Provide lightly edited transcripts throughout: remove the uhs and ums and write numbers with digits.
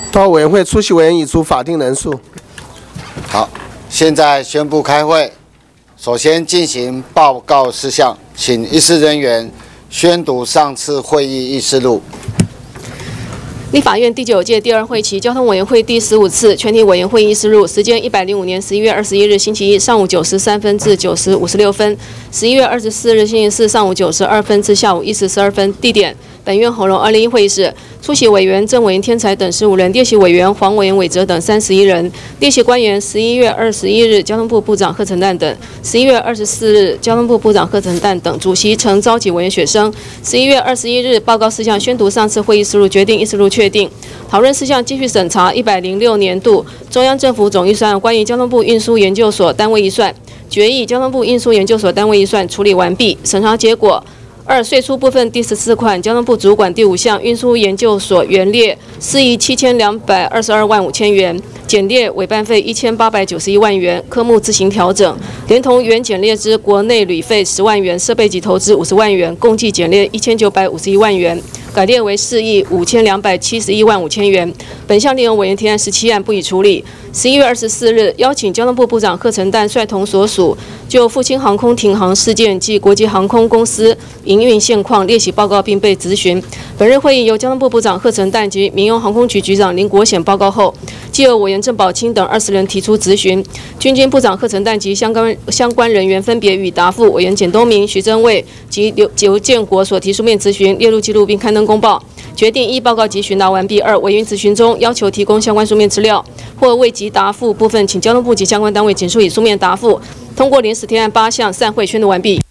到委员会出席委员已足法定人数。 好，现在宣布开会。首先进行报告事项，请议事人员宣读上次会议议事录。 立法院第9届第2会期交通委员会第15次全体委员会议事录，时间105年11月21日星期一上午9时3分至9时56分，11月24日星期四上午9时2分至下午1时12分。地点：本院侯龙201会议室。出席委员郑委员天才等15人，列席委员黄委员韦哲等31人，列席官员11月21日交通部部长贺陈旦等，11月24日交通部部长贺陈旦等，主席曾召集委员学生。11月21日报告事项宣读上次会议事录，决定议事录确定。讨论事项继续审查106年度中央政府总预算案关于交通部运输研究所单位预算，决议交通部运输研究所单位预算处理完毕。审查结果：2、税出部分第14款，交通部主管第5项运输研究所原列4亿7222万5千元，减列委办费1891万元，科目自行调整，连同原减列之国内旅费10万元、设备及投资50万元，共计减列1951万元，改列为4亿5271万5千元。本项内容委员提案17案不予处理。11月24日，邀请交通部部长贺陈旦率同所属就复兴航空停航事件及国际航空公司营运现况列席报告，并被质询。本日会议由交通部部长贺陈旦及民用航空局局长林国显报告后，既有委员郑宝清等20人提出质询，均经部长贺陈旦及相关人员分别予答复。委员简东明、徐正卫及刘建国所提书面质询列入记录并刊登公报。决定依报告及询答完毕。2、委员质询中要求提供相关书面资料或未及答复部分，请交通部及相关单位简述以书面答复。通过临时提案8项，散会宣读完毕。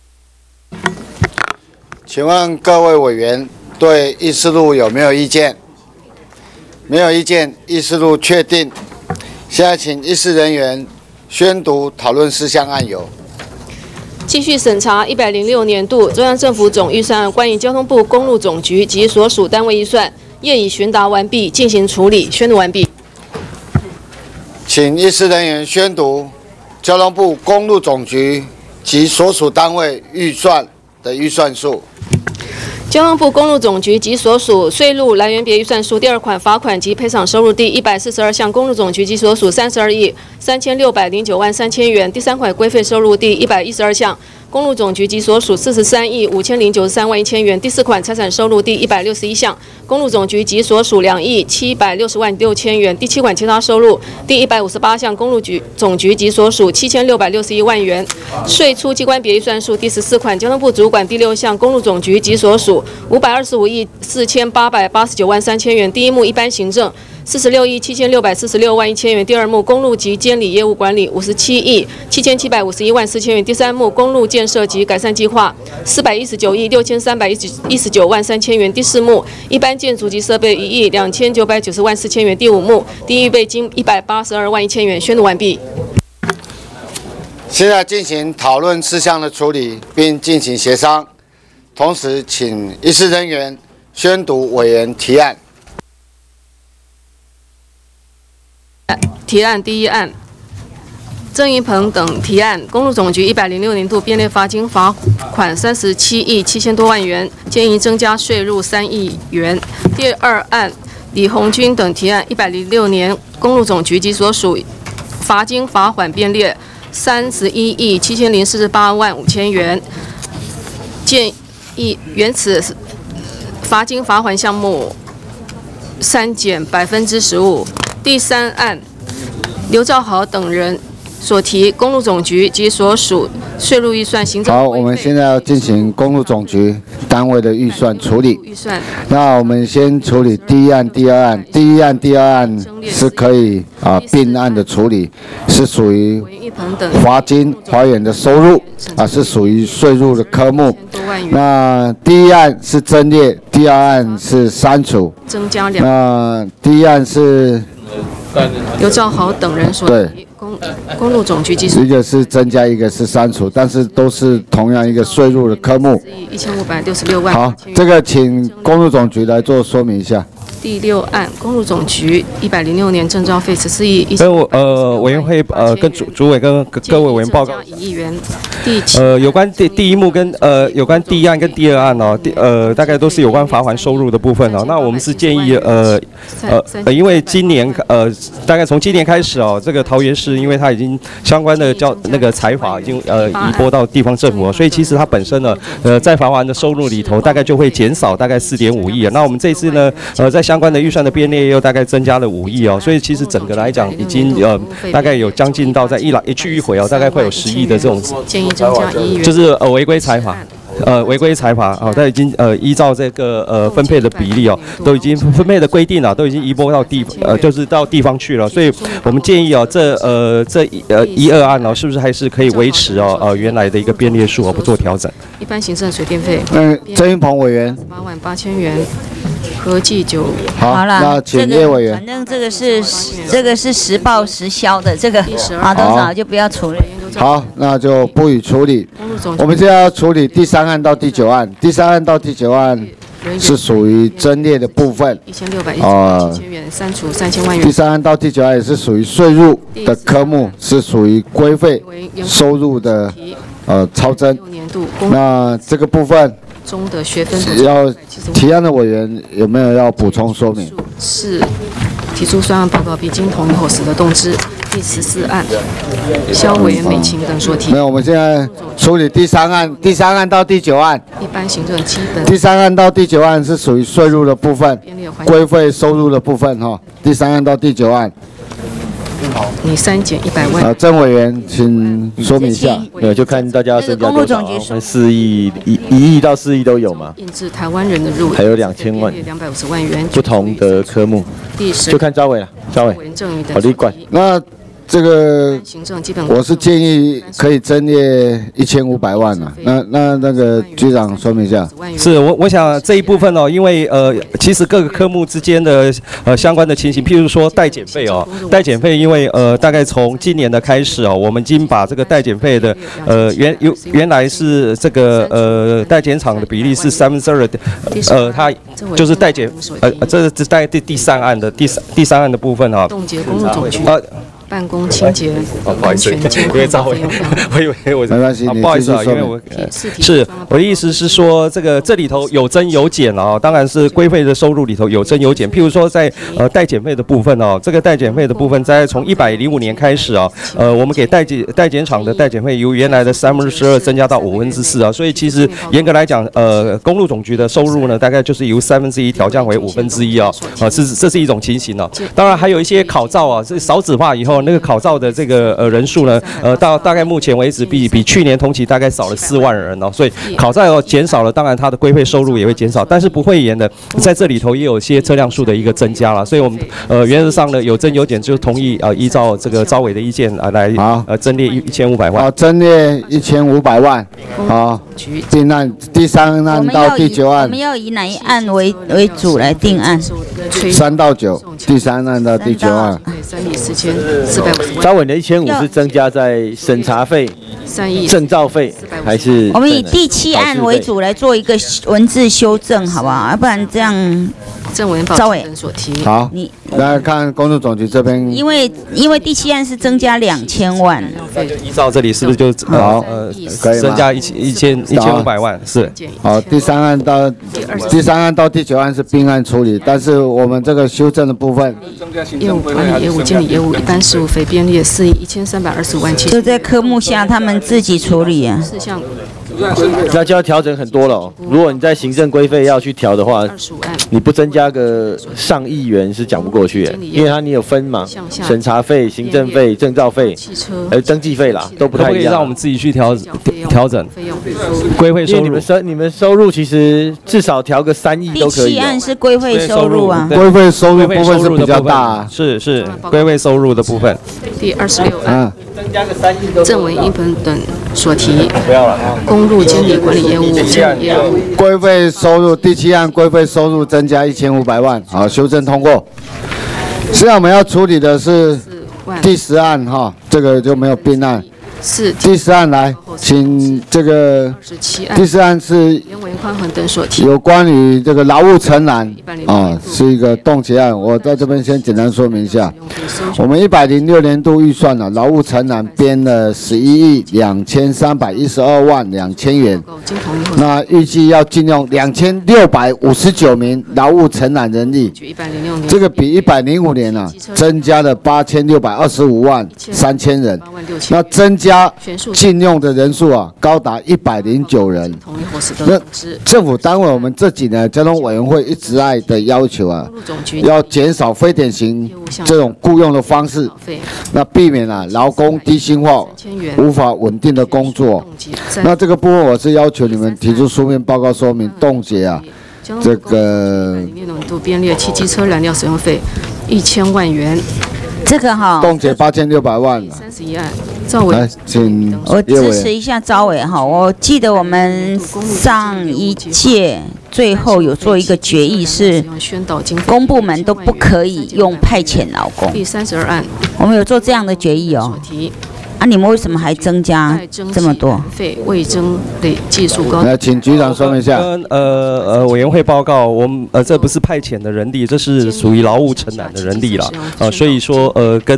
请问各位委员对议事录有没有意见？没有意见，议事录确定。现在请议事人员宣读讨论事项案由。 继续审查106年度中央政府总预算案关于交通部公路总局及所属单位预算，业已询答完毕，进行处理。宣读完毕。 请议事人员宣读交通部公路总局及所属单位预算的预算数。 交通部公路总局及所属税入来源别预算数第2款罚款及赔偿收入第142项，公路总局及所属32亿3609万3千元；第3款规费收入第112项，公路总局及所属43亿5093万1千元；第4款财产收入第161项，公路总局及所属2亿760万6千元；第7款其他收入第158项，公路总局及所属7661万元；税出机关别预算数第14款，交通部主管第6项，公路总局及所属525亿4889万3千元；第1目一般行政46亿7646万1千元；第2目公路及监理业务管理57亿7751万4千元；第3目公路建设及改善计划419亿6319万3千元；第4目一般建筑及设备1亿2990万4千元；第5目第预备金182万1千元。宣读完毕。 现在进行讨论事项的处理，并进行协商。同时，请议事人员宣读委员提案。 提案第1案，郑云鹏等提案，公路总局106年度编列罚金罚款37亿7000多万元，建议增加税入3亿元。第2案，李红军等提案，106年公路总局及所属罚金罚款编列31亿7048万5千元，建议原此罚金罚款项目删减15%。第3案，刘兆豪等人所提公路总局及所属税入预算行政。 好，我们现在要进行公路总局单位的预算处理。那我们先处理第1案、第2案。第1案、第2案是可以并案的处理，是属于罚金罚款的收入是属于税入的科目。那第1案是增列，第2案是删除。 增加2。 那第1案是刘兆豪等人所提公路总局及一个是增加，一个是删除，但是都是同样一个税入的科目。 1566万。 好，这个请公路总局来做说明一下。 第6案，公路总局106年证照费14亿。 委员会跟主委跟各位委员报告。 1亿元。 有关第一幕跟有关第一案跟第二案哦，大概都是有关罚锾收入的部分哦。那我们是建议因为今年大概从今年开始哦，这个桃园市因为它已经相关的那个财罚已经移拨到地方政府，所以其实它本身呢在罚锾的收入里头大概就会减少大概4.5亿啊。那我们这次呢在相关的预算的编列又大概增加了5亿哦，所以其实整个来讲已经大概有将近到在一去一回哦，大概会有10亿的这种建议增加1亿元， 就是违规财罚。违规财罚哦，它已经依照这个分配的比例哦，都已经分配的规定了，都已经移拨到就是到地方去了。所以我们建议哦，这一二案哦，是不是还是可以维持原来的一个编列数不做调整？ 一般行政水电费， 曾云鹏委员 88000元，合计好了，那请叶委员。 反正这个是实报实销的，这个多少就不要处理。 好，那就不予处理。我们现在要处理第3案到第9案，第3案到第9案是属于增列的部分 ，1610元，删除3000万元。 第3案到第9案也是属于税入的科目，是属于规费收入的超增。那这个部分中的学分要提案的委员有没有要补充说明？ 是提出专案报告并经同意后使得动之。第14案，萧委员美琴等所提。 没有，我们现在处理第3案，第3案到第9案。 一般行政基本。 第3案到第9案是属于税入的部分，规费收入的部分哈。第3案到第9案。 你删减100万。 郑委员，请说明一下。 没有，就看大家要增加多少。我们4亿、1亿到4亿都有嘛。 印制台湾人的入， 还有2000万 ，250万元。 不同的科目，就看招委了，招委。好，你管。 那这个我是建议可以增列1500万了。那个局长说明一下。 是我想这一部分哦，因为其实各个科目之间的相关的情形，譬如说代检费哦，代检费因为大概从今年的开始哦，我们已经把这个代检费的原来是这个代检厂的比例是2/3的，它就是代检这是在第3案的第三案的部分啊。 冻结公路总局。办公清洁不好意思，因为赵伟，我以为我没关系， 不好意思啊，因为我的意思是说，这里头有增有减啊，当然是规费的收入里头有增有减。譬如说在代检费的部分哦，这个代检费的部分在从105年开始啊，我们给代检厂的代检费由原来的2/3增加到4/5啊，所以其实严格来讲，公路总局的收入呢，大概就是由1/3调降为1/5啊，这是一种情形哦。当然还有一些考照啊，这少子化以后。那个考照的这个人数呢，到大概目前为止比去年同期大概少了4万人哦，所以考照减少了，当然它的规费收入也会减少，但是不会延的，在这里头也有一些车辆数的一个增加了，所以我们原则上呢有增有减，就同意依照这个招委的意见来增列1500万。 好，增列1500万。好，定案第3案到第9案。 我们要以哪一案为主来定案 ？3到9，第3案到第9案。 3亿4450万。 招委的1500是增加在审查费、证照费，还是？ 我们以第7案为主来做一个文字修正，好不好？要不然这样。 招委所提。 好，来看公路总局这边。 因为第7案是增加2000万。 依照这里是不是就好？可以吗？ 增加1500万是。 好，第3案到第9案是并案处理，但是我们这个修正的部分。 业务管理、业务经理、业务一般事务费编列4亿1325万7。 就在科目下他们自己处理啊。 4项。 那就要调整很多了哦。如果你在行政规费要去调的话，你不增加个上亿元是讲不过去的，因为你有分嘛，审查费、行政费、证照费，登记费啦，都不太一样。 让我们自己去调整规费收入。 你们收入其实至少调个3亿都可以。 第7案是规费收入啊， 规费收入部分是比较大， 是规费收入的部分。 第26案。郑文英等所提，公路监理管理业务规费收入第7案规费收入增加1500万，好，修正通过。现在我们要处理的是第10案哈，这个就没有并案。 是第10案来， 请这个第4案是有关于这个劳务承揽是一个冻结案。我在这边先简单说明一下，我们106年度预算劳务承揽编了11亿2312万2千元，那预计要禁用2659名劳务承揽人力，这个比105年增加了8625万3千人，那增加禁用的人数高达109人。那政府单位我们这几年交通委员会一直在的要求要减少非典型这种雇用的方式，那避免劳工低薪化，无法稳定的工作。那这个部分我是要求你们提出书面报告说明冻结这个编列汽机车燃料使用费1000万元。 这个冻结8600万。 31案，赵伟， 请我支持一下赵伟我记得我们上一届最后有做一个决议，是公部门都不可以用派遣劳工。 第32案， 我们有做这样的决议你们为什么还增加这么多？ 未增累技术高。 请局长说明一下。 委员会报告，我们这不是派遣的人力，这是属于劳务承揽的人力啦。所以说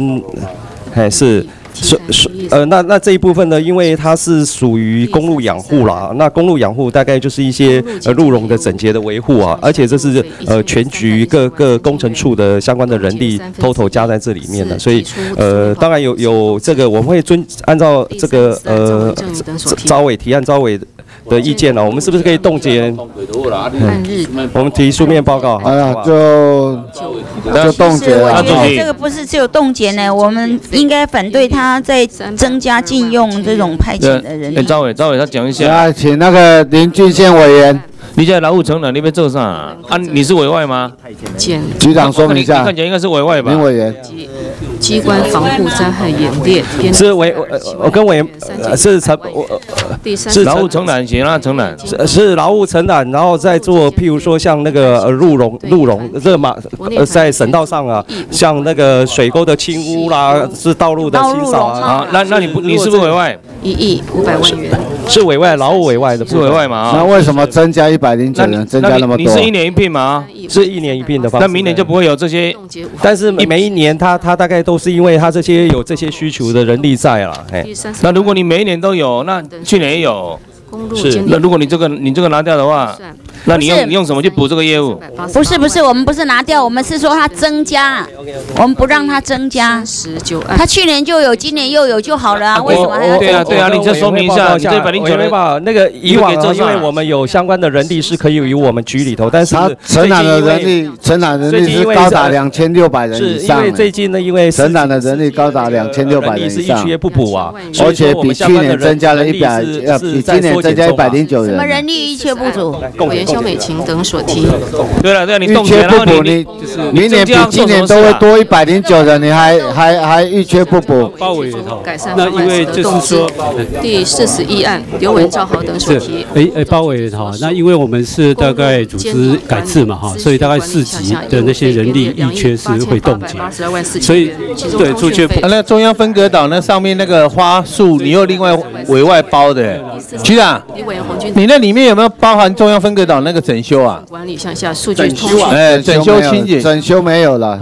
那这一部分呢，因为它是属于公路养护啦，那公路养护大概就是一些路容的整洁的维护而且这是全局各工程处的相关的人力 total 加在这里面的，所以当然有这个我们会按照这个招委提案招委的意见我们是不是可以冻结？我们提书面报告。 就冻结了。 我觉得这个不是只有冻结呢，我们应该反对他在增加禁用这种派遣的人力。 赵伟他讲一下。 请那个林俊宪委员。 你在劳务承揽那边做啥你是委外吗？ 局长说明一下。 看起来应该是委外吧？ 林委员。 机关防护灾害演练。 是我跟委员是劳务承揽，写承揽是劳务承揽，然后再做，譬如说像那个路容这在省道上像那个水沟的清污啦，是道路的清扫那你是不是委外 ？1亿500万元。 是委外，劳务委外的， 是委外嘛？ 那为什么增加109人，增加那么多？ 你是1年1聘吗？ 是1年1聘的方式。 那明年就不会有这些， 但是每一年他大概都是因为他有这些需求的人力在啦。 那如果你每一年都有，那去年也有。是，那如果你这个拿掉的话，那你用什么去补这个业务？ 不是，我们不是拿掉，我们是说它增加，我们不让它增加。它去年就有，今年又有就好了为什么还要？ 对啊，你再说明一下，你这109人吧，那个以往因为我们有相关的人力是可以由我们局里头，但是承揽的人力是高达2600人以上。 因为最近呢，因为承揽的人力高达2600人以上， 是一缺不补而且比去年增加了比今年增加109人。 什么人力一缺不足？ 委员肖美琴等所提。 对了，你冻结，然后你明年比今年都会多109人，你还预缺不补？ 包围改善。那因为就是说， 第41案刘文兆豪等所提。 包围那因为我们是大概组织改制嘛所以大概4级的那些人力预缺是会冻结，所以对出缺补。 那中央分隔岛那上面那个花束，你又另外委外包的，局长。你那里面有没有包含中央分隔岛那个整修管理向下数据通讯。 整修清洁， 整修没有了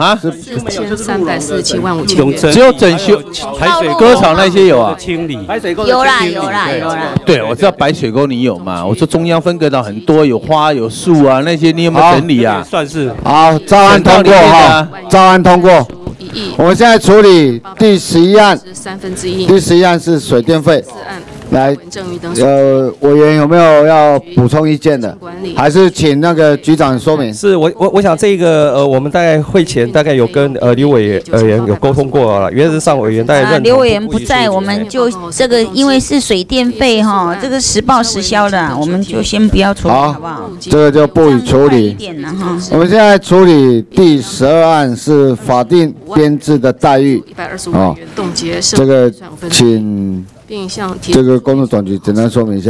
4347万5千元。 只有整修，排水沟槽那些有清理。 有啦。 对，我知道白水沟你有嘛？我说中央分隔岛很多有花有树那些你有没有整理算是。 好，照案通过照案通过。我们现在处理第11案。第11案是水电费。来，委员有没有要补充意见的？还是请那个局长说明？ 是我想这个我们大概会前大概有跟刘委员有沟通过了，原则上委员大概认同。 刘委员不在，我们就这个因为是水电费这个实报实销的，我们就先不要处理，好不好？ 这个就不予处理。我们现在处理第12案是法定编制的待遇。 125万元冻结。 这个请。这个工作总局简单说明一下。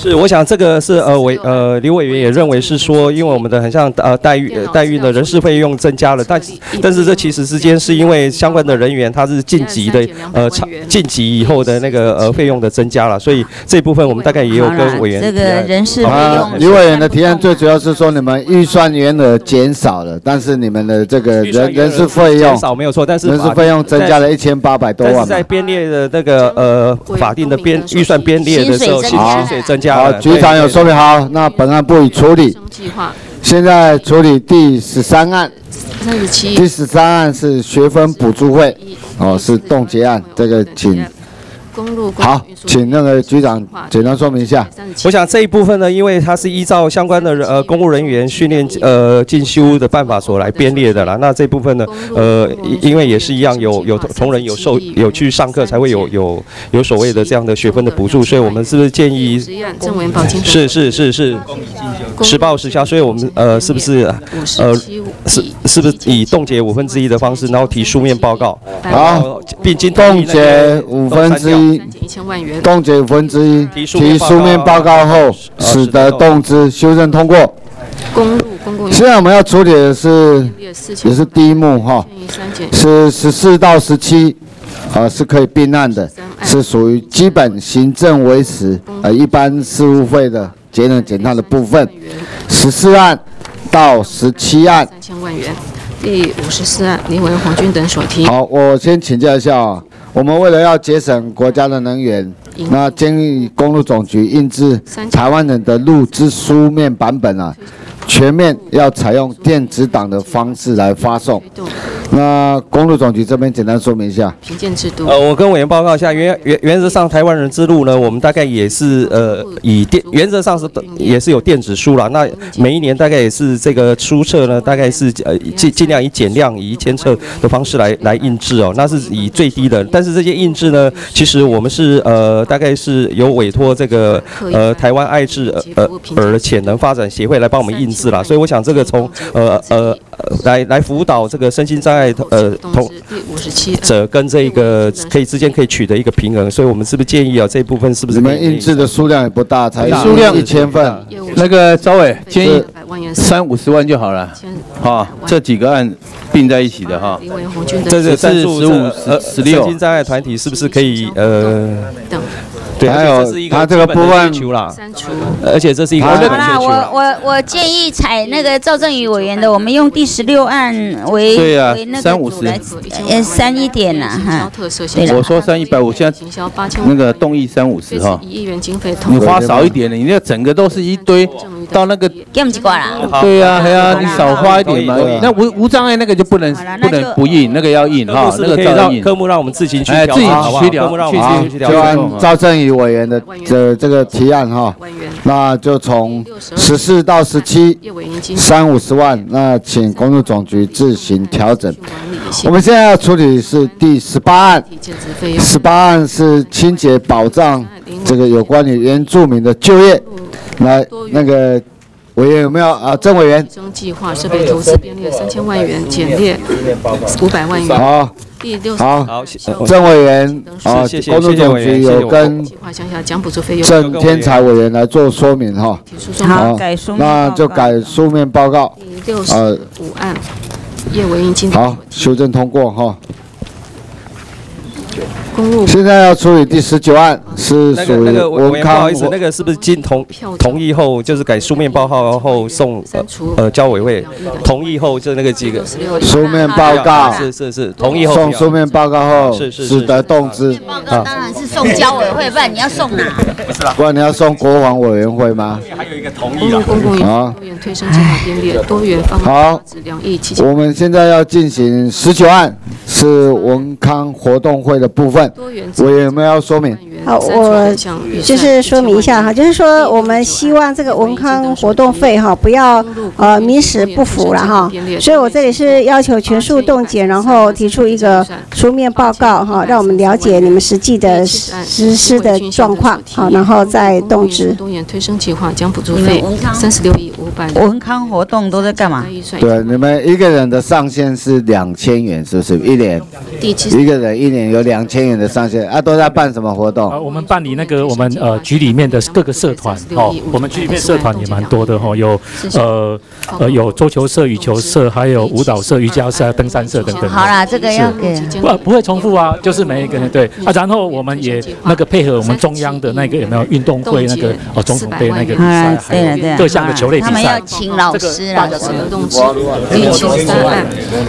是，我想这个是李委员也认为是说，因为我们的很像代孕的人事费用增加了，但是这其实之间是因为相关的人员他是晋级的晋级以后的那个费用的增加了，所以这部分我们大概也有跟委员这个人事费用。 李委员的提案最主要是说你们预算员额减少了，但是你们的这个人事费用减少没有错，但是人事费用增加了1800多万。 但是在编列的那个法定的预算编列的时候，薪水增加了。 好，局长有说明好，那本案不予处理。现在处理第13案。第13案是学分补助费，是冻结案，这个请。好，请那个局长简单说明一下。 我想这一部分呢，因为它是依照相关的公务人员训练进修的办法所来编列的啦。那这部分呢，因为也是一样，有同仁有去上课，才会有所谓的这样的学分的补助，所以我们是不是建议是实报实销？所以我们是不是是不是以冻结1/5的方式，然后提书面报告？ 好， 并经冻结1/5。冻结1/5，提书面报告后，使得动资修正通过。现在我们要处理的是，也是第一幕哈，是14到17，是可以并案的，是属于基本行政维持一般事务费的节能减碳的部分。14案到17案 ，3000万元。第54案，李委员黄军等所提。 好，我先请教一下我们为了要节省国家的能源，那建议公路总局印制台湾人的录之书面版本全面要采用电子档的方式来发送。那公路总局这边简单说明一下。 评鉴制度。 我跟委员报告一下，原则上台湾人之路呢，我们大概也是原则上是也是有电子书啦。那每一年大概也是这个书册呢，大概是尽量以减量以1000册的方式来印制哦。那是以最低的，但是这些印制呢，其实我们是大概是有委托这个台湾爱智儿潜能发展协会来帮我们印制啦。所以我想这个从来辅导这个身心障碍者跟这个之间可以取得一个平衡，所以我们是不是建议这一部分是不是你们印制的数量也不大，才数量 1000份？ 那个赵委建议30-50万就好了，这几个案并在一起的哈。 这是 15、16 身心障碍团体是不是可以对， 还有他这个部分而且这是一个好啦，我建议采那个赵正宇委员的，我们用第16案为那个3-1点啦哈。 我说3-150，现在那个动议3-50哈。你花少一点了，你那整个都是一堆到那个。 给我们几挂啦。 对呀，你少花一点嘛。那无障碍那个就不能不印，那个要印哈，那个照印。 科目让我们自行去调，自己去调， 就按赵正宇委员的这个提案哈，那就从14到17 350万，那请公路总局自行调整。我们现在要处理是第18案，18案是清洁保障这个有关于原住民的就业，来那个。委员有没有郑委员？ 计划设备投资编列3000万元，减列500万元。 好， 第60 好，郑委员公路总局有跟郑天才委员来做说明哈。 好，改书面报告。 那就改书面报告。 第65案，叶维英经好，修正通过哈。现在要处理第19案，是属于文康。 不好意思，那个是不是经同意后，就是改书面报告后送交委会同意后，就那个几个书面报告是同意后送书面报告后，使得动资。 报告当然是送交委会，不然你要送哪？ 不然你要送国防委员会吗？ 还有一个同意啊。 好， 多元推升计划编列多元方好，我们现在要进行19案，是文康活动会的部分。委员有没有要说明？ 好，我就是说明一下哈，就是说我们希望这个文康活动费哈不要名实不符了哈，所以我这里是要求全数冻减，然后提出一个书面报告哈，让我们了解你们实际的实施的状况好，然后再动支。 多元推升计划将补助费36亿500。 文康活动都在干嘛？ 对，你们一个人的上限是2000元，是不是？一年一个人1年有2000元的上限啊，都在办什么活动？ 我们办理那个我们局里面的各个社团哦，我们局里面社团也蛮多的哈，有桌球社、羽球社，还有舞蹈社、瑜伽社、登山社等等。 好啦，这个要给不会重复啊，就是每一个人对啊，然后我们也那个配合我们中央的那个有没有运动会那个总统杯那个比赛，还有各项的球类比赛。 他们要请老师啦。 第73案。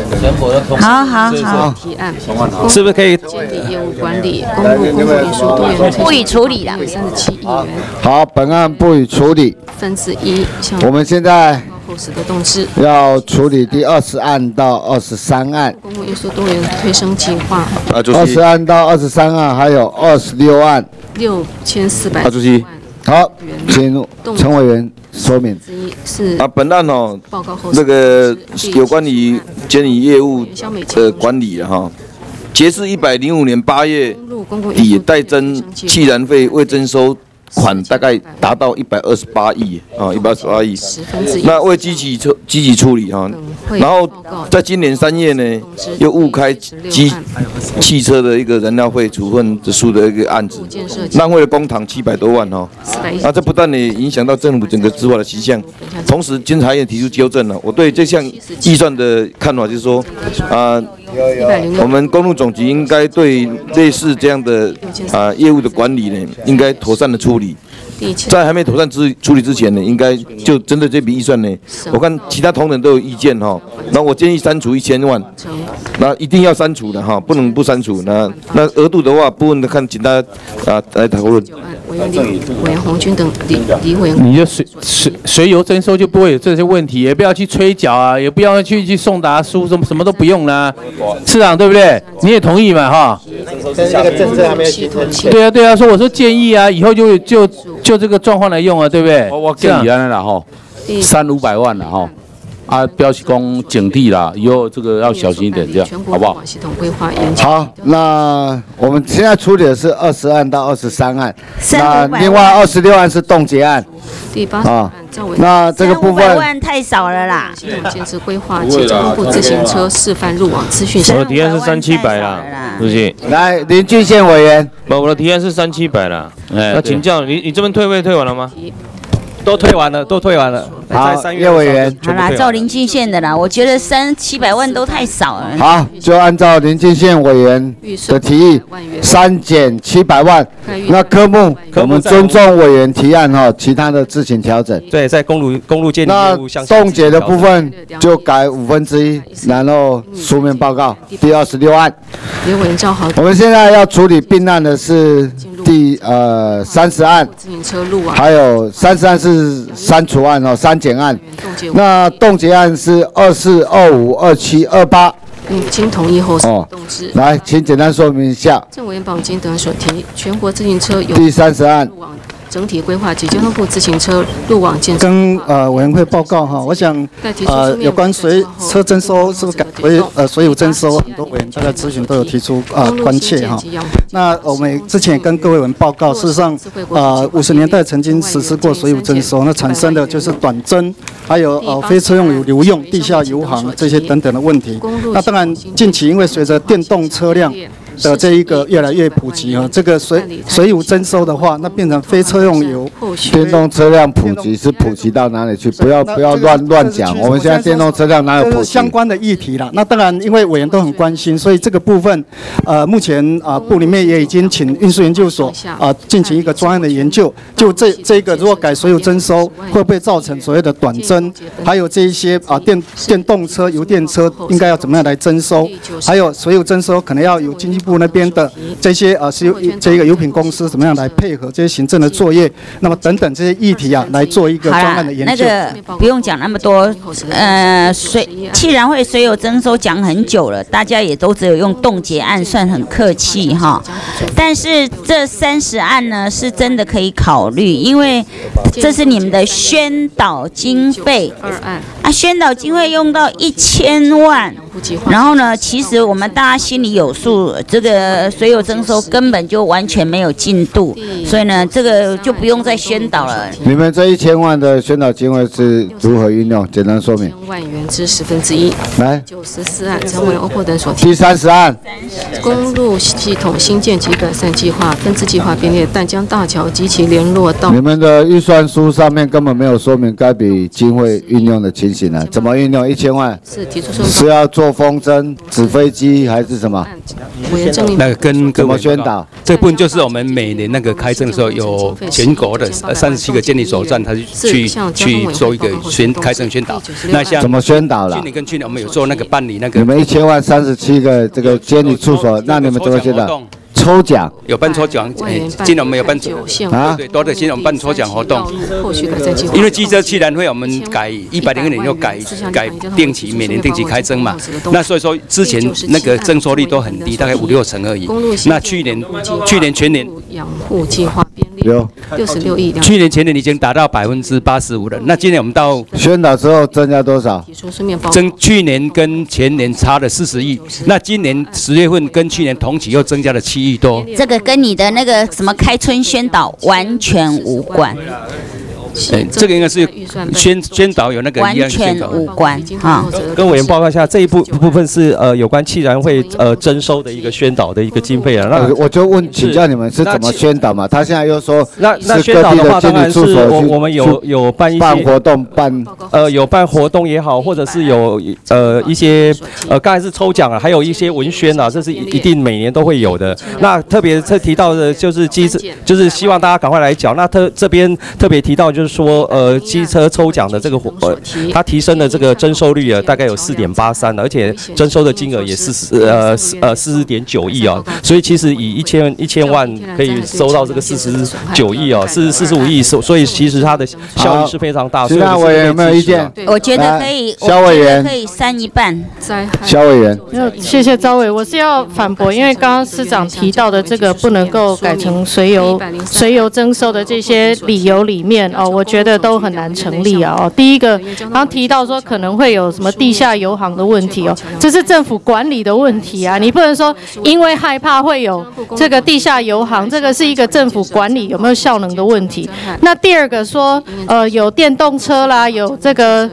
好。 提案。 是不是可以？ 监理业务管理、公路公路运输多元不予处理啦。 37亿元。 好，本案不予处理。 分之一。 我们现在后实的动支要处理第20案到23案。 公路运输多元推升计划。 20案到23案，还有26案。 6400。 主席。 好，请陈委员说明。 本案那个有关于监理业务的管理哈，截至105年8月底，待征气燃费未征收款大概达到128亿啊，128亿。那为积极处理哈，然后在今年3月呢，又误开汽车的一个燃料费处分书的一个案子，浪费了公帑700多万哈。那这不但呢影响到政府整个执法的形象，同时监察院提出纠正了。我对这项预算的看法就是说，我们公路总局应该对类似这样的业务的管理呢，应该妥善的处理。在还没妥善处理之前呢，应该就针对这笔预算呢，我看其他同仁都有意见哈。那我建议删除1000万，那一定要删除的哈，不能不删除。那额度的话，部分的看，请大家来讨论。 委员洪军等李委员， 你就随油征收就不会有这些问题，也不要去催缴啊，也不要去送达书，什么都不用啦，市长对不对？你也同意嘛哈？ 但是这个政策还没有提出。 对啊，我说建议啊，以后就这个状况来用啊，对不对？ 我建议安尼啦吼，300-500万啦吼。表示讲警惕啦，以后这个要小心一点，这样好不好？ 好，那我们现在处理的是20案到23案，那另外26案是冻结案。 第8案， 那这个部分 300-500万太少了啦。 系统建设规划及交通部自行车示范入网资讯。 我的提案是3700啦，主席。 来，林俊宪委员， 我的提案是3700啦。那请教你这边退费退完了吗？ 都退完了。 好，叶委员。 好啦，照林俊宪的啦，我觉得300-700万都太少了。 好，就按照林俊宪委员的提议，删减700万。那科目我们尊重委员提案哈，其他的自行调整。 对，在公路监理业务项。 冻结的部分就改1/5，然后书面报告。第26案。我们现在要处理并案的是第30案，还有30案是删除案哦，删减案。那冻结案是24、25、27、28。 经同意后动之。 来，请简单说明一下。 郑委员保金等人所提，全国自行车有第30案。 整体规划及交通部自行车路网建设。 跟委员会报告哈，我想有关车征收是不是改为所有征收，很多委员大家咨询都有提出关切哈。那我们之前也跟各位委员报告，事实上50年代曾经实施过所有征收，那产生的就是短征，还有非车用油用、地下油行这些等等的问题。那当然近期因为随着电动车辆的这一个越来越普及啊，这个水油征收的话，那变成非车用油。 电动车辆普及是普及到哪里去？不要乱讲。我们现在电动车辆哪有普及？ 相关的议题啦。那当然，因为委员都很关心，所以这个部分目前部里面也已经请运输研究所进行一个专案的研究。就这个如果改所有征收，会不会造成所谓的短征？还有这一些电动车、油电车应该要怎么样来征收？还有所有征收可能要有经济部那边的这些这个油品公司怎么样来配合这些行政的作业，那么等等这些议题来做一个专案的研究。 那个不用讲那么多，既然会水有征收讲很久了，大家也都只有用冻结案算很客气哈。但是这30案呢是真的可以考虑，因为这是你们的宣导经费宣导经费用到1000万。 然后呢，其实我们大家心里有数，这个水有征收根本就完全没有进度，所以呢，这个就不用再宣导了。 你们这1000万的宣导经费是如何运用？简单说明。 1000万元之1/10。 来 94案，陈伟欧获等所提。 第30案。 公路系统新建及改善计划分支计划编列淡江大桥及其联络道。 你们的预算书上面根本没有说明该笔经费运用的情形呢？怎么运用1000万？ 是提出说是要做风筝、纸飞机还是什么？ 那个跟各位宣导， 这部分就是我们每年那个开征的时候，有全国的37个监理所站，他去做一个开征宣导。那像怎么宣导了？ 去年我们有做那个办理那个。 你们1000万37个这个监理处所，那你们怎么宣导？抽奖有办抽奖，今年我们有办啊，对，多的今年我们办抽奖活动。因为机车既然会我们改101年又改定期，每年定期开征嘛，那所以说之前那个征收率都很低，大概5-6成而已。那去年全年养护计划编列66亿， 去年前年已经达到85%了。那今年我们到宣导之后增加多少？ 去年跟前年差了40亿，那今年10月份跟去年同期又增加了7亿多。 这个跟你的那个什么开春宣导完全无关。 这个应该是宣导有那个完全无关啊。跟委员报告一下，这一部分是有关汽燃会征收的一个宣导的一个经费啊。那我就请教你们是怎么宣导嘛？他现在又说那宣导的话，当然是我们有办一些活动， 有办活动也好，或者是有一些刚才是抽奖啊，还有一些文宣啊，这是一定每年都会有的。那特别提到的就是就是希望大家赶快来缴。那这边特别提到就是说机车抽奖的这个它提升的这个征收率啊，大概有4.83%，而且征收的金额也是40.9亿啊，所以其实以1000万可以收到这个49亿哦，45亿，所以其实它的效益是非常大。 其他委员有没有意见？ 我觉得可以， 肖委员可以删一半。 肖委员， 谢谢赵委，我是要反驳，因为刚刚司长提到的这个不能够改成随油征收的这些理由里面哦，我觉得都很难成立啊。第一个，刚提到说可能会有什么地下油行的问题哦，这是政府管理的问题啊，你不能说因为害怕会有这个地下油行，这个是一个政府管理有没有效能的问题。那第二个说有电动车啦，有这个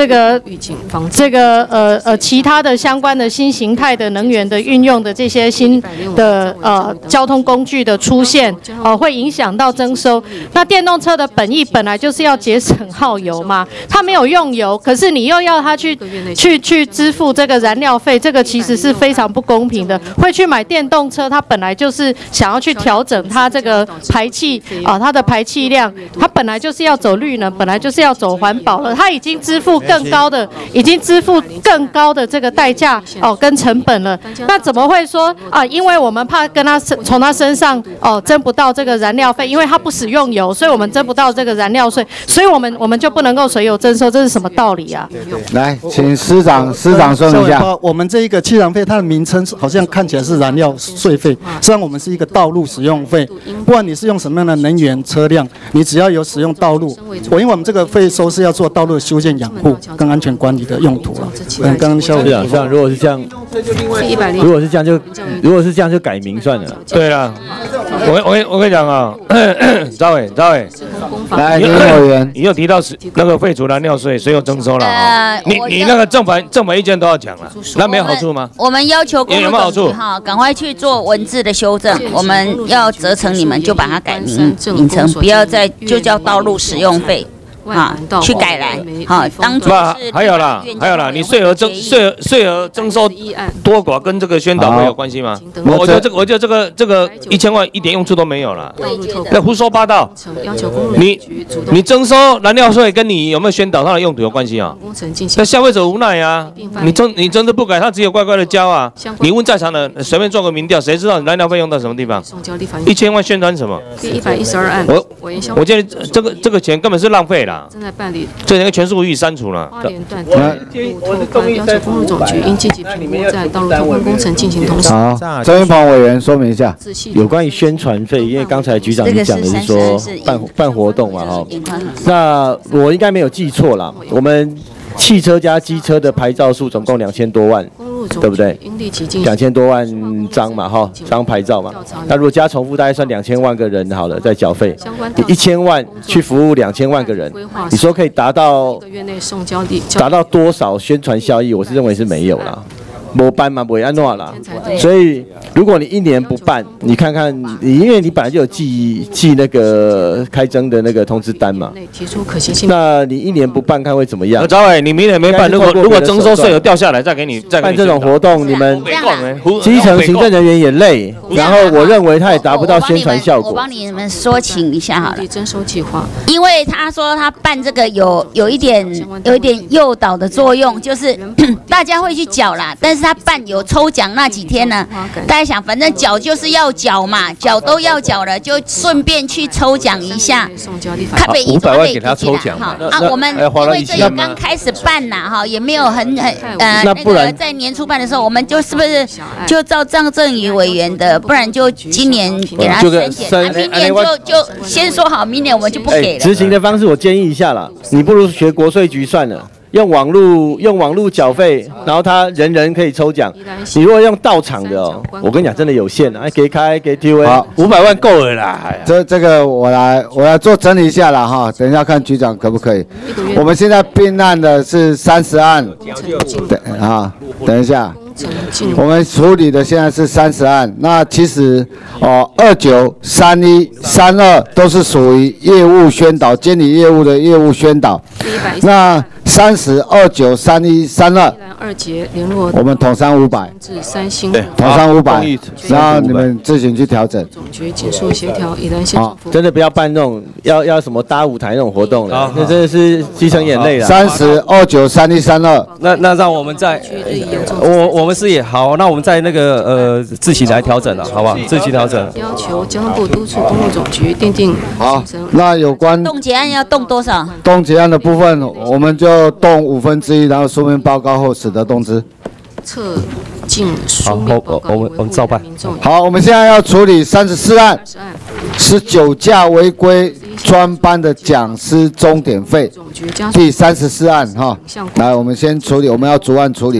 其他的相关的新形态的能源的运用的这些新的交通工具的出现会影响到征收。那电动车的本意本来就是要节省耗油嘛，它没有用油，可是你又要它去支付这个燃料费，这个其实是非常不公平的。会去买电动车，它本来就是想要去调整它这个排气它的排气量，它本来就是要走绿能，本来就是要走环保了，它已经支付更高的这个代价跟成本了。那怎么会说因为我们怕跟他从他身上征不到这个燃料费，因为他不使用油，所以我们征不到这个燃料税，所以我们就不能够随油征收，这是什么道理啊？ 来，请司长说明一下。 我们这一个汽燃费，它的名称好像看起来是燃料税费，实际上我们是一个道路使用费。不管你是用什么样的能源车辆，你只要有使用道路，因为我们这个费收是要做道路的修建养护跟安全管理的用途了。刚刚肖委员如果是这样就改名算了。 对了，我跟你讲啊，赵委， 来，林委员， 你又提到那个废除燃料税，所以又征收了你那个正反意见都要讲了，那没有好处吗？ 我们要求公路总局赶快去做文字的修正，我们要责成你们就把它改名称，不要再就叫道路使用费。去改来当作是还有啦，你税额征收多寡跟这个宣导会有关系吗？我觉得这个1000万一点用处都没有了，那胡说八道。你征收燃料税跟你有没有宣导它的用途有关系啊？那消费者无奈啊，你真的不改，他只有乖乖的交啊。你问在场的随便做个民调，谁知道燃料费用到什么地方？1000万宣传什么？ 第112案， 我觉得这个钱根本是浪费了。 正在办理， 这个全数予以删除了。 花莲段要求公路总局应积极评估在道路通风工程进行同时。 好，郑云鹏委员说明一下， 有关于宣传费，因为刚才局长你讲的是说办活动嘛那我应该没有记错啦，我们汽车加机车的牌照数总共2000多万， 对不对？2000多万张嘛，哈，张牌照嘛。那如果加重复，大概算2000万个人好了，在缴费。你1000万去服务2000万个人，你说可以达到多少宣传效益？我是认为是没有啦。没办嘛，不会安诺啦。所以如果你1年不办，你看看你，因为你本来就有寄那个开征的那个通知单嘛，那你1年不办，看会怎么样？ 赵伟，你明年没办，如果征收税额掉下来，再给你办这种活动，你们基层行政人员也累，然后我认为他也达不到宣传效果。 我帮你们说请一下好了。征收计划，因为他说他办这个有一点诱导的作用，就是大家会去缴啦，但是他办有抽奖那几天呢，大家想反正缴就是要缴嘛，缴都要缴了，就顺便去抽奖一下，看北一 500万给他抽奖哈啊，我们因为这也刚开始办呐哈，也没有那个在年初办的时候，我们就是不是就照张振宇委员的，不然就今年给他申请，明年就先说好，明年我们就不给了。 执行的方式我建议一下啦，你不如学国税局算了。用网络缴费，然后他人可以抽奖。你如果用到场的哦，我跟你讲，真的有限啊，给开给 TV。 好，500万够了啦。 这个我来做整理一下了哈，等一下看局长可不可以。我们现在并案的是30案，对啊，等一下。我们处理的现在是30案，那其实29、31、32都是属于业务宣导，监理业务的业务宣导。那30、29、31、32，我们统删500，对，统删500，然后你们自行去调整。总局紧速协调宜兰县政府， 真的不要办那种要什么搭舞台那种活动了，那真的是基层眼泪了。 30、29、31、32， 那让我们在我们是也好，那我们在那个自行来调整了，好不好？自行调整。 要求交通部督促公路总局订定。 好，那有关冻结案要冻多少？ 冻结案的部分，我们就冻1/5，然后书面报告后使得动之。 测进书面报告。 我们照办。 好，我们现在要处理34案，是酒驾违规专班的讲师钟点费，第34案哈。来，我们先处理，我们要逐案处理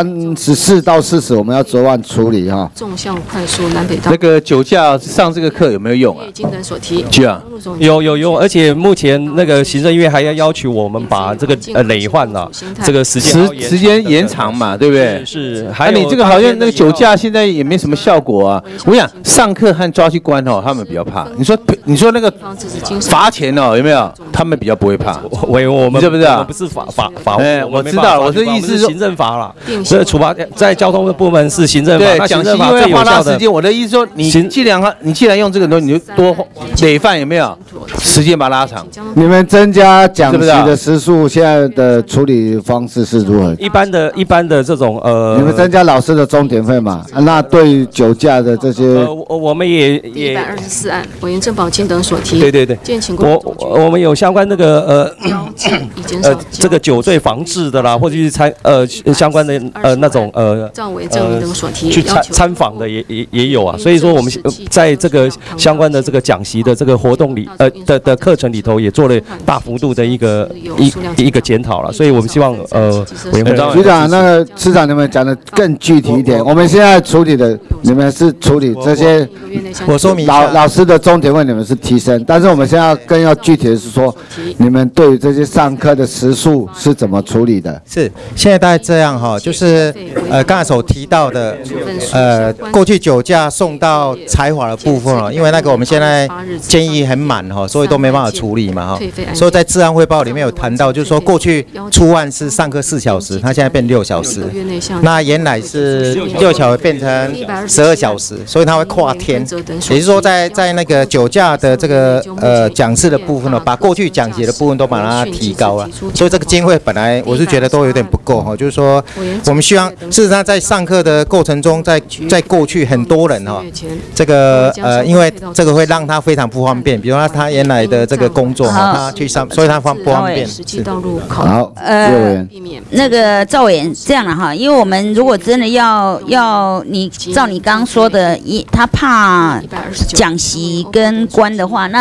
，34到40我们要逐案处理哈。 纵向快速南北道。 那个酒驾上这个课有没有用啊？ 经人所提。 有用，而且目前那个行政院还要求我们把这个累犯啊，这个时间延长嘛，对不对？ 是。 还有你这个好像那个酒驾现在也没什么效果啊。我想上课和抓去关哦，他们比较怕。你说那个罚钱哦，有没有？他们比较不会怕。 我们知不知道？ 不是法， 我知道，我的意思是行政法啦。这处罚在交通的部门是行政法， 对，讲因为花大时间。我的意思说，你既然用这个东西，你就多累犯有没有？时间把它拉长。 你们增加讲习的时数，现在的处理方式是如何？ 一般的这种你们增加老师的钟点费嘛？那对于酒驾的这些， 我们也124案，委员郑宝清等所提。 对。我们有相关那个这个酒醉防治的啦，或者是相关的那种赵伟正等所提去参访的也有啊。所以说我们在这个相关的这个讲习的这个活动里的课程里头也做了大幅度的一个检讨了。所以我们希望委员会局长那个市长你们讲的更具体一点。我们现在处理的，你们是处理这些， 我说明一下， 老师的钟点费你们是提升，但是我们现在更要具体的是说，你们对于这些上课的时数是怎么处理的？ 是现在大概这样哈，就是刚才所提到的过去酒驾送到裁罚的部分了，因为那个我们现在建议很满哈，所以都没办法处理嘛哈，所以在治安汇报里面有谈到，就是说过去初案是上课4小时，它现在变6小时，那原来是6小时变成12小时，所以它会跨天，也就是说在那个酒驾的这个讲师的部分呢，把过去讲解的部分都把它提高了，所以这个经费本来我是觉得都有点不够哈，就是说我们希望事实上在上课的过程中，在过去很多人哈，这个因为这个会让他非常不方便，比如说他原来的这个工作哈，他去上，所以他不方便。 好， 那个赵委员这样了哈，因为我们如果真的要你照你刚刚说的，他怕讲习跟关的话，那讲习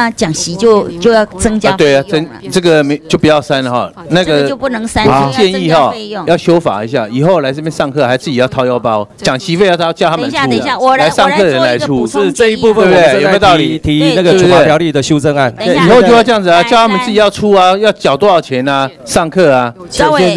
期就要增加对啊， 费用这个就不要删了哈。那这个就不能删， 建议哈要修法一下，以后来这边上课还自己要掏腰包，讲习费要叫他们出。 等一下，我来上课人来出， 是这一部分，对不对？有没有道理？提那个处罚条例的修正案， 以后就要这样子啊，叫他们自己要出啊，要缴多少钱啊，上课啊。 稍微，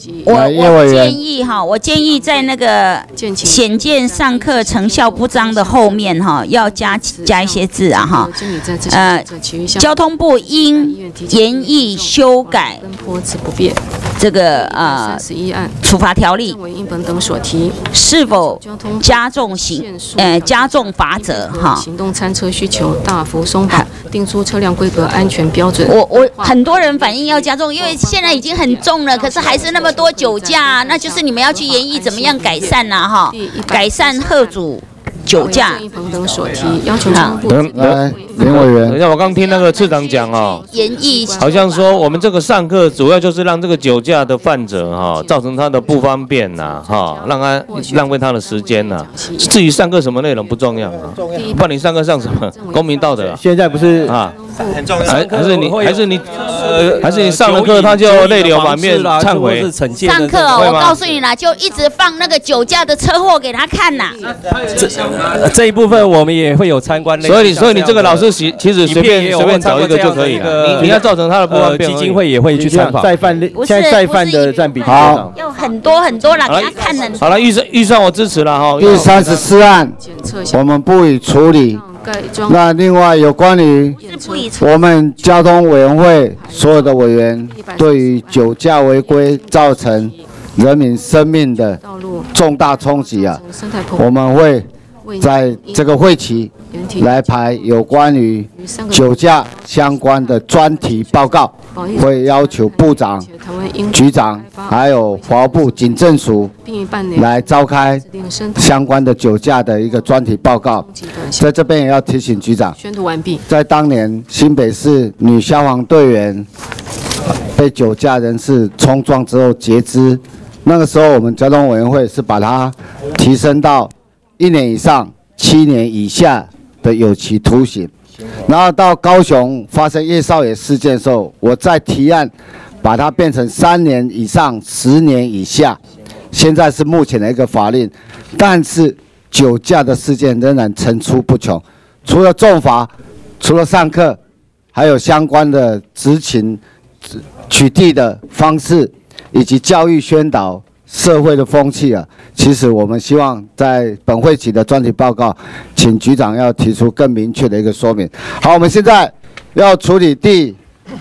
我建议在那个显见上课成效不彰的后面哈，要加一些字啊哈。交通部应研议修改这个处罚条例，是否加重罚则哈？ 行动餐车需求大幅松绑，定出车辆规格安全标准。 我很多人反映要加重，因为现在已经很重了，可是还是那么多酒驾，那就是你们要去研议怎么样改善呐哈？改善吓阻酒驾。 等所提要求来，林委员， 等一下，我刚听那个次长讲哦， 研议好像说我们这个上课主要就是让这个酒驾的犯者哈，造成他的不方便呐哈，让他浪费他的时间呐。至于上课什么内容不重要啊，不然你上课上什么公民道德？ 现在不是啊。 很重要， 还是你上了课他就泪流满面忏悔。 上课我告诉你啦，就一直放那个酒驾的车祸给他看呐。 这一部分我们也会有参观。 所以你这个老师其实随便找一个就可以了。你要造成他的不方便， 基金会也会去参访。 现在再犯的占比好， 要很多啦，给他看的。 好了，预算我支持了哈。 第34案我们不予处理。那另外有关于我们交通委员会所有的委员对于酒驾违规造成人民生命的重大冲击啊，我们会在这个会期来排有关于酒驾相关的专题报告，会要求部长、局长还有法务部警政署来召开相关的酒驾的一个专题报告。在这边也要提醒局长， 宣读完毕。 在当年新北市女消防队员被酒驾人士冲撞之后截肢，那个时候我们交通委员会是把它提升到1年以上7年以下的有期徒刑。然后到高雄发生叶少爷事件的时候，我再提案把它变成3年以上10年以下，现在是目前的一个法令。但是酒驾的事件仍然层出不穷，除了重罚，除了上课，还有相关的执勤取缔的方式，以及教育宣导社会的风气啊。其实我们希望在本会期的专题报告，请局长要提出更明确的一个说明。好，我们现在要处理第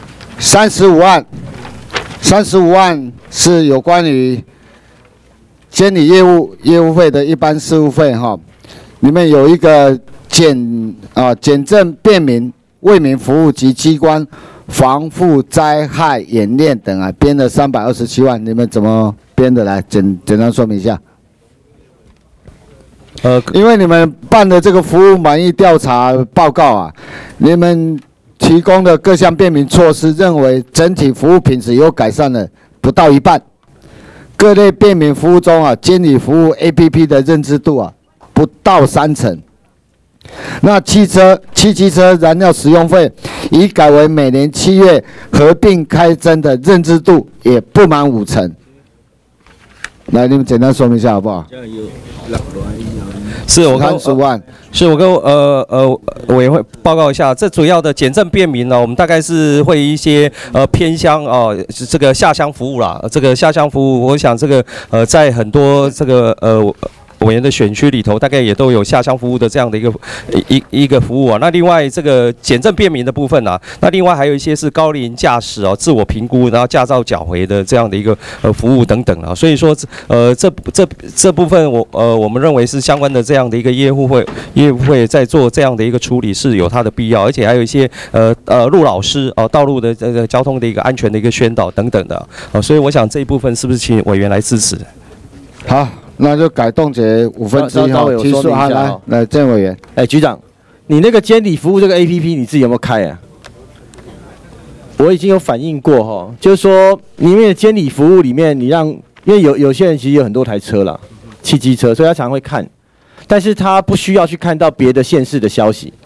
35案。35案是有关于监理业务费的一般事务费哈，里面有一个简政便民为民服务及机关防护灾害演练等啊，编了327万，你们怎么编的？来简单说明一下。因为你们办的这个服务满意调查报告啊，你们提供的各项便民措施，认为整体服务品质有改善了不到一半。各类便民服务中啊，监理服务 APP 的认知度啊不到30%。那汽机车燃料使用费已改为每年7月合并开征的认知度也不满50%。来，你们简单说明一下好不好？ 是我跟委员会报告一下，这主要的简政便民呢，我们大概是会一些偏乡这个下乡服务啦，这个下乡服务，我想这个在很多这个委员的选区里头，大概也都有下乡服务的这样的一个服务啊。那另外这个简政便民的部分啊，那另外还有一些是高龄驾驶自我评估，然后驾照缴回的这样的一个服务等等啊。所以说这部分我们认为是相关的这样的一个业务会在做这样的一个处理是有它的必要，而且还有一些路老师道路的这个交通的一个安全的一个宣导等等的所以我想这一部分是不是请委员来支持？ 好。那就改冻结1/5哈，提出来，郑委员。 局长，你那个监理服务这个 APP 你自己有没有开啊？我已经有反映过哈，就是说里面的监理服务里面，你让，因为有些人其实有很多台车啦，汽机车，所以他常会看，但是他不需要去看到别的县市的消息，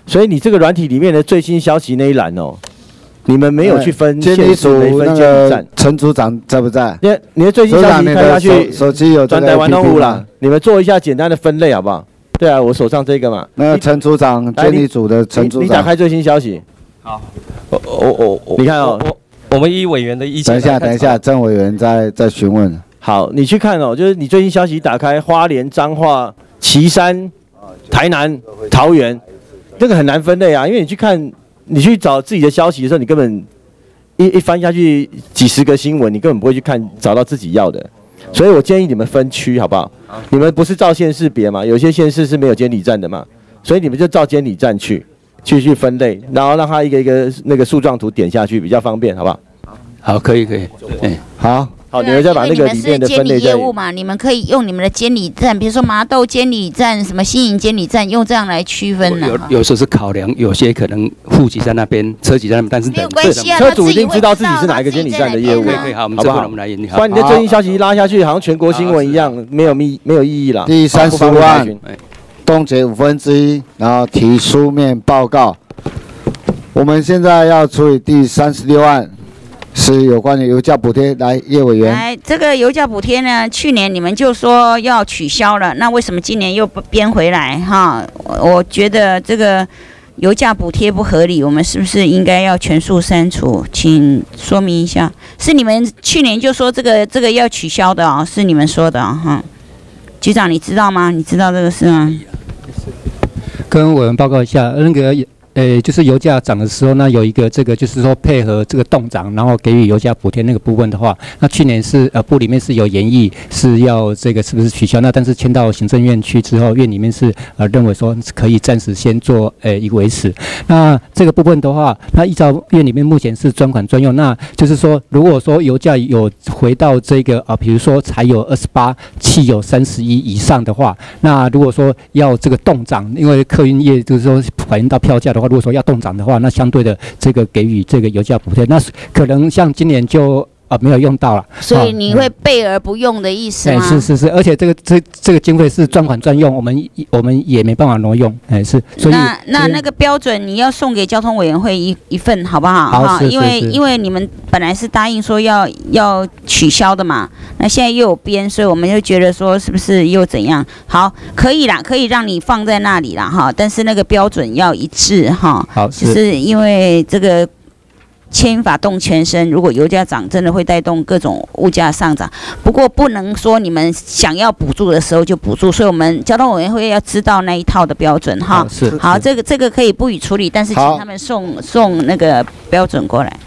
所以你这个软体里面的最新消息那一栏哦，你们没有去分监理组那个陈组长在不在？ 你的最新消息看下去， 手机有转台湾动物啦，你们做一下简单的分类好不好？对啊，我手上这个嘛。 那个陈组长，监理组的陈组长， 你打开最新消息。 好， 你看哦， 我们依委员的意见。 等一下，郑委员在询问。 好，你去看哦，就是你最新消息打开，花莲、彰化、旗山、台南、桃园，这个很难分类啊，因为你去找自己的消息的时候，你根本一翻下去几十个新闻，你根本不会去找到自己要的。所以我建议你们分区好不好？你们不是照县市别嘛？有些县市是没有监理站的嘛，所以你们就照监理站去分类，然后让它一个一个那个树状图点下去，比较方便，好不好？ 好，可以。 好，你们再把那个里面的分类业务嘛，你们可以用你们的监理站，比如说麻豆监理站、什么新营监理站，用这样来区分呢。 有时候是考量，有些可能户籍在那边，车籍在那边，但是没有关系啊， 车主一定知道自己是哪一个监理站的业务。 可以，好，我们这边我们来研究。 不然你的最新消息拉下去，好像全国新闻一样，没有意义了。 第35案，冻结1/5，然后提书面报告。我们现在要处理第36案。是有关于油价补贴，来叶委员。 来，这个油价补贴呢，去年你们就说要取消了，那为什么今年又编回来哈？我觉得这个油价补贴不合理，我们是不是应该要全数删除？请说明一下。是你们去年就说这个要取消的哦，是你们说的哈。局长，你知道吗？你知道这个事吗？ 跟委员报告一下，那个。就是油价涨的时候，那有一个这个就是说配合这个冻涨，然后给予油价补贴那个部分的话，那去年是部里面是有研议是要这个是不是取消？那但是迁到行政院去之后，院里面是认为说可以暂时先做一个维持。那这个部分的话，那依照院里面目前是专款专用，那就是说如果说油价有回到这个比如说柴油28，汽油31以上的话，那如果说要这个冻涨，因为客运业就是说反映到票价的话。如果说要冻涨的话，那相对的这个给予这个油价补贴，那可能像今年就没有用到了， 所以你会备而不用的意思吗？ 是，而且这个经费是专款专用，我们也没办法挪用，是。所以那个标准你要送给交通委员会一份好不好？ 好， 因为你们本来是答应说要取消的嘛，那现在又有编，所以我们就觉得说是不是又怎样？好，可以啦，可以让你放在那里啦哈，但是那个标准要一致哈。 好， 就是因为这个。牵一发动全身，如果油价涨，真的会带动各种物价上涨。不过不能说你们想要补助的时候就补助，所以我们交通委员会要知道那一套的标准哈。好，这个可以不予处理，但是请他们送那个标准过来。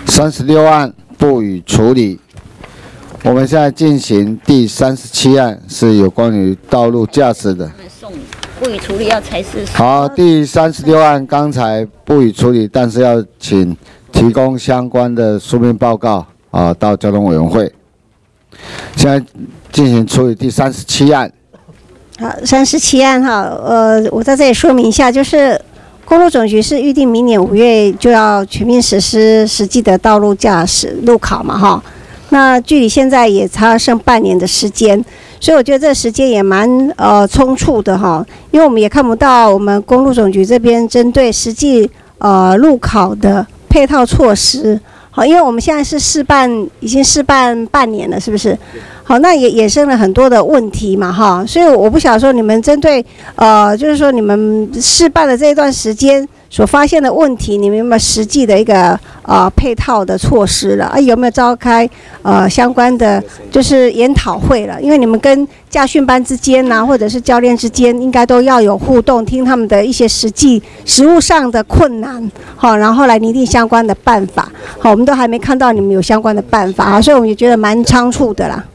36案不予处理。我们现在进行第37案，是有关于道路驾驶的。 不予处理要才是。 好，第36案刚才不予处理，但是要请提供相关的书面报告到交通委员会。现在进行处理第37案。 好，37案哈，我在这里说明一下，就是公路总局是预定明年5月就要全面实施实际的道路驾驶路考嘛哈。那距离现在也差剩半年的时间，所以我觉得这个时间也蛮匆促的哈，因为我们也看不到我们公路总局这边针对实际路考的配套措施。好，因为我们现在是已经试办半年了，是不是？好，那也衍生了很多的问题嘛，哈，所以我不晓得说你们针对就是说你们试办的这一段时间所发现的问题，你们有没有实际的一个配套的措施了？有没有召开相关的就是研讨会了？因为你们跟驾训班之间呐，或者是教练之间，应该都要有互动，听他们的一些实务上的困难，好，然后来拟定相关的办法。好，我们都还没看到你们有相关的办法，所以我们也觉得蛮仓促的啦。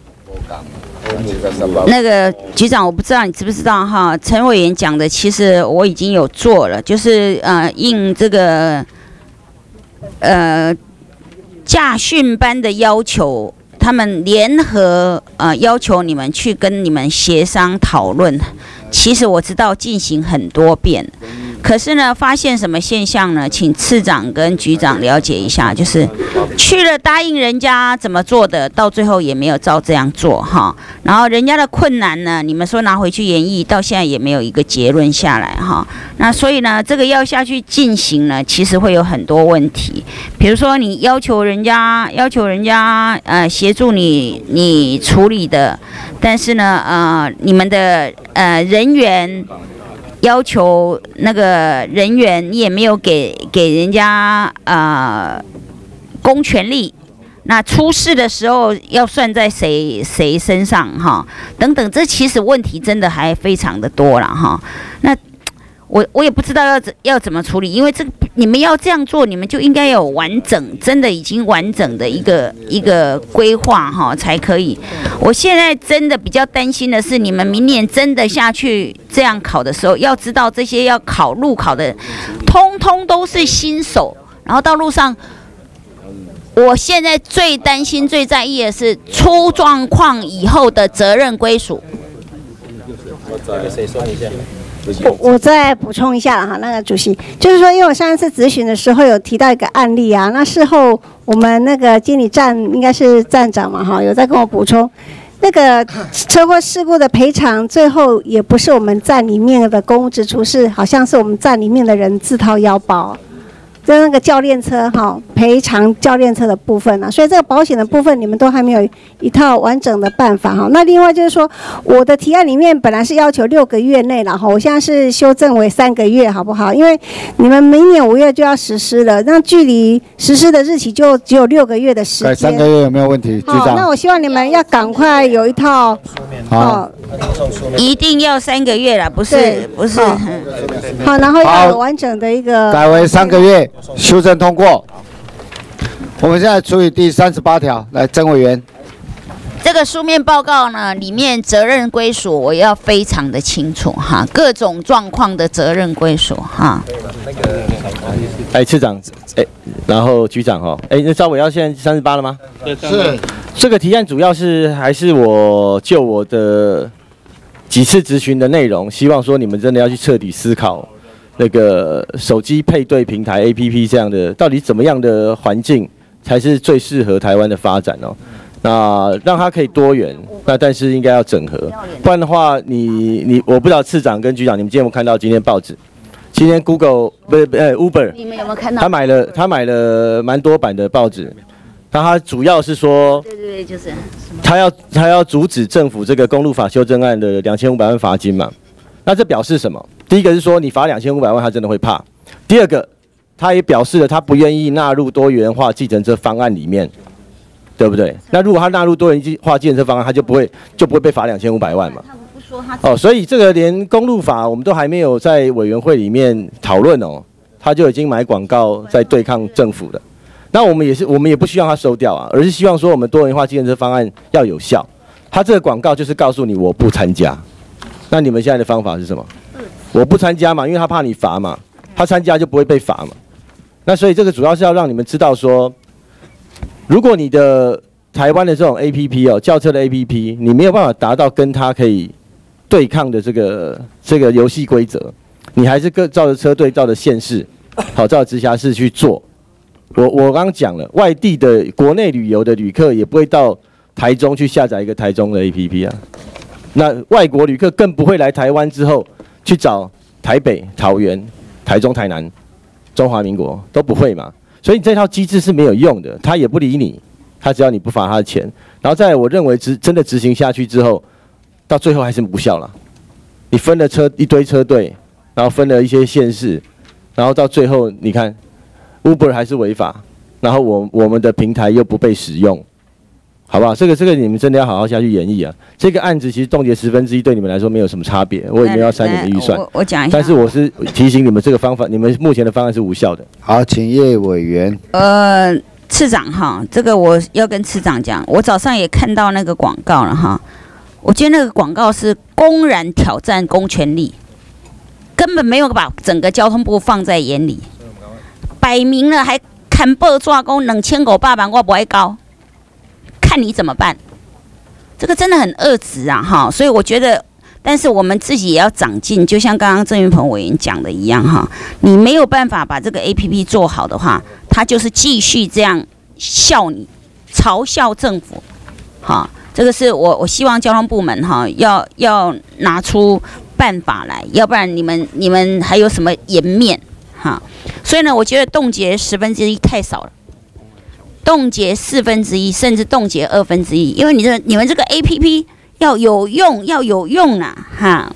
那个局长，我不知道你知不知道哈，陈委员讲的，其实我已经有做了，就是应这个驾训班的要求，他们联合要求你们去跟你们协商讨论。其实我知道进行很多遍， 可是呢，发现什么现象呢？请次长跟局长了解一下，就是去了答应人家怎么做的，到最后也没有照这样做哈。然后人家的困难呢，你们说拿回去研议，到现在也没有一个结论下来哈。那所以呢，这个要下去进行呢，其实会有很多问题。比如说你要求人家协助你处理的，但是呢你们的人员要求那个人员你也没有给人家公权力，那出事的时候要算在谁身上哈？等等，这其实问题真的还非常的多了哈。那我也不知道要怎么处理，因为这个你们要这样做，你们就应该有完整，真的已经完整的一个规划哈才可以。我现在真的比较担心的是，你们明年真的下去这样考的时候，要知道这些要路考的，通通都是新手，然后到路上。我现在最担心、最在意的是出状况以后的责任归属。 我再补充一下了哈，那个主席，就是说，因为我上一次咨询的时候有提到一个案例啊，那事后我们那个监理站应该是站长嘛哈，有在跟我补充，那个车祸事故的赔偿最后也不是我们站里面的公务支出，是好像是我们站里面的人自掏腰包。在那个教练车哈赔偿教练车的部分啊，所以这个保险的部分你们都还没有一套完整的办法哈。那另外就是说，我的提案里面本来是要求6个月内了哈，我现在是修正为3个月，好不好？因为你们明年5月就要实施了，那距离实施的日期就只有6个月的时间。 3个月有没有问题？局长。 那我希望你们要赶快有一套。 好。 一定要3个月了，不是。 好，然后要有完整的一个。 改为3个月。修正通过。我们现在处理第38条，来，曾委员。 这个书面报告呢，里面责任归属我要非常的清楚哈，各种状况的责任归属哈。 次长，然后局长哈，那赵委要现在38了吗？ 是。 这个提案主要还是我就我的几次咨询的内容，希望说你们真的要去彻底思考。那个手机配对平台 APP 这样的，到底怎么样的环境才是最适合台湾的发展哦？那让它可以多元，那但是应该要整合，不然的话，我不知道次长跟局长，你们今天有没有看到今天报纸？今天 Google Uber， 你们有没有看到？他买了蛮多版的报纸，那他主要是说，对，就是他要阻止政府这个公路法修正案的2500万罚金嘛？那这表示什么？第一个是说你罚2500万，他真的会怕；第二个，他也表示了他不愿意纳入多元化计程车方案里面，对不对？那如果他纳入多元化计程车方案，他就不会被罚2500万嘛。所以这个连公路法我们都还没有在委员会里面讨论哦，他就已经买广告在对抗政府了。那我们也不希望他收掉啊，而是希望说我们多元化计程车方案要有效。他这个广告就是告诉你我不参加，那你们现在的方法是什么？我不参加嘛，因为他怕你罚嘛，他参加就不会被罚嘛。那所以这个主要是要让你们知道说，如果你的台湾的这种 APP 哦，轿车的 APP， 你没有办法达到跟他可以对抗的这个游戏规则，你还是照着车队、照着县市、照着直辖市去做。我刚刚讲了，外地的国内旅游的旅客也不会到台中去下载一个台中的 APP 啊。那外国旅客更不会来台湾之后去找台北、桃园、台中、台南、中华民国都不会嘛，所以这套机制是没有用的，他也不理你，他只要你不罚他的钱，然后再来我认为真的执行下去之后，到最后还是无效了。你分了一堆车队，然后分了一些县市，然后到最后你看 Uber 还是违法，然后我们的平台又不被使用。好不好？这个你们真的要好好下去演绎啊！这个案子其实冻结1/10对你们来说没有什么差别，我也没有要删你们预算。 我讲一下， 但是我是提醒你们这个方法，你们目前的方案是无效的。 好，请叶委员。 次长哈，这个我要跟次长讲，我早上也看到那个广告了哈，我觉得那个广告是公然挑战公权力，根本没有把整个交通部放在眼里，摆明了还砍报抓工2500万我不会交。看你怎么办，这个真的很恶质啊哈！所以我觉得但是我们自己也要长进，就像刚刚郑云鹏委员讲的一样哈，你没有办法把这个 APP 做好的话，他就是继续这样笑你，嘲笑政府，哈，这个是我希望交通部门哈要拿出办法来，要不然你们还有什么颜面哈？所以呢，我觉得冻结1/10太少了，冻结1/4，甚至冻结1/2，因为你们这个 APP。要有用啦，哈，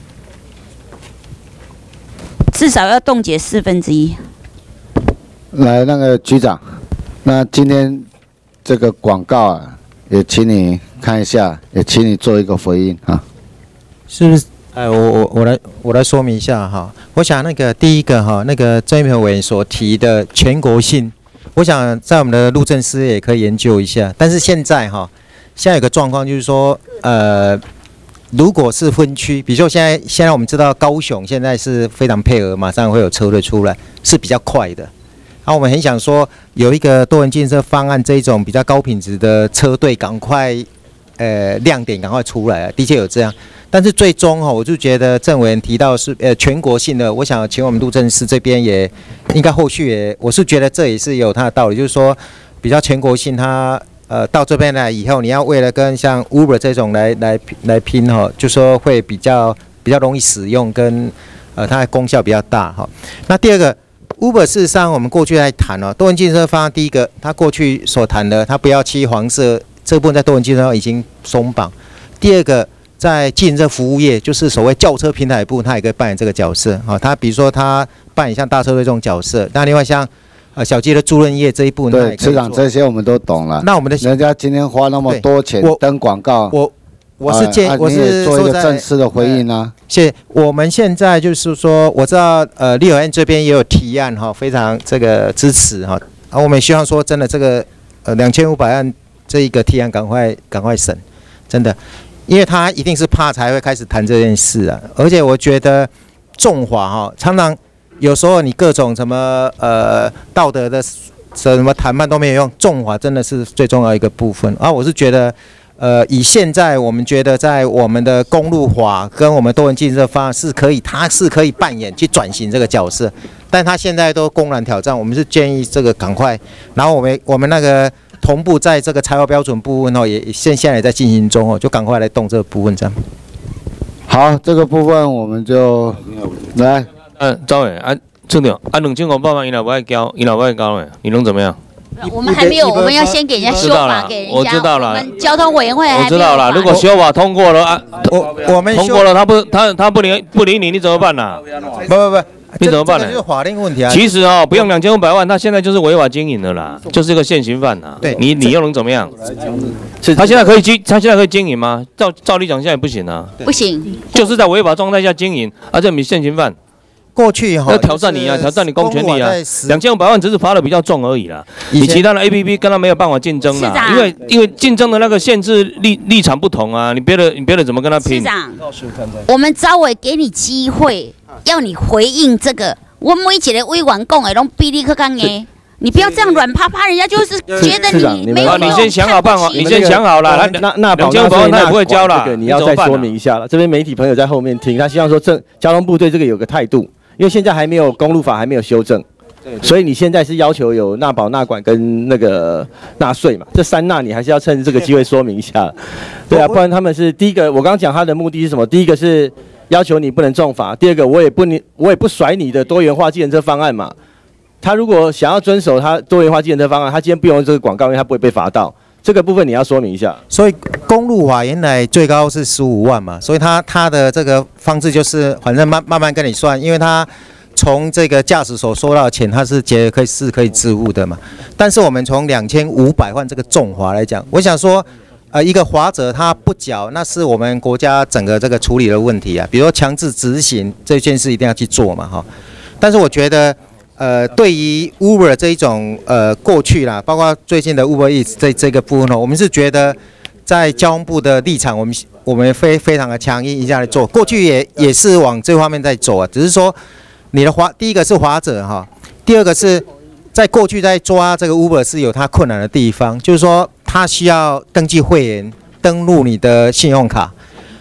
至少要冻结1/4。 来，那个局长，那今天这个广告啊，也请你看一下，也请你做一个回应啊。 是不是？我来说明一下哈。我想那个第一个哈，那个郑云鹏委员所提的全国性，我想在我们的路政司也可以研究一下。但是现在有个状况就是说，如果是分区，比如说现在我们知道高雄现在是非常配合，马上会有车队出来，是比较快的。然后我们很想说有一个多元建设方案，这一种比较高品质的车队赶快亮点赶快出来，的确有这样。但是最终我就觉得郑委员提到是全国性的，我想请我们路政司这边也应该后续也，我是觉得这也是有它的道理，就是说比较全国性它。到这边来以后，你要为了跟像 Uber 这种来拼就说会比较容易使用，跟它的功效比较大那第二个 Uber 事实上我们过去来谈多元建设方案，第一个它过去所谈的，它不要漆黄色这部分在多元建设方案已经松绑。第二个在计程车服务业，就是所谓轿车平台部，它也可以扮演这个角色它比如说它扮演像大车队这种角色，那另外像。小鸡的租赁业这一部分， 对，市长这些我们都懂了。 那我们的人家今天花那么多钱登广告， 我是建议，我是做一个正式的回应啊。 谢谢。我们现在就是说，我知道立法院这边也有提案非常这个支持我们也希望说真的这个2500万这一个提案赶快审，真的，因为他一定是怕才会开始谈这件事啊。而且我觉得重罚常常。有时候你各种什么道德的什么谈判都没有用，重罚真的是最重要一个部分我是觉得以现在我们觉得在我们的公路法跟我们多元建设方案它是可以扮演去转型这个角色，但它现在都公然挑战，我们是建议这个赶快，然后我们那个同步在这个财务标准部分也现在也在进行中就赶快来动这个部分这样。 好，这个部分我们就来。 赵伟郑总2500万，伊老不爱交，你能怎么样？ 我们还没有，我们要先给人家修法给人家。 我知道了， 我们交通委员会还没有。 我知道了，如果修法通过了我们通过了，他不理你怎么办呢？ 不， 你怎么办呢？ 这就是法令问题啊。 其实不用2500万，他现在就是违法经营的啦，就是一个现行犯呐。 对， 你又能怎么样？他现在可以经营吗？照理讲现在也不行啊。 不行， 就是在违法状态下经营，而且你现行犯。 过去要挑战你啊，挑战你公权力啊！2500万只是罚的比较重而已啦。你其他的 APP 跟他没有办法竞争啦，因为竞争的那个限制立场不同啊，你别的怎么跟他拼？ 市长，我们招委给你机会，要你回应这个。我每一个委员讲的拢比你去讲的，你不要这样软趴趴，人家就是觉得你没有。 你先想好办法，你先想好了。 那 2500万他也不会交了， 你要再说明一下了。这边媒体朋友在后面听，他希望说交通部对这个有个态度。因为现在还没有公路法还没有修正，所以你现在是要求有纳保、纳管跟那个纳税嘛，这3纳你还是要趁这个机会说明一下，对啊，不然他们是第一个，我刚刚讲他的目的是什么？第一个是要求你不能重罚，第二个我也不甩你的多元化计程车方案嘛，他如果想要遵守他多元化计程车方案，他今天不用这个广告，因为他不会被罚到。这个部分你要说明一下。 所以公路法原来最高是15万嘛，所以他的这个方式就是反正慢慢跟你算，因为他从这个驾驶所收到的钱，他是可以支付的嘛。但是我们从2500万这个重罚来讲，我想说，一个罚者他不缴，那是我们国家整个这个处理的问题啊。比如说强制执行这件事一定要去做嘛，但是我觉得。对于 Uber 这一种过去啦，包括最近的 Uber Eats 这个部分我们是觉得在交通部的立场，我们非常的强硬一下来做。过去也是往这方面在走啊，只是说你的第一个是罚者第二个是在过去在抓这个 Uber 是有它困难的地方，就是说它需要登记会员，登录你的信用卡。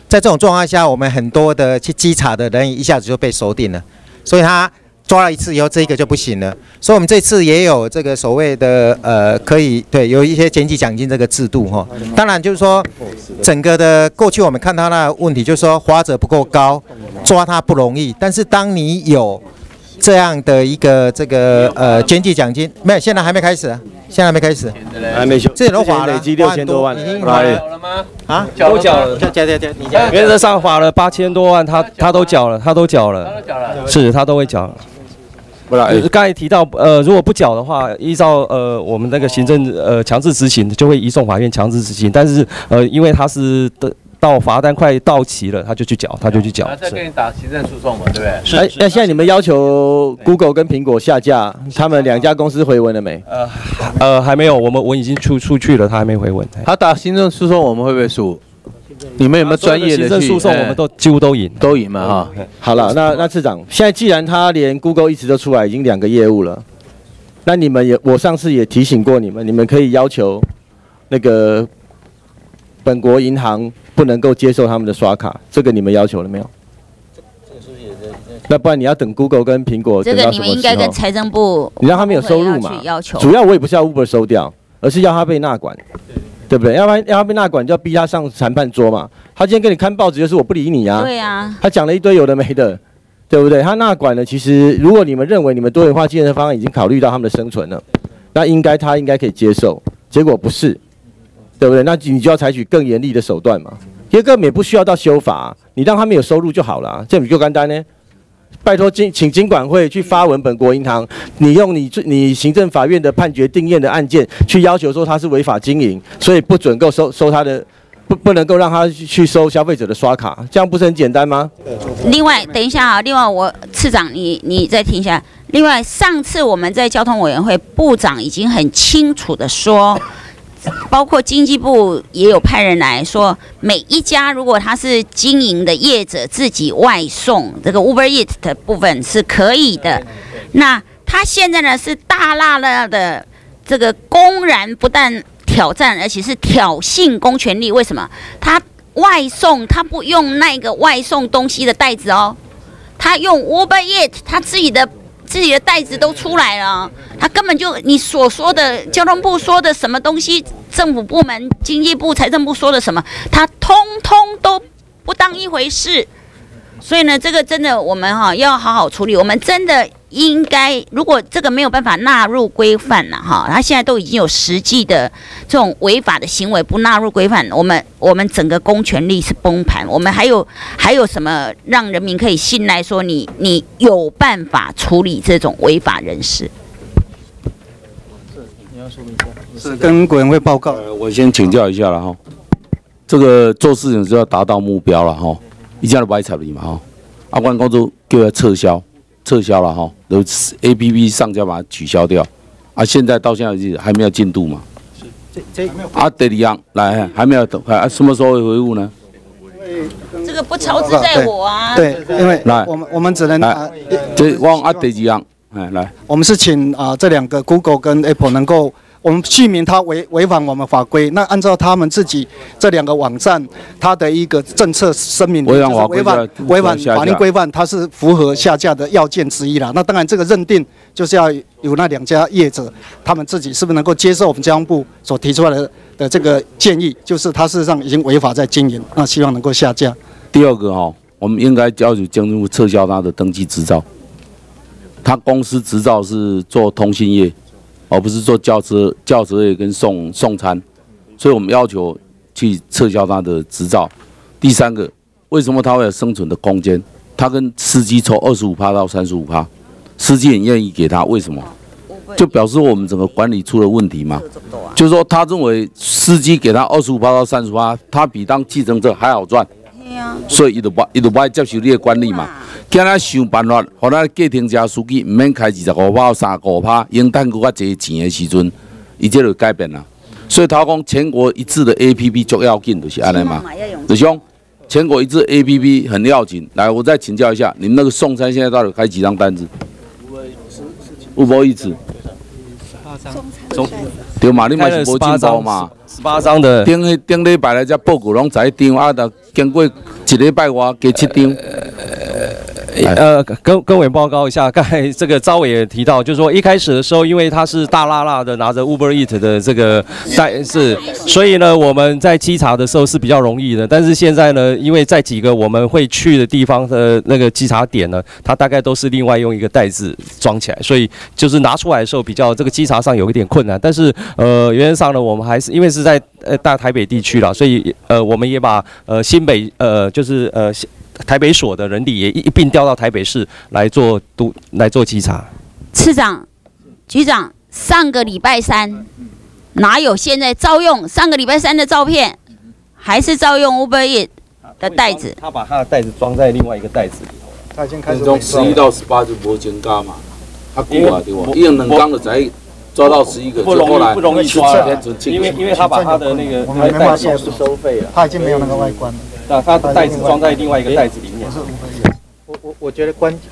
在这种状况下，我们很多的去稽查的人一下子就被锁定了，所以他抓了一次以后，这个就不行了。所以我们这次也有这个所谓的可以有一些检举奖金这个制度哈。当然就是说，整个的过去我们看到那问题，就是说罚则不够高，抓他不容易。但是当你有这样的一个这个检举奖金，没有，现在还没开始，现在还没开始， 还没休， 这都罚了， 累积6000多万， 已经罚了吗？ 啊， 都缴了， 你原则上罚了8000多万，他都缴了，他都缴了，是他都会缴。刚才提到，如果不缴的话，依照我们那个行政强制执行，就会移送法院强制执行。但是因为他是到罚单快到期了，他就去缴。再跟你打行政诉讼嘛，对不对？ 是。那现在你们要求 Google 跟苹果下架，他们2家公司回文了没？ 还没有，我已经出去了，他还没回文。 他打行政诉讼，我们会不会输？你们有没有专业的行政诉讼？我们都几乎都赢， 嘛哈。 好了，那次长，现在既然他连 Google 一直都出来，已经2个业务了，那你们我上次也提醒过你们可以要求那个本国银行不能够接受他们的刷卡，这个你们要求了没有？那不然你要等 Google 跟苹果等到什么时候？ 这个你们应该跟财政部， 你让他们有收入嘛？主要我也不是要 Uber 收掉，而是要他被纳管。对不对？要不然要被纳管，就要逼他上谈判桌嘛。他今天跟你看报纸，就是我不理你啊。 对啊。 他讲了一堆有的没的，对不对？他纳管了，其实如果你们认为你们多元化建设方案已经考虑到他们的生存了，那他应该可以接受。结果不是，对不对？那你就要采取更严厉的手段嘛。因为根本也不需要到修法，你让他们有收入就好了，这样就简单呢。拜托请金管会去发文本国银行，你用你行政法院的判决定验的案件去要求说他是违法经营，所以不准够收他的，不能够让他去收消费者的刷卡，这样不是很简单吗？ 另外，等一下啊，我次长你再听一下。另外，上次我们在交通委员会，部长已经很清楚的说。包括经济部也有派人来说，每一家如果他是经营的业者自己外送，这个 Uber Eats 的部分是可以的。那他现在呢是大大的这个公然不但挑战，而且是挑衅公权力。为什么？他外送他不用那个外送东西的袋子哦，他用 Uber Eats 他自己的袋子都出来了，他根本就你所说的交通部说的什么东西，政府部门、经济部、财政部说的什么，他通通都不当一回事。所以呢，这个真的我们要好好处理。我们真的应该，如果这个没有办法纳入规范了他现在都已经有实际的这种违法的行为不纳入规范，我们整个公权力是崩盘。我们还有什么让人民可以信赖说你有办法处理这种违法人士？ 你要说明一下，是跟委员会报告。 我先请教一下了这个做事情是要达到目标了一家都不爱插你嘛我讲做叫他撤销了都 APP 上架把它取消掉现在到现在为止还没有进度嘛？第二样来还没有等什么时候会回复呢？ 这个不操之在我啊。 对，因为我们只能这我第二样来， 我们是请这2个 Google 跟 Apple 能够。我们续明它违反我们法规，那按照他们自己这2个网站，它的一个政策声明，违反法律规范，它是符合下架的要件之一啦。那当然，这个认定就是要有那2家业者，他们自己是不是能够接受我们交通部所提出来的这个建议，就是它事实上已经违法在经营，那希望能够下架。 第2个我们应该要求交通部撤销他的登记执照，他公司执照是做通信业。而不是做轿车业跟送餐，所以我们要求去撤销他的执照。第3个，为什么他会有生存的空间？他跟司机抽25%到35%，司机很愿意给他，为什么？就表示我们整个管理出了问题嘛。就是说，他认为司机给他25%到30%，他比当计程车还好赚，所以他就不爱接受你的管理嘛。今仔想办法，让咱计程车司机唔免开25%到35%，应赚更较侪钱的时阵，伊这就改变啦。所以他讲全国一致的 APP 足要紧，就是安尼嘛。就像全国一致 APP 很要紧。来，我再请教一下，你们那个送餐现在到底开几张单子？500一次。 对嘛，你嘛是无进步嘛。 18张的。 顶礼拜来只报告拢在张，啊，就经过1礼拜外加7张。 跟委报告一下，刚才这个招委也提到，就是说一开始的时候，因为他是大辣辣的拿着 Uber Eat 的这个所以呢我们在稽查的时候是比较容易的。但是现在呢，因为在几个我们会去的地方的那个稽查点呢，它大概都是另外用一个袋子装起来，所以就是拿出来的时候比较这个稽查上有一点困难。但是原则上呢，我们还是因为是在大台北地区啦，所以我们也把新北就是台北所的人力也一并调到台北市来做稽查。 次长、局长，上个礼拜三哪有现在照用上个礼拜三的照片，还是照用 Uber Eats 的袋子？ 他把他的袋子装在另外一个袋子里头。 他已经开始从11到18就无增加嘛，啊久啊对吧？已经2天就才抓到11个， 不容易抓了，因为他把他的那个袋子不收费了， 他已经没有那个外观了。 那他的袋子装在另外一个袋子里面。 我觉得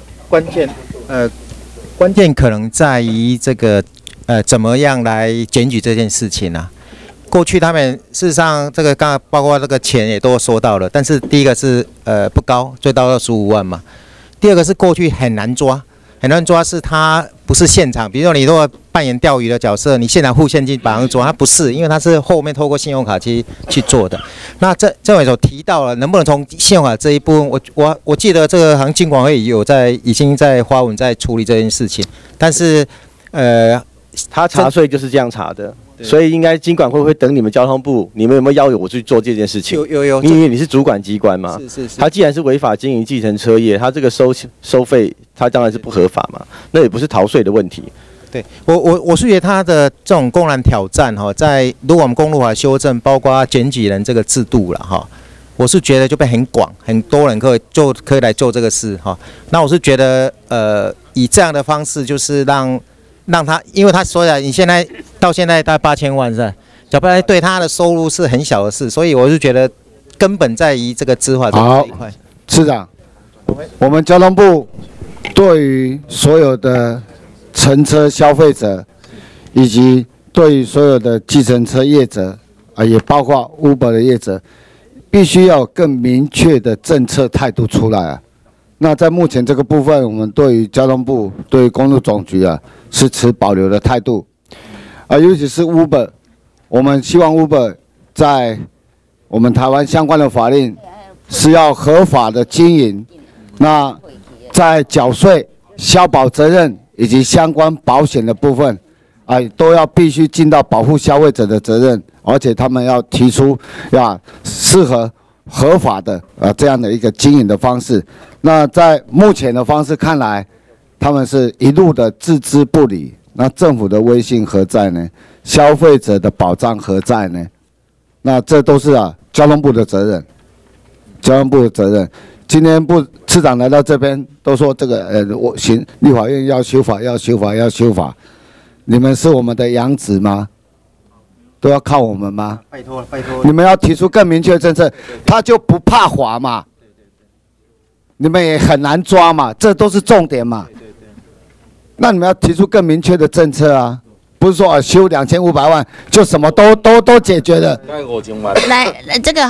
关键可能在于这个怎么样来检举这件事情啊。过去他们事实上这个刚刚包括这个钱也都说到了，但是第一个是不高，最高25万嘛。第二个是过去很难抓。很难抓是他不是现场，比如说你如果扮演钓鱼的角色，你现场付现金把人抓，他不是，因为他是后面透过信用卡去做的。那政委所提到了，能不能从信用卡这一部分，我记得这个好像金管会已经在发文在处理这件事情，但是他查税就是这样查的。所以应该金管会会等你们交通部，你们有没有要求我去做这件事情？ 有， 因为你是主管机关嘛。是。他既然是违法经营计程车业，他这个收费，他当然是不合法嘛。那也不是逃税的问题。 对，我是觉得他的这种公然挑战哈，在如果我们公路法修正，包括检举人这个制度了哈，我是觉得就被很广，很多人可以来做这个事哈。那我是觉得以这样的方式就是让他，因为他说的，你到现在大概8000万是吧？小白对他的收入是很小的事，所以我就觉得根本在于这个执法这一块。 市长，我们交通部对于所有的乘车消费者，以及对于所有的计程车业者也包括 Uber 的业者，必须要有更明确的政策态度出来啊。那在目前这个部分，我们对于交通部、对于公路总局是持保留的态度，尤其是 Uber， 我们希望 Uber 在我们台湾相关的法令是要合法的经营，那在缴税、消保责任以及相关保险的部分，都要必须尽到保护消费者的责任，而且他们要提出适合合法的这样的一个经营的方式。那在目前的方式看来，他们是一路的置之不理。那政府的威信何在呢？消费者的保障何在呢？那这都是交通部的责任，交通部的责任。今天次长来到这边都说这个立法院要修法，要修法，要修法。你们是我们的养子吗？都要靠我们吗？ 拜托了，拜托了。 你们要提出更明确的政策，他就不怕罚嘛。你们也很难抓嘛，这都是重点嘛。那你们要提出更明确的政策啊，不是说修2500万就什么都解决了。 来，这个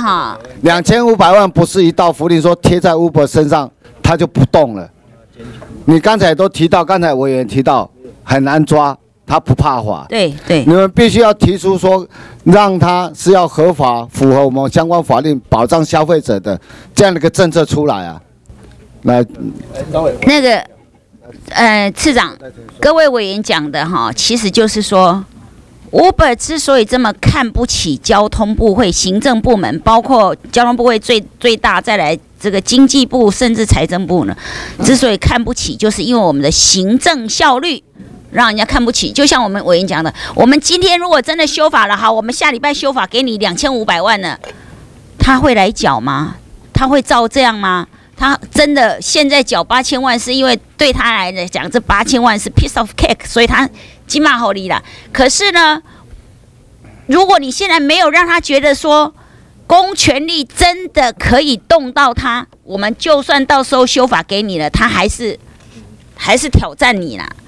2500万不是一道符令说贴在 Uber 身上他就不动了。你刚才都提到，刚才委员提到很难抓，他不怕罚。 对。 你们必须要提出说，让他是要合法，符合我们相关法令，保障消费者的这样的一个政策出来啊。来， 那个次长，各位委员讲的其实就是说 ，Uber 之所以这么看不起交通部会、行政部门，包括交通部会最大，再来这个经济部甚至财政部呢，之所以看不起，就是因为我们的行政效率让人家看不起。就像我们委员讲的，我们今天如果真的修法了，好，我们下礼拜修法给你2500万呢，他会来缴吗？他会照这样吗？他真的现在缴8000万，是因为对他来讲，这8000万是 piece of cake， 所以他金马好利啦。可是呢，如果你现在没有让他觉得说公权力真的可以动到他，我们就算到时候修法给你了，他还是挑战你啦。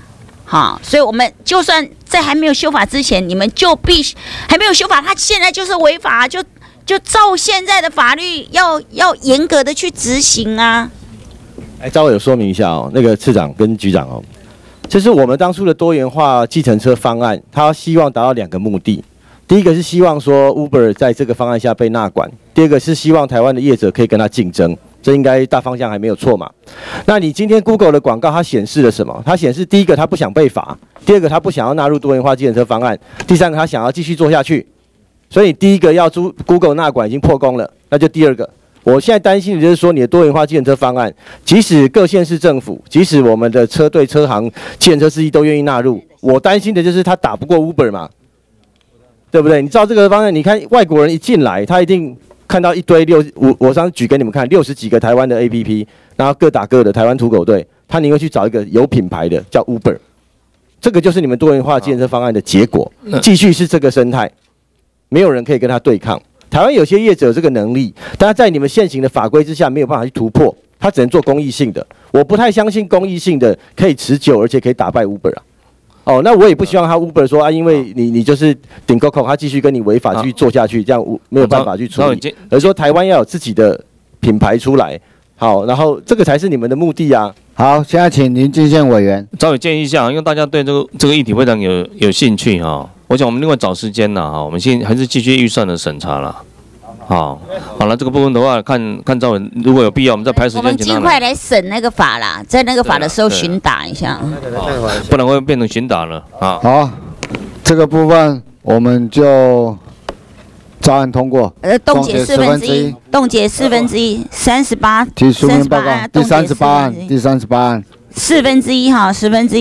好，所以我们就算在还没有修法之前，你们就还没有修法，他现在就是违法，就照现在的法律要严格的去执行啊。 稍微有说明一下哦，那个次长跟局长哦，就是我们当初的多元化计程车方案，它希望达到2个目的。第一个是希望说 Uber 在这个方案下被纳管，第二个是希望台湾的业者可以跟他竞争，这应该大方向还没有错嘛。那你今天 Google 的广告它显示了什么？它显示第一个它不想被罚，第二个它不想要纳入多元化计程车方案，第三个它想要继续做下去。所以第一个要Google 纳管已经破功了，那就第二个。我现在担心的就是说，你的多元化计程车方案，即使各县市政府，即使我们的车队、车行、计程车司机都愿意纳入，我担心的就是他打不过 Uber 嘛。对不对？你照这个方向，你看外国人一进来，他一定看到一堆我上次举给你们看60几个台湾的 APP， 然后各打各的台湾土狗队，他宁愿去找一个有品牌的叫 Uber， 这个就是你们多元化计程车方案的结果，继续是这个生态，没有人可以跟他对抗。台湾有些业者有这个能力，但他在你们现行的法规之下没有办法去突破，他只能做公益性的。我不太相信公益性的可以持久，而且可以打败 Uber 啊。哦，那我也不希望他 Uber 说啊，因为你就是顶扣扣，他继续跟你违法继续做下去，这样没有办法去处理。而是说台湾要有自己的品牌出来，好，然后这个才是你们的目的啊。 好，现在请林进宪委员稍微建议一下，因为大家对这个议题非常有兴趣哈，我想我们另外找时间呢哈，我们还是继续预算的审查了。好了，这个部分的话，看赵委如果有必要，我们再排时间。 我们尽快来审那个法啦，在那个法的时候询打一下， 不然会变成询打了啊。 好，这个部分我们就照案通过。 冻结1/4，冻结1/4 ，38。 提书面报告。第38案，1/4哈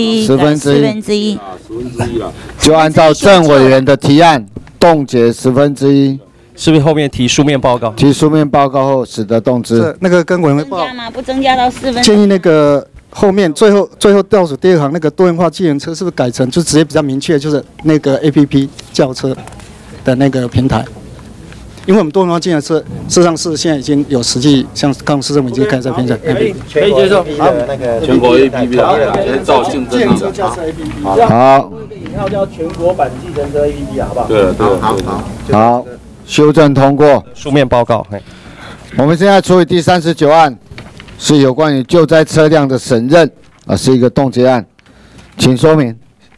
，1/10，就按照郑委员的提案，冻结1/10。 是不是后面提书面报告？ 提书面报告后，使得动之。 那个跟委员会报不增加到4/4。 建议那个后面最后倒数第2行那个多元化计程车是不是改成就直接比较明确，就是那个 APP 轿车的那个平台？因为我们多元化计程车事实上是现在已经有实际，像刚刚市政府已经开始在平台， 可以接受。好，全国 APP 的，先照竞争的。 好。 引号叫全国版计程车 APP 好不好？ 对， 好。修正通过， 书面报告。 我们现在处理第39案，是有关于救灾车辆的审认，是一个冻结案，请说明。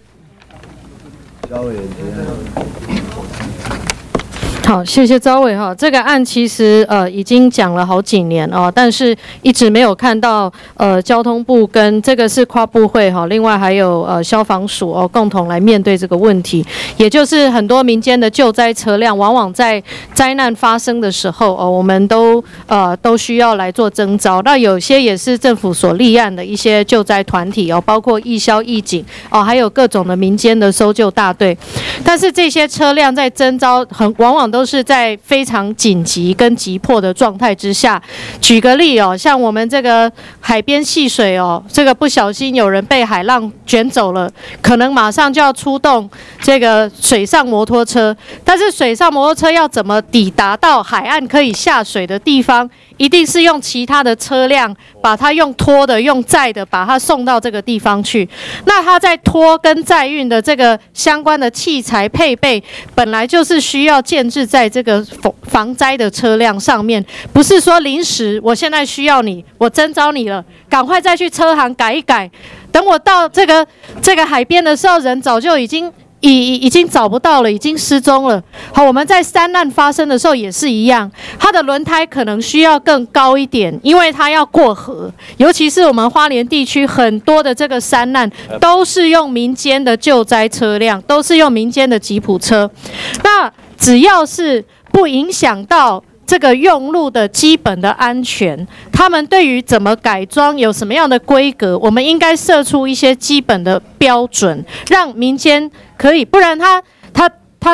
好，谢谢招委哈。这个案其实已经讲了好几年哦，但是一直没有看到交通部跟这个是跨部会哈，另外还有消防署哦共同来面对这个问题。也就是很多民间的救灾车辆，往往在灾难发生的时候哦，我们都需要来做征召。那有些也是政府所立案的一些救灾团体哦，包括义消、义警哦，还有各种的民间的搜救大队。但是这些车辆在征召往往都是在非常紧急跟急迫的状态之下。举个例哦，像我们这个海边戏水哦，这个不小心有人被海浪卷走了，可能马上就要出动这个水上摩托车，但是水上摩托车要怎么抵达到海岸可以下水的地方？一定是用其他的车辆把它用拖的、用载的把它送到这个地方去。那它在拖跟载运的这个相关的器材配备，本来就是需要建置在这个防灾的车辆上面，不是说临时我现在需要你，我征召你了，赶快再去车行改一改，等我到这个海边的时候，人早就已经找不到了，已经失踪了。好，我们在山难发生的时候也是一样，它的轮胎可能需要更高一点，因为它要过河。尤其是我们花莲地区很多的这个山难，都是用民间的救灾车辆，都是用民间的吉普车。那只要是不影响到这个用路的基本的安全，他们对于怎么改装有什么样的规格，我们应该设出一些基本的标准，让民间可以，不然他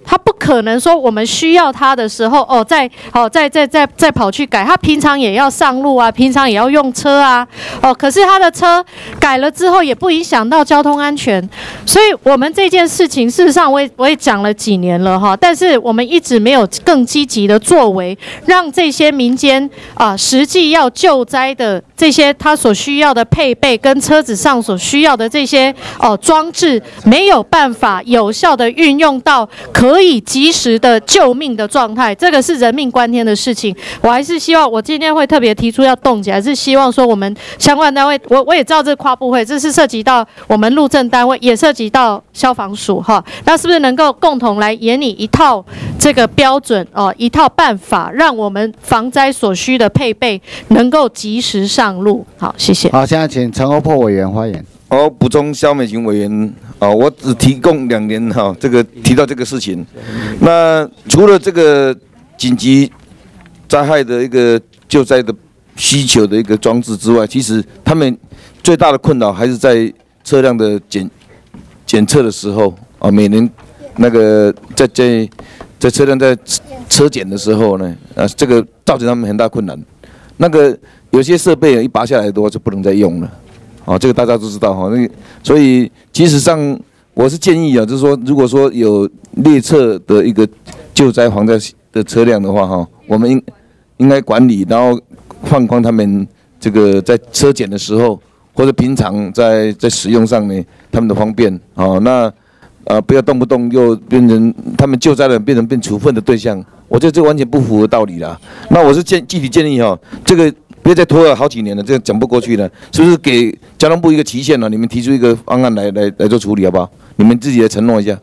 他不可能说我们需要他的时候再跑去改，他平常也要上路啊，平常也要用车啊，可是他的车改了之后也不影响到交通安全，所以我们这件事情事实上我也讲了几年了哈，但是我们一直没有更积极的作为，让这些民间实际要救灾的这些他所需要的配备跟车子上所需要的这些装置没有办法有效的运用到可以及时的救命的状态，这个是人命关天的事情。我还是希望我今天会特别提出要冻结，还是希望说我们相关单位，我也知道这是跨部会，这是涉及到我们路政单位，也涉及到消防署哈，那是不是能够共同来研拟一套这个标准一套办法，让我们防灾所需的配备能够及时上路？好，谢谢。 好，现在请陈欧珀委员发言。 补充萧美琴委员我只提供2年这个提到这个事情。那除了这个紧急灾害的一个救灾的需求的一个装置之外，其实他们最大的困扰还是在车辆的检测的时候每年那个在车辆在车检的时候呢，这个造成他们很大困难。那个有些设备一拔下来的话就不能再用了。这个大家都知道所以其实上我是建议就是说，如果说有列车的一个救灾防灾的车辆的话我们应该管理，然后放宽他们这个在车检的时候或者平常在使用上呢，他们的方便那不要动不动又变成他们救灾的人变处分的对象，我觉得这完全不符合道理啦。那我是具体建议这个。别再拖了好几年了，这个讲不过去了，是不是给交通部一个期限了？你们提出一个方案来做处理好不好？你们自己来承诺一下。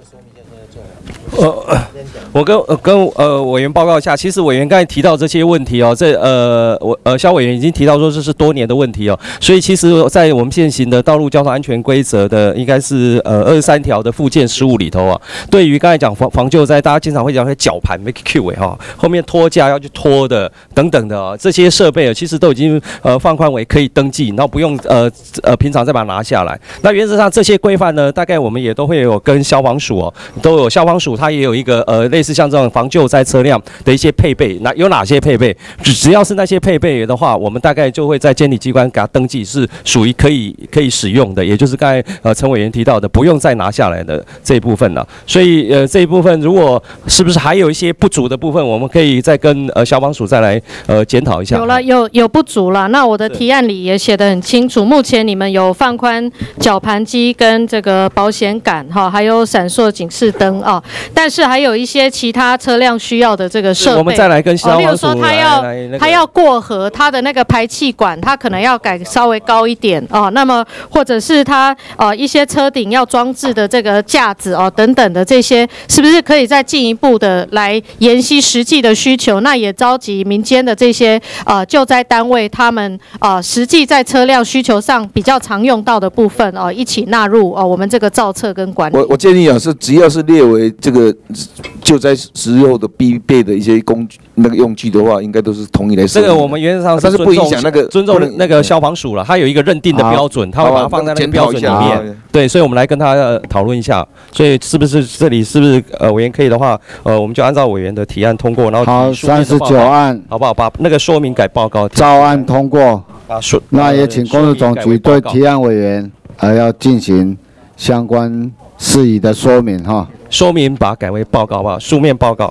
我跟委员报告一下，其实委员刚才提到这些问题萧委员已经提到说这是多年的问题所以其实在我们现行的道路交通安全规则的应该是23条的附件15里头对于刚才讲防救灾，大家经常会讲绞盘 make Q 后面拖架要去拖的等等的这些设备其实都已经放宽为可以登记，然后不用平常再把它拿下来。那原则上这些规范呢，大概我们也都会有跟消防署都有消防署它也有一个类似像这种防救灾车辆的一些配备，有哪些配备？只要是那些配备的话，我们大概就会在监理机关给它登记，是属于可以使用的，也就是刚才陈委员提到的，不用再拿下来的这一部分了。所以这一部分如果是不是还有一些不足的部分，我们可以再跟消防署再来检讨一下。 有不足了，那我的提案里也写得很清楚，目前你们有放宽绞盘机跟这个保险杆还有闪烁警示灯但是还有一些其他车辆需要的这个设备， 我们再来跟消防署例如说他要过河，他的那个排气管他可能要改稍微高一点那么或者是他一些车顶要装置的这个架子等等的这些，是不是可以再进一步的来研析实际的需求？那也召集民间的这些救灾单位，他们实际在车辆需求上比较常用到的部分一起纳入我们这个造册跟管理。 我建议是只要是列为这个救灾时候的必备的一些工具那个用具的话，应该都是统一来使用。 这个我们原则上但是不影响尊重那个消防署了，它有一个认定的标准，它会把它放在那个标准里面。对，所以我们来跟他讨论一下。所以是不是这里是不是委员可以的话，我们就按照委员的提案通过，然后好39案好不好？把那个说明改报告照案通过。那也请公路总局对提案委员要进行相关事宜的说明说明把它改为报告吧，书面报告，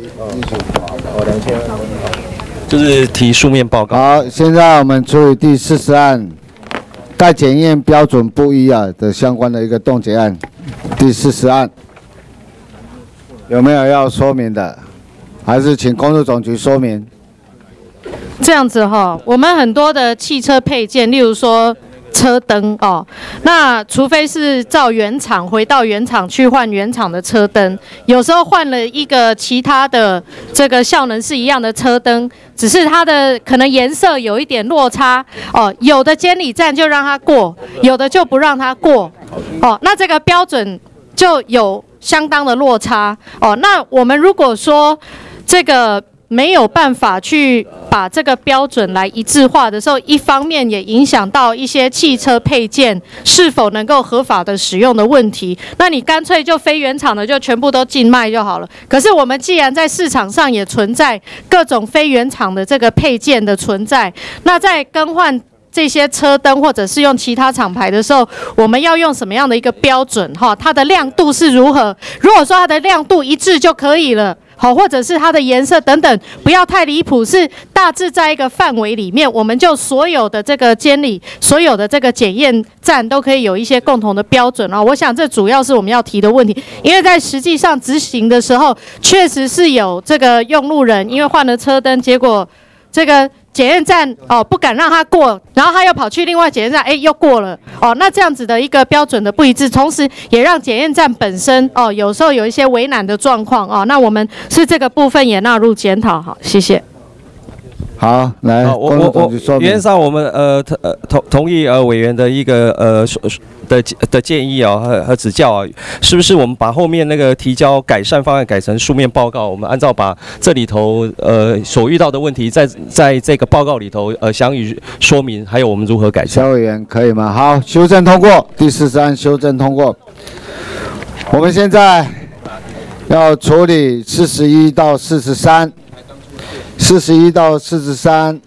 就是提书面报告。 好，现在我们处理第40案，待检验标准不一的相关的一个冻结案。第40案有没有要说明的？还是请公路总局说明？ 这样子我们很多的汽车配件，例如说车灯那除非是照原厂回到原厂去换原厂的车灯，有时候换了一个其他的这个效能是一样的车灯，只是它的可能颜色有一点落差有的监理站就让它过，有的就不让它过那这个标准就有相当的落差那我们如果说这个没有办法去把这个标准来一致化的时候，一方面也影响到一些汽车配件是否能够合法的使用的问题。那你干脆就非原厂的就全部都禁卖就好了。可是我们既然在市场上也存在各种非原厂的这个配件的存在，那在更换这些车灯或者是用其他厂牌的时候，我们要用什么样的一个标准？它的亮度是如何？如果说它的亮度一致就可以了。好，或者是它的颜色等等，不要太离谱，是大致在一个范围里面，我们就所有的这个监理，所有的这个检验站都可以有一些共同的标准啊。我想这主要是我们要提的问题，因为在实际上执行的时候，确实是有这个用路人因为换了车灯，结果这个检验站不敢让他过，然后他又跑去另外检验站，又过了那这样子的一个标准的不一致，同时也让检验站本身有时候有一些为难的状况那我们是这个部分也纳入检讨。好，谢谢。 好，来， 我原则上我们同意委员的一个的建议和指教是不是我们把后面那个提交改善方案改成书面报告？我们按照把这里头所遇到的问题在这个报告里头详予说明，还有我们如何改善。 肖委员可以吗？好，修正通过，第40案修正通过。我们现在要处理41到43。41到43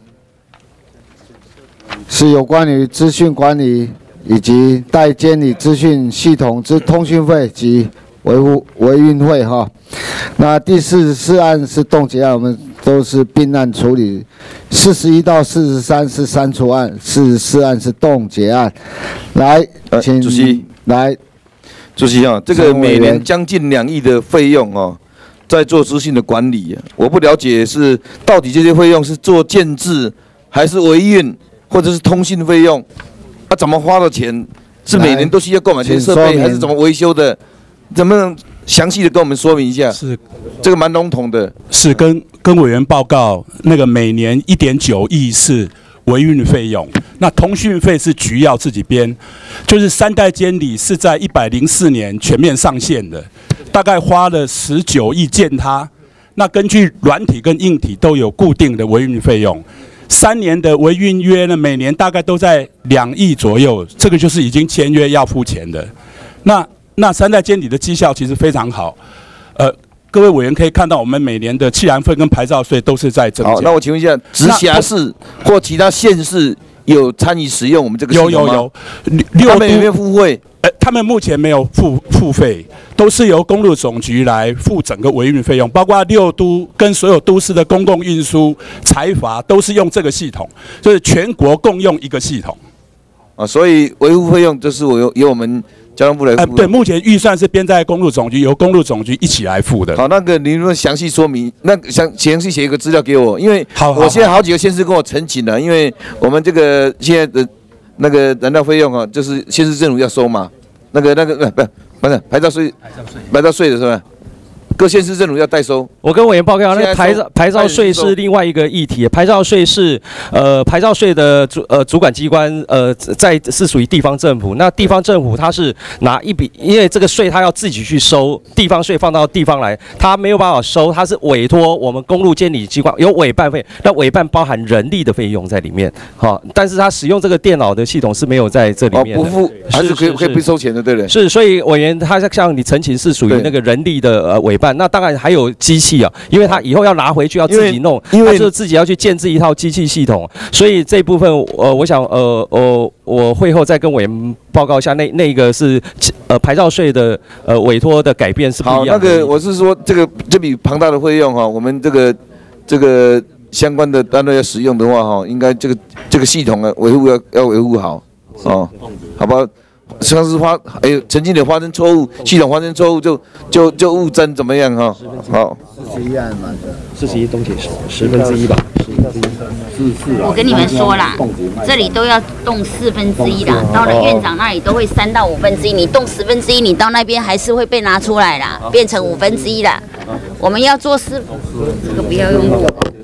是有关于资讯管理以及代监理资讯系统之通讯费及维运费那第44案是冻结案，我们都是并案处理。41到43是删除案，44案是冻结案。来，请主席来， 主席这个每年将近2亿的费用在做资讯的管理我不了解是到底这些费用是做建制，还是维运，或者是通信费用？怎么花的钱？是每年都需要购买这些设备，还是怎么维修的？怎么能详细的跟我们说明一下？ 是， 这个蛮笼统的。 是跟委员报告，那个每年1.9亿是维运费用，那通讯费是局要自己编，就是3代监理是在104年全面上线的。大概花了19亿建它，那根据软体跟硬体都有固定的维运费用，3年的维运约呢，每年大概都在2亿左右，这个就是已经签约要付钱的。那3代监理的绩效其实非常好，各位委员可以看到，我们每年的汽燃费跟牌照税都是在增加。 好，那我请问一下，直辖市或其他县市有参与使用我们这个系统吗？ 有他们有没有付费？ 他们目前没有付费，都是由公路总局来付整个维运费用，包括6都跟所有都市的公共运输、财阀都是用这个系统，就是全国共用一个系统。 所以维护费用就是由我们交通部来付。 对，目前预算是编在公路总局，由公路总局一起来付的。 好，那个你能不能详细说明？详细写一个资料给我，因为我现在好几个县市跟我陈情了，因为我们这个现在的那个燃料费用就是县市政府要收嘛，不是牌照税的是吧？各县市政府要代收。 我跟委员报告，那个牌照税是另外一个议题。牌照税是牌照税的主管机关是属于地方政府。那地方政府它是拿一笔，因为这个税它要自己去收，地方税放到地方来，它没有办法收，它是委托我们公路监理机关有委办费，那委办包含人力的费用在里面。但是它使用这个电脑的系统是没有在这里面的。 不付还是可以不收钱的，对不对？ 是，所以委员他向你陈情是属于那个人力的委办。那当然还有机器因为他以后要拿回去要自己弄，他就是自己要去建制一套机器系统，所以这一部分我想我会后再跟委员报告一下，那个是牌照税的委托的改变是不一样的。 好，那个我是说这笔庞大的费用我们这个相关的单位要使用的话应该这个系统维护要维护好好不好？像是曾经的发生错误，系统发生错误就误增怎么样好 ，41案嘛 ，41冻结1/10吧。 我跟你们说啦，这里都要动1/4啦，到了院长那里都会3到1/5，你动1/10，你到那边还是会被拿出来啦，变成1/5啦。我们要做这个不要用录。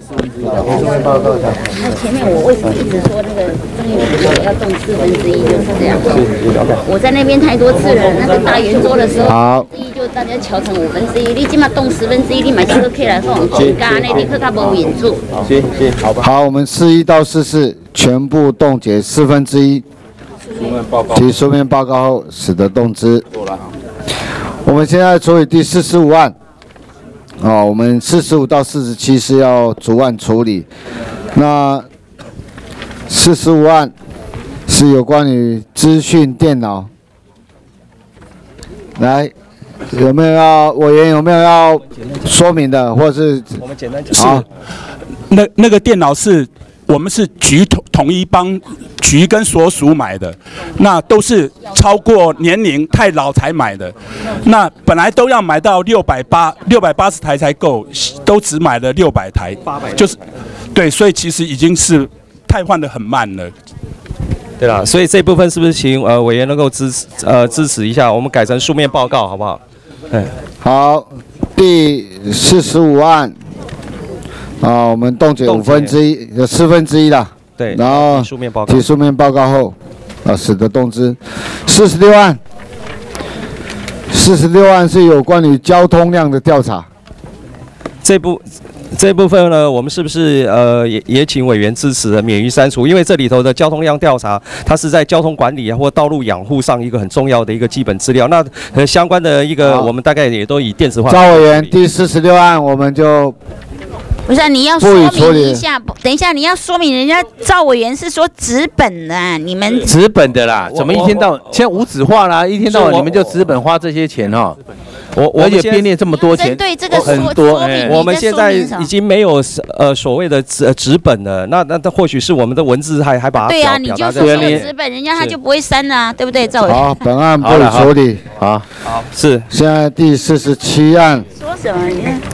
前面我为什么一直说那个中原要动1/4，就是这样。我在那边太多次了，那个大圆桌的时候，1/4就大家调成1/5，你起码动1/10，你买车起来放紧干那你可较无演出。 行，好吧。 好，我们41到44全部冻结1/4。提书面报告后，使得动之。我们现在处理第45案。我们45到47是要逐案处理。那45案是有关于资讯电脑。来，有没有委员有没有要说明的，或是？ 我们简单讲。好，那个电脑是。我们是局统一帮局跟所属买的，那都是超过年龄太老才买的。那本来都要买到680台才够，都只买了600台，就是对，所以其实已经是汰换得很慢了。 对啦，所以这部分是不是请委员能够支持一下，我们改成书面报告好不好？ 好，第45案。我们冻结1/5，有1/4啦。 对， 然后提书面报告后，使得动之。46案是有关于交通量的调查。 这部分呢，我们是不是也请委员支持免于删除？因为这里头的交通量调查，它是在交通管理或道路养护上一个很重要的一个基本资料。那相关的一个，我们大概也都以电子化。 赵委员，第46案我们就。 不是，你要说明一下。等一下，你要说明人家赵委员是说纸本的，你们纸本的啦，怎么一天到晚现在无纸化啦？一天到晚你们就纸本花这些钱哈。而且编列这么多钱， 针对这个很多。 我们现在已经没有所谓的纸本了，那或许是我们的文字还把它对啊，你就说纸本，人家他就不会删啊，对不对，赵委员？ 好，本案不予处理。 好，是。 现在第47案。 说什么？你看。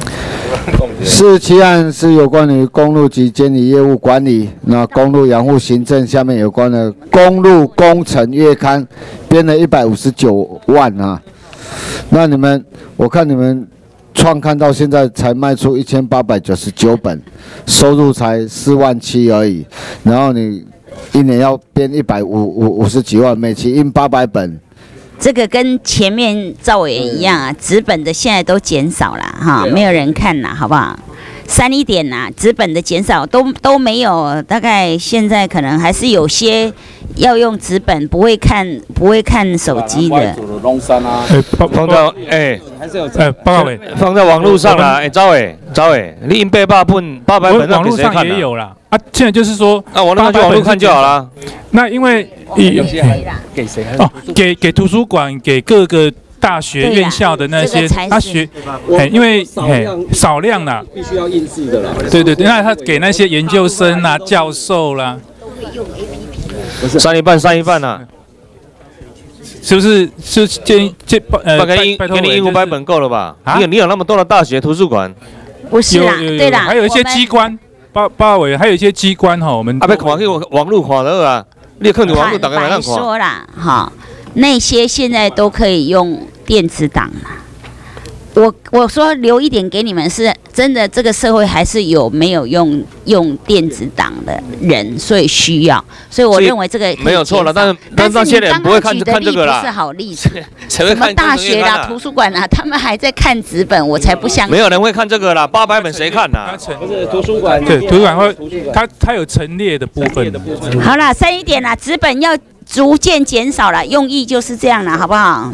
47案是有关于公路及监理业务管理，那公路养护行政下面有关的公路工程月刊，编了159万啊。那我看你们创刊到现在才卖出1899本，收入才4万7而已，然后你一年要编150几万，每期印800本。 这个跟前面赵委员一样啊，纸本的现在都减少了哈，没有人看啦，好不好？删一点啦，纸本的减少都没有，大概现在可能还是有些要用纸本，不会看手机的。 放到报告委放在网络上啦，赵委，你印800本， 网络上也有啦。啊，现在就是说， 那我那就网络看就好了。 那因为给谁？ 哦，给图书馆，给各个大学院校的那些他学，因为少量啦， 必须要印制的啦。 对，那他给那些研究生啦、教授啦， 删一半啦。 是不是？是建议大概给你500本够了吧？你有那么多的大学图书馆？ 不是啦，对啦， 还有一些机关。报委员还有一些机关哈，我们被看去网络看了啊，你看你网络大概哪样看？ 说啦哈，那些现在都可以用电子档啦。我说留一点给你们，是真的，这个社会还是有没有用电子档的人，所以需要，所以我认为这个没有错了。但是那些人不会看这个啦， 不是好例子。什么大学啦、图书馆啦，他们还在看纸本，我才不相信。 没有人会看这个啦，800本谁看呐？ 不是图书馆，对，图书馆会，它有陈列的部分。 好啦，删一点啦，纸本要逐渐减少了，用意就是这样啦，好不好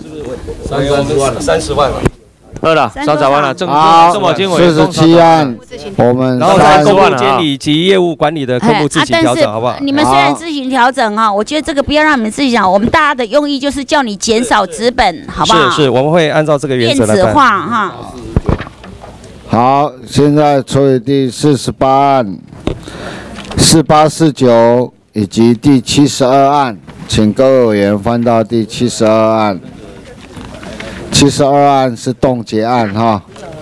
？30万了。好了，30万了，政保监委 47案，我们然后在公路监理及业务管理的科目自行调整，好不好？ 你们虽然自行调整哈，我觉得这个不要让你们自己讲，我们大家的用意就是叫你减少纸本，好不好？ 是，我们会按照这个原则来办。 电子化哈。 好，现在处理第48案、48、49以及第72案，请各位委员翻到第72案。72案是冻结案哈。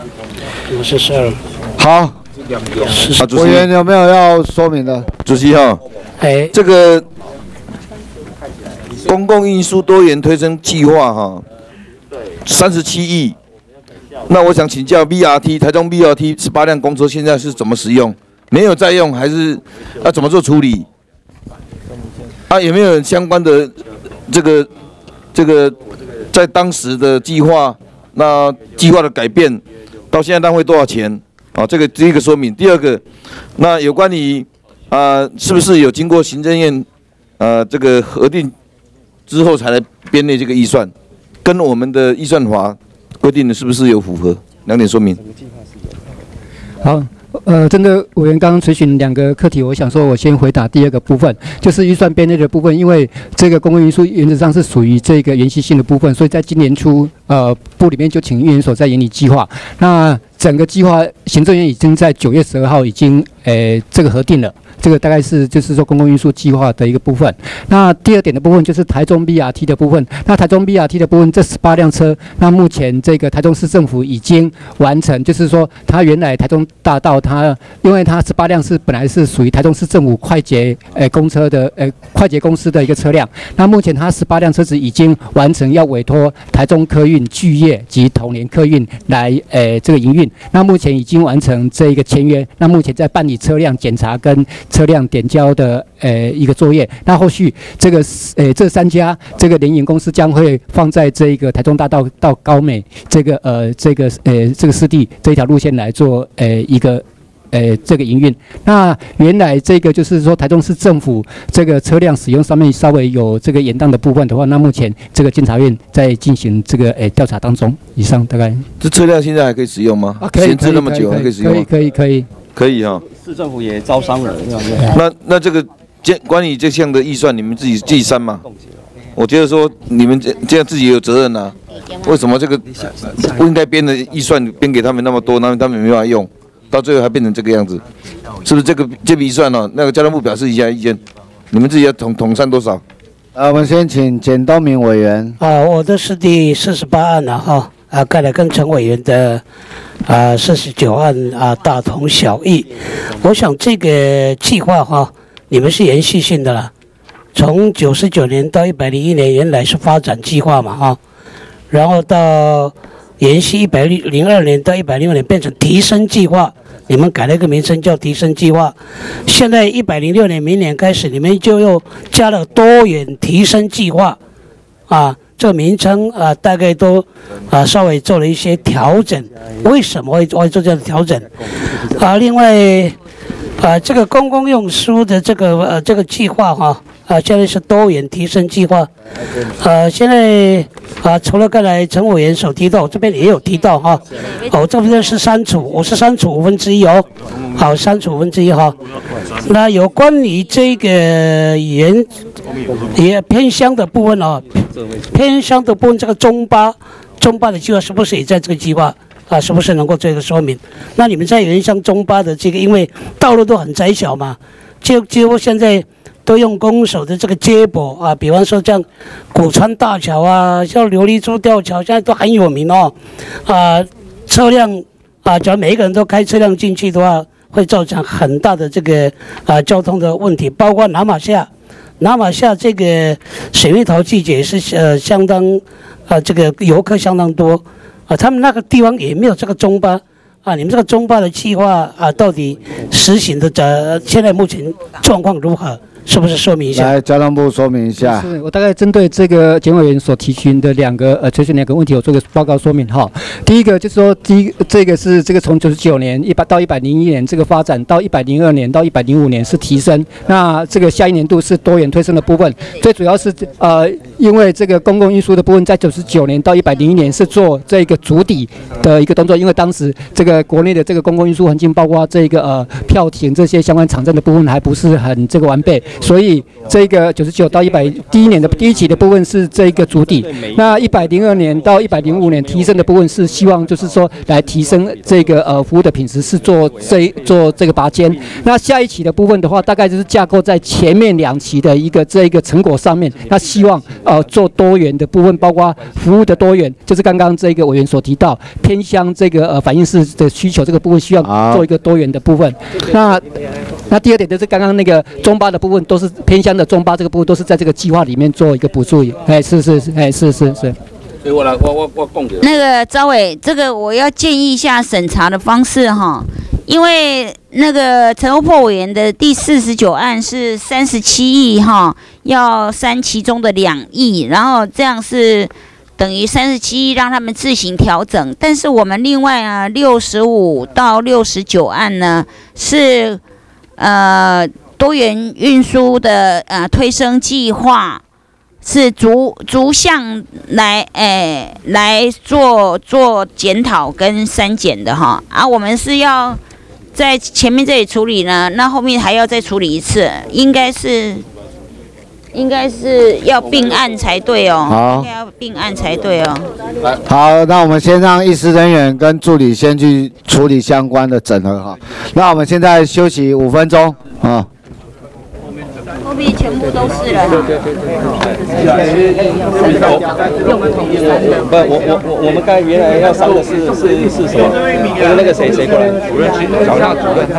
42。 好。委员有没有要说明的？ 主席哈，这个公共运输多元推升计划哈，37亿。那我想请教 BRT 台中 BRT 18辆公车现在是怎么使用？ 没有在用，还是要怎么做处理？啊，有没有相关的这个在当时的计划，那计划的改变到现在单位多少钱？啊，这个第一个说明。第二个，那有关于是不是有经过行政院这个核定之后才来编列这个预算，跟我们的预算法规定的是不是有符合？2点说明。 好。针对委员刚刚垂询2个课题，我想说，我先回答第2个部分，就是预算编列的部分。因为这个公共运输原则上是属于这个延续性的部分，所以在今年初，部里面就请运研所在研拟计划。那整个计划，行政院已经在9月12号已经这个核定了。这个大概是就是说公共运输计划的一个部分。那第2点的部分就是台中 BRT 的部分。那台中 BRT 的部分，这18辆车，那目前这个台中市政府已经完成，就是说它原来台中大道因为它18辆是本来是属于台中市政府快捷公车的快捷公司的一个车辆。那目前它18辆车子已经完成，要委托台中客运、巨业及统联客运来这个营运。那目前已经完成这一个签约。那目前在办理车辆检查跟车辆点交的一个作业。那后续这个这3家这个联营公司将会放在这个台中大道到高美这个湿地这一条路线来做一个这个营运。那原来这个就是说台中市政府这个车辆使用上面稍微有这个延宕的部分的话，那目前这个监察院在进行这个调查当中。以上大概。这车辆现在还可以使用吗？闲置那么久还可以使用吗？可以哈。 市政府也招商了。 那这个关于这项的预算，你们自己删吗？我觉得说你们这样自己也有责任啊。为什么这个不应该编的预算编给他们那么多，他们没办法用？到最后还变成这个样子，是不是这笔预算呢？那个交通部表示一下意见，你们自己要统算多少？ 我们先请简东明委员。 我的是第48案了哈，刚才跟陈委员的49案大同小异。我想这个计划哈，你们是延续性的啦，从99年到101年，原来是发展计划嘛哈，然后到延续102年到106年变成提升计划，你们改了一个名称叫提升计划。现在106年明年开始，你们就又加了多元提升计划，这个名称大概都稍微做了一些调整。为什么会做这样的调整？另外这个公共运输的这个计划哈。现在是多元提升计划，现在除了刚才陈委员所提到，我这边也有提到哈，这边是删除，我是删除1/5哦，好，删除1/5哈。那有关于这个也偏乡的部分偏乡的部分这个中巴的计划是不是也在这个计划？是不是能够做一个说明？那你们在原乡中巴的这个，因为道路都很窄小嘛，几乎现在都用公所的这个接驳比方说像古川大桥像琉璃珠吊桥，现在都很有名车辆只要每一个人都开车辆进去的话，会造成很大的这个交通的问题，包括南马夏这个水蜜桃季节是相当这个游客相当多他们那个地方也没有这个中巴你们这个中巴的计划到底实行的现在目前状况如何？是不是说明一下？ 来，交通部说明一下。 是我大概针对这个简委员所提询的垂询2个问题，我做个报告说明哈。第一个就是说，这个是这个从99年到101年这个发展，到102年到105年是提升。那这个下一年度是多元推升的部分，最主要是因为这个公共运输的部分在99年到101年是做这个主底的一个动作，因为当时这个国内的这个公共运输环境，包括这个票亭这些相关场站的部分还不是很这个完备。所以这个99到100第一年的第一期的部分是这个主底，那102年到105年提升的部分是希望就是说来提升这个服务的品质，是做这个拔尖。那下一期的部分的话，大概就是架构在前面2期的这个成果上面，那希望做多元的部分，包括服务的多元，就是刚刚这个委员所提到偏乡这个反映式的需求这个部分，需要做一个多元的部分。那第2点就是刚刚那个中巴的部分，都是偏乡的中巴这个部分都是在这个计划里面做一个补助。是。 所以我讲的。 那个招委，这个我要建议一下审查的方式哈，因为那个陈欧珀委员的第49案是37亿哈，要删其中的2亿，然后这样是等于37亿让他们自行调整。但是我们另外啊65到69案呢是多元运输的推升计划。是逐项来做检讨跟删减的哈我们是要在前面这里处理呢，那后面还要再处理一次，应该是要并案才对哦。 好， 应该要并案才对哦。 好，那我们先让议事人员跟助理先去处理相关的整合哈。那我们现在休息5分钟啊。 后面全部都是了。 我们刚才原来要商的是什么？那个谁过来？主任，小大主任。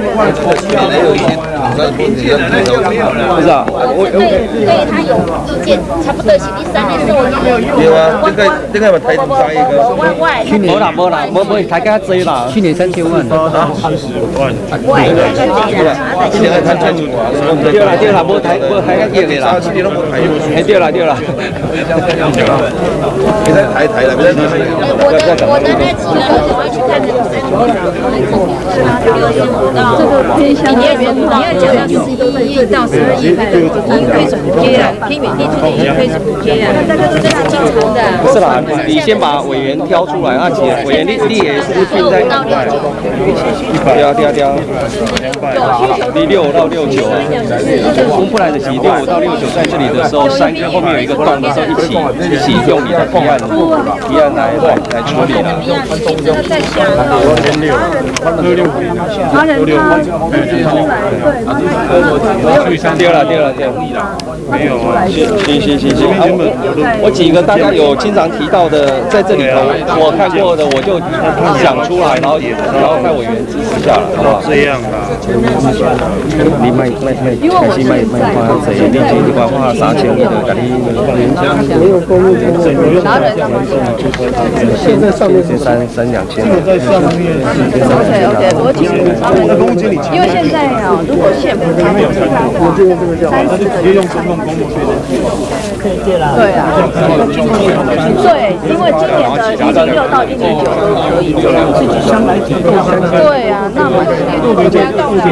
不是啊， 对他有意见，差不多是第3年是我有啊，这个我台东杀一个。 去年没啦，抬价多啦。去年30万。35万。 今年还谈清楚啊。 对啦，无抬个热的啦。对啦。 你在抬了， 我的那几个我会去看那个这个偏向你要讲到11亿到12亿，亏损补贴啊，偏远地区的亏损补贴啊，这是正常的。 不是啦，你先把委员挑出来，委员你也是并在对啊，第6到69，公布来的是65到69，在这里的时候，3个后面有一个洞的时候，一起用你的提案来处理了。对了，没有啊，行，我几个大家有经常提到的，在这里头我看过的，我就讲出来，然后看委员支持下来，好不好？这样啦，你卖开始卖花谁？你一块花3000亿的，给你没有公路公路，现在上面是32000，在上面是 OK， 我请因为现在如果县府他没有参与的话，30个直接用公共公路去的，对啦，对啊，对，因为今年的106到109都可以自己上来提供，对啊，那我们加到了，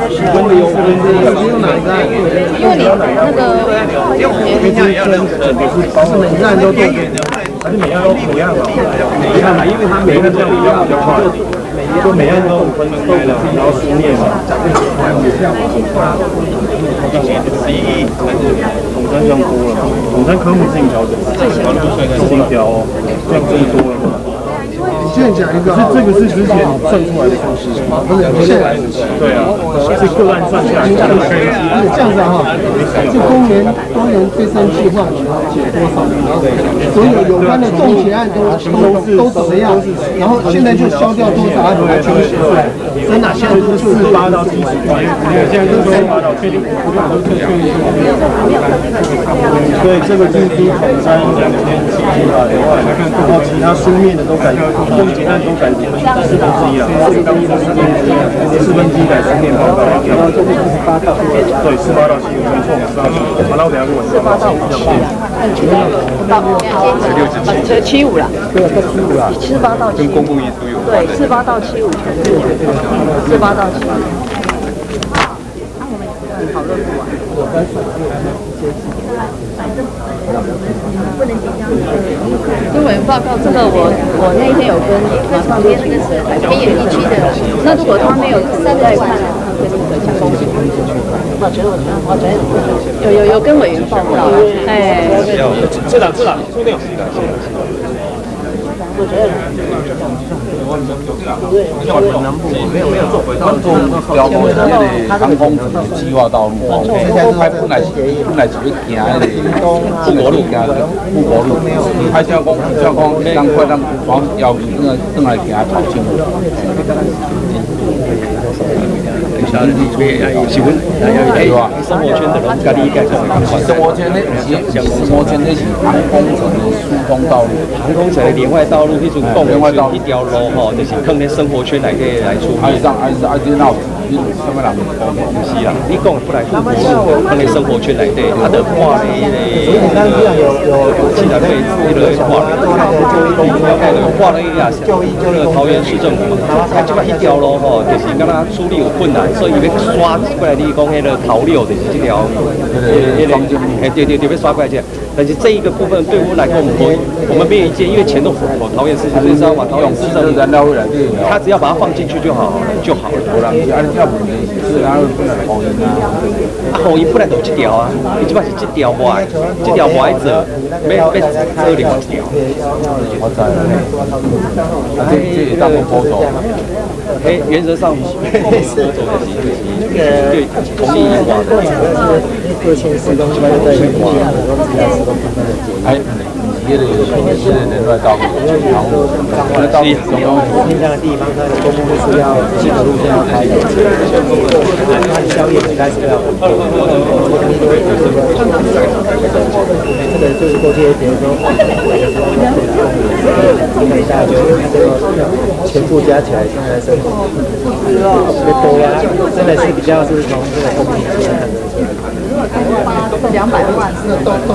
因为你那个每站都对，还是每样都不一样嘛？你看嘛，因为它每个都不一样的话，就每样都分开了，然后书面嘛。11亿，总山这样多了，总山科目自己调整，自己调哦，这样最多了嘛。现在讲一个，这个是之前算出来的方式，现在对啊，是个案算下来，这样子哈，就公园推升计划写多少，所有有关的动结案都怎么样，然后现在就消掉多少案来全部写出来，真的现在都是48到70，现在都是48到确定，所以这个就是总山计划的话，然后其他书面的都改。结案都改4分之一了，4分之一改书面报告，然后18到对18到75，没错，18到75。好，那我等下跟我18到75。75了，对啊，到75了。78到75。跟公共艺术有关。对，48到75全部，48到75。那我们也讨论不完。不能紧张。新闻报告这个我那一天有跟旁边那个是偏远地区的，那如果他没有在看跟那个相关有跟委员报告，哎，这两注定。 南部没有做轨道，标高航空计划道路，现在本来是要行富国路，还是要讲赶快让往要那个来行朝清路。 他人，是阮生活圈的人，家己介绍的。 生活圈那是航空城的疏通道路， 航空城的连外道路，迄阵讲一条路吼，就是放在生活圈内底来处理。 还是闹，你什么人？ 不是啦，你讲不来放在生活圈内底，他的画咧其他对那个画了一下，桃园市政府嘛，他即摆一条路吼，就是敢若处理有困难，所以要刷过来。你讲迄个桃六就是这条，对，要刷过来这。但是这一个部分对我来讲，我们没有意见，因为钱都付了，桃园市所以是要把桃园市政府，他只要把它放进去就好了。后因本来就这条啊，伊即摆是这条歪走，要做另外一条。 我知了，这当波走。 原则上，对同意化的。 这个人来到，然后偏向的地方，它的公路是要新的路线要开的，它的宵夜应该是要很多。这个就是过去比如说，大家觉得这个全部加起来现在是特别多呀，真的是比较是从这个公平去看。200万是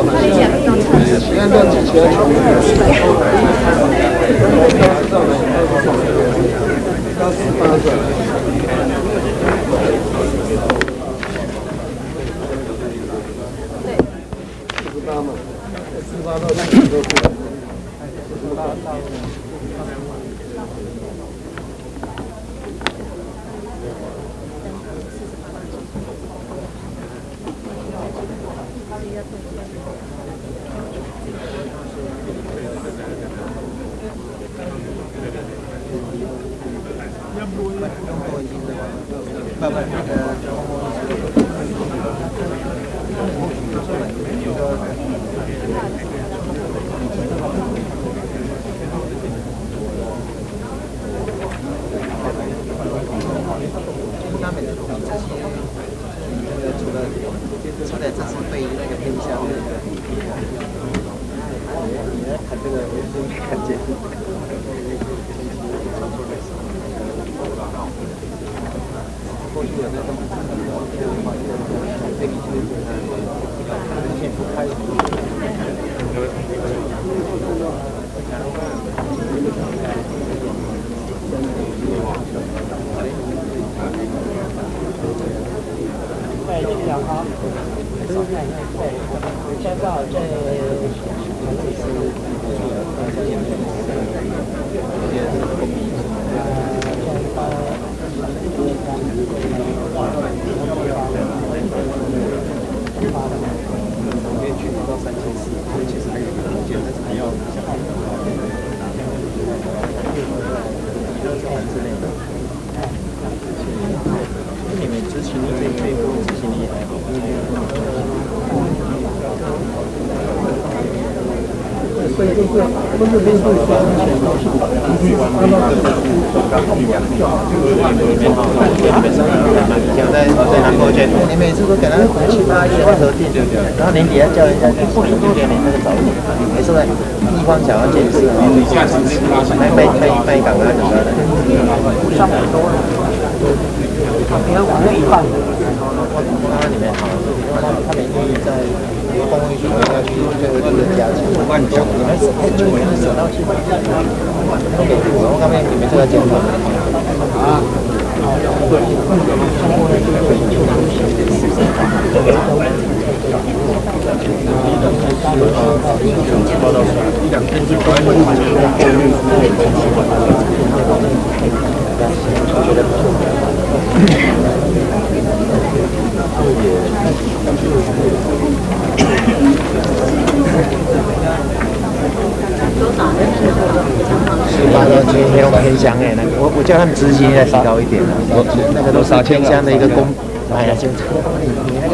你每次都给他7、8月的核定，然后年底要叫人家去10多年那个早点，每次呢地方想要建设，卖港啊什么的。你要往那一半，它里面好，他们愿意在公寓区要去最后这个加强，你们省到7、8月，我刚才你们这个讲啊。那种偏乡哎，那个我叫他们执行再提高一点啊，那个都是偏乡的一个公，哎呀，就你那个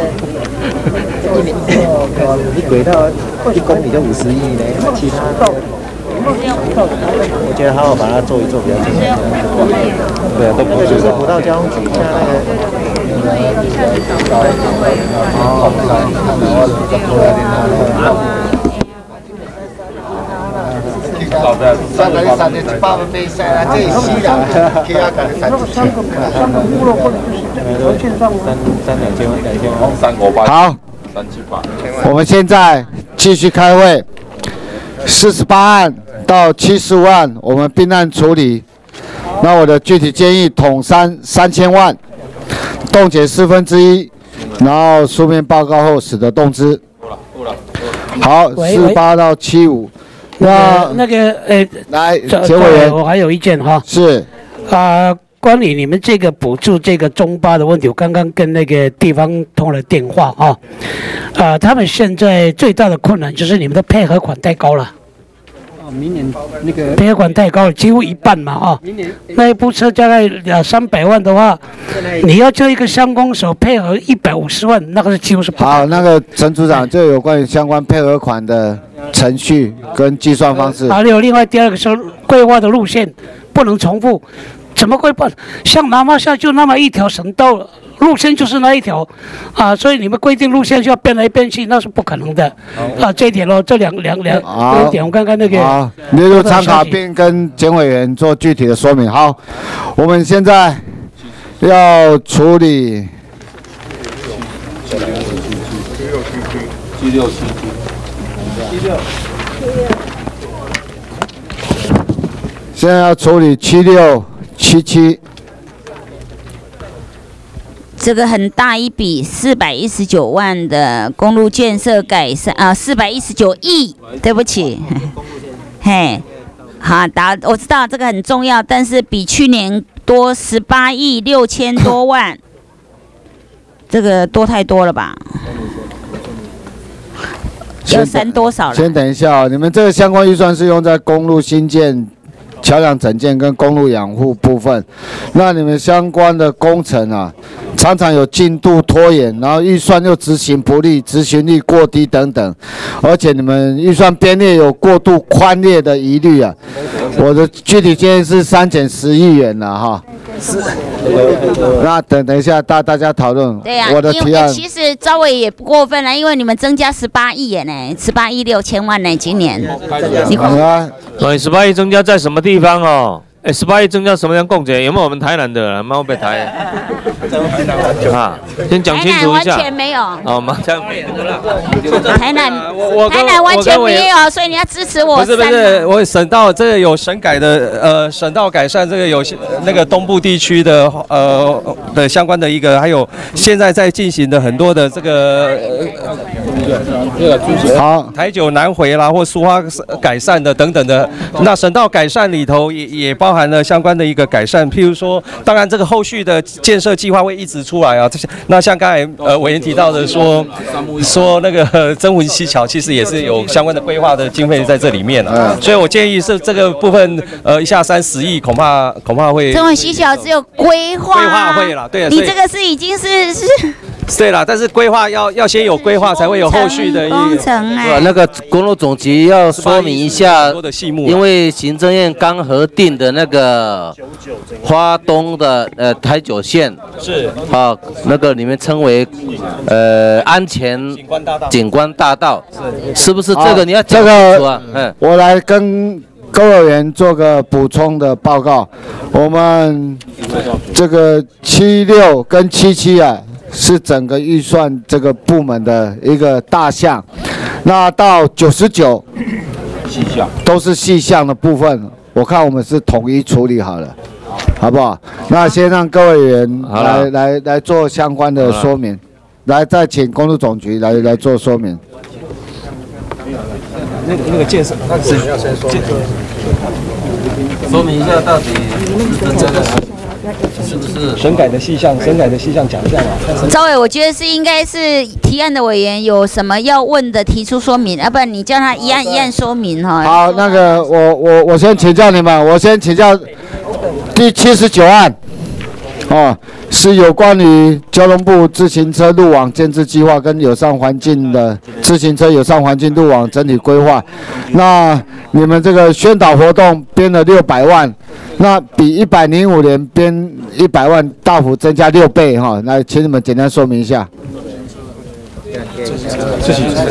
你轨道1公里就50亿呢，其他的我觉得好好把它做一做比较简单。对啊，都不是说不到交通局，像那个好，我们现在继续开会。48案到75案，我们并案处理。那我的具体建议，统3000万，冻结1/4，然后书面报告后使得动之。好，48到75。 那个来，钱委员， 我还有意见哈。 是。 关于你们这个补助这个中巴的问题，我刚刚跟那个地方通了电话啊，他们现在最大的困难就是你们的配合款太高了。 明年那个配合款太高了，几乎一半嘛那一部车大概200-300万的话，你要叫一个乡公所配合150万，那个是几乎是不可能。 好，那个陈组长，就有关于相关配合款的程序跟计算方式。 还有另外第二个是规划的路线不能重复。怎么会办？像南华下就那么一条省道，路线就是那一条，所以你们规定路线就要变来变去，那是不可能的，这一点这两点，我看看那个。 好，列入参考并跟检委员做具体的说明。好，我们现在要处理 76 现在要处理76、77， 这个很大一笔，419万的公路建设改善419亿，对不起，嘿，好，我知道这个很重要，但是比去年多18亿6千多万，这个多太多了吧？要删多少了？ 先等一下你们这个相关预算是用在公路新建、桥梁整建跟公路养护部分，那你们相关的工程常常有进度拖延，然后预算又执行不力、执行率过低等等，而且你们预算编列有过度宽列的疑虑我的具体建议是删减10亿元了是。那等一下大家讨论。 对呀， 我的提案其实赵伟也不过分了，因为你们增加18亿元呢，18亿6千万呢，今年。 18亿增加在什么地方18亿增加什么样共解？有没有我们台南的？没有被台先讲清楚一下。 台南完全没有。 这样没有。 台南完全没有，所以你要支持我。 不是，我省道这个有省改的省道改善，这个有那个东部地区的的相关的一个，还有现在在进行的很多的这个好台九南回啦，或苏花改善的等等的。那省道改善里头也包含了相关的一个改善，譬如说，当然这个后续的建设计划会一直出来那像刚才委员提到的说那个曾文溪桥，其实也是有相关的规划的经费在这里面所以我建议是这个部分一下30亿恐怕会。 曾文溪桥只有规划会啦，对。 你这个是已经是。 对啦，但是规划要先有规划，才会有后续的工程那个公路总局要说明一下，因为行政院刚核定的那个花东的台九线是那个你们称为安前景观大道，是不是这个你要讲清楚我来跟各委员做个补充的报告。我们这个76跟77是整个预算这个部门的一个大项，那到99都是细项的部分，我看我们是统一处理好了，好不好？那先让各委员来做相关的说明，再请公路总局来做说明。 那个建设， 说明一下到底这个。是不是省改的细项讲一下嘛？ 赵伟，我觉得应该是提案的委员有什么要问的，提出说明，要不然你叫他一案一案说明好，那个我先请教你们，我先请教第79案是有关于交通部自行车路网建制计划跟友善环境的自行车友善环境路网整体规划。那你们这个宣导活动编了600万，那比105年编100万大幅增加6倍哈。那请你们简单说明一下。 自行车。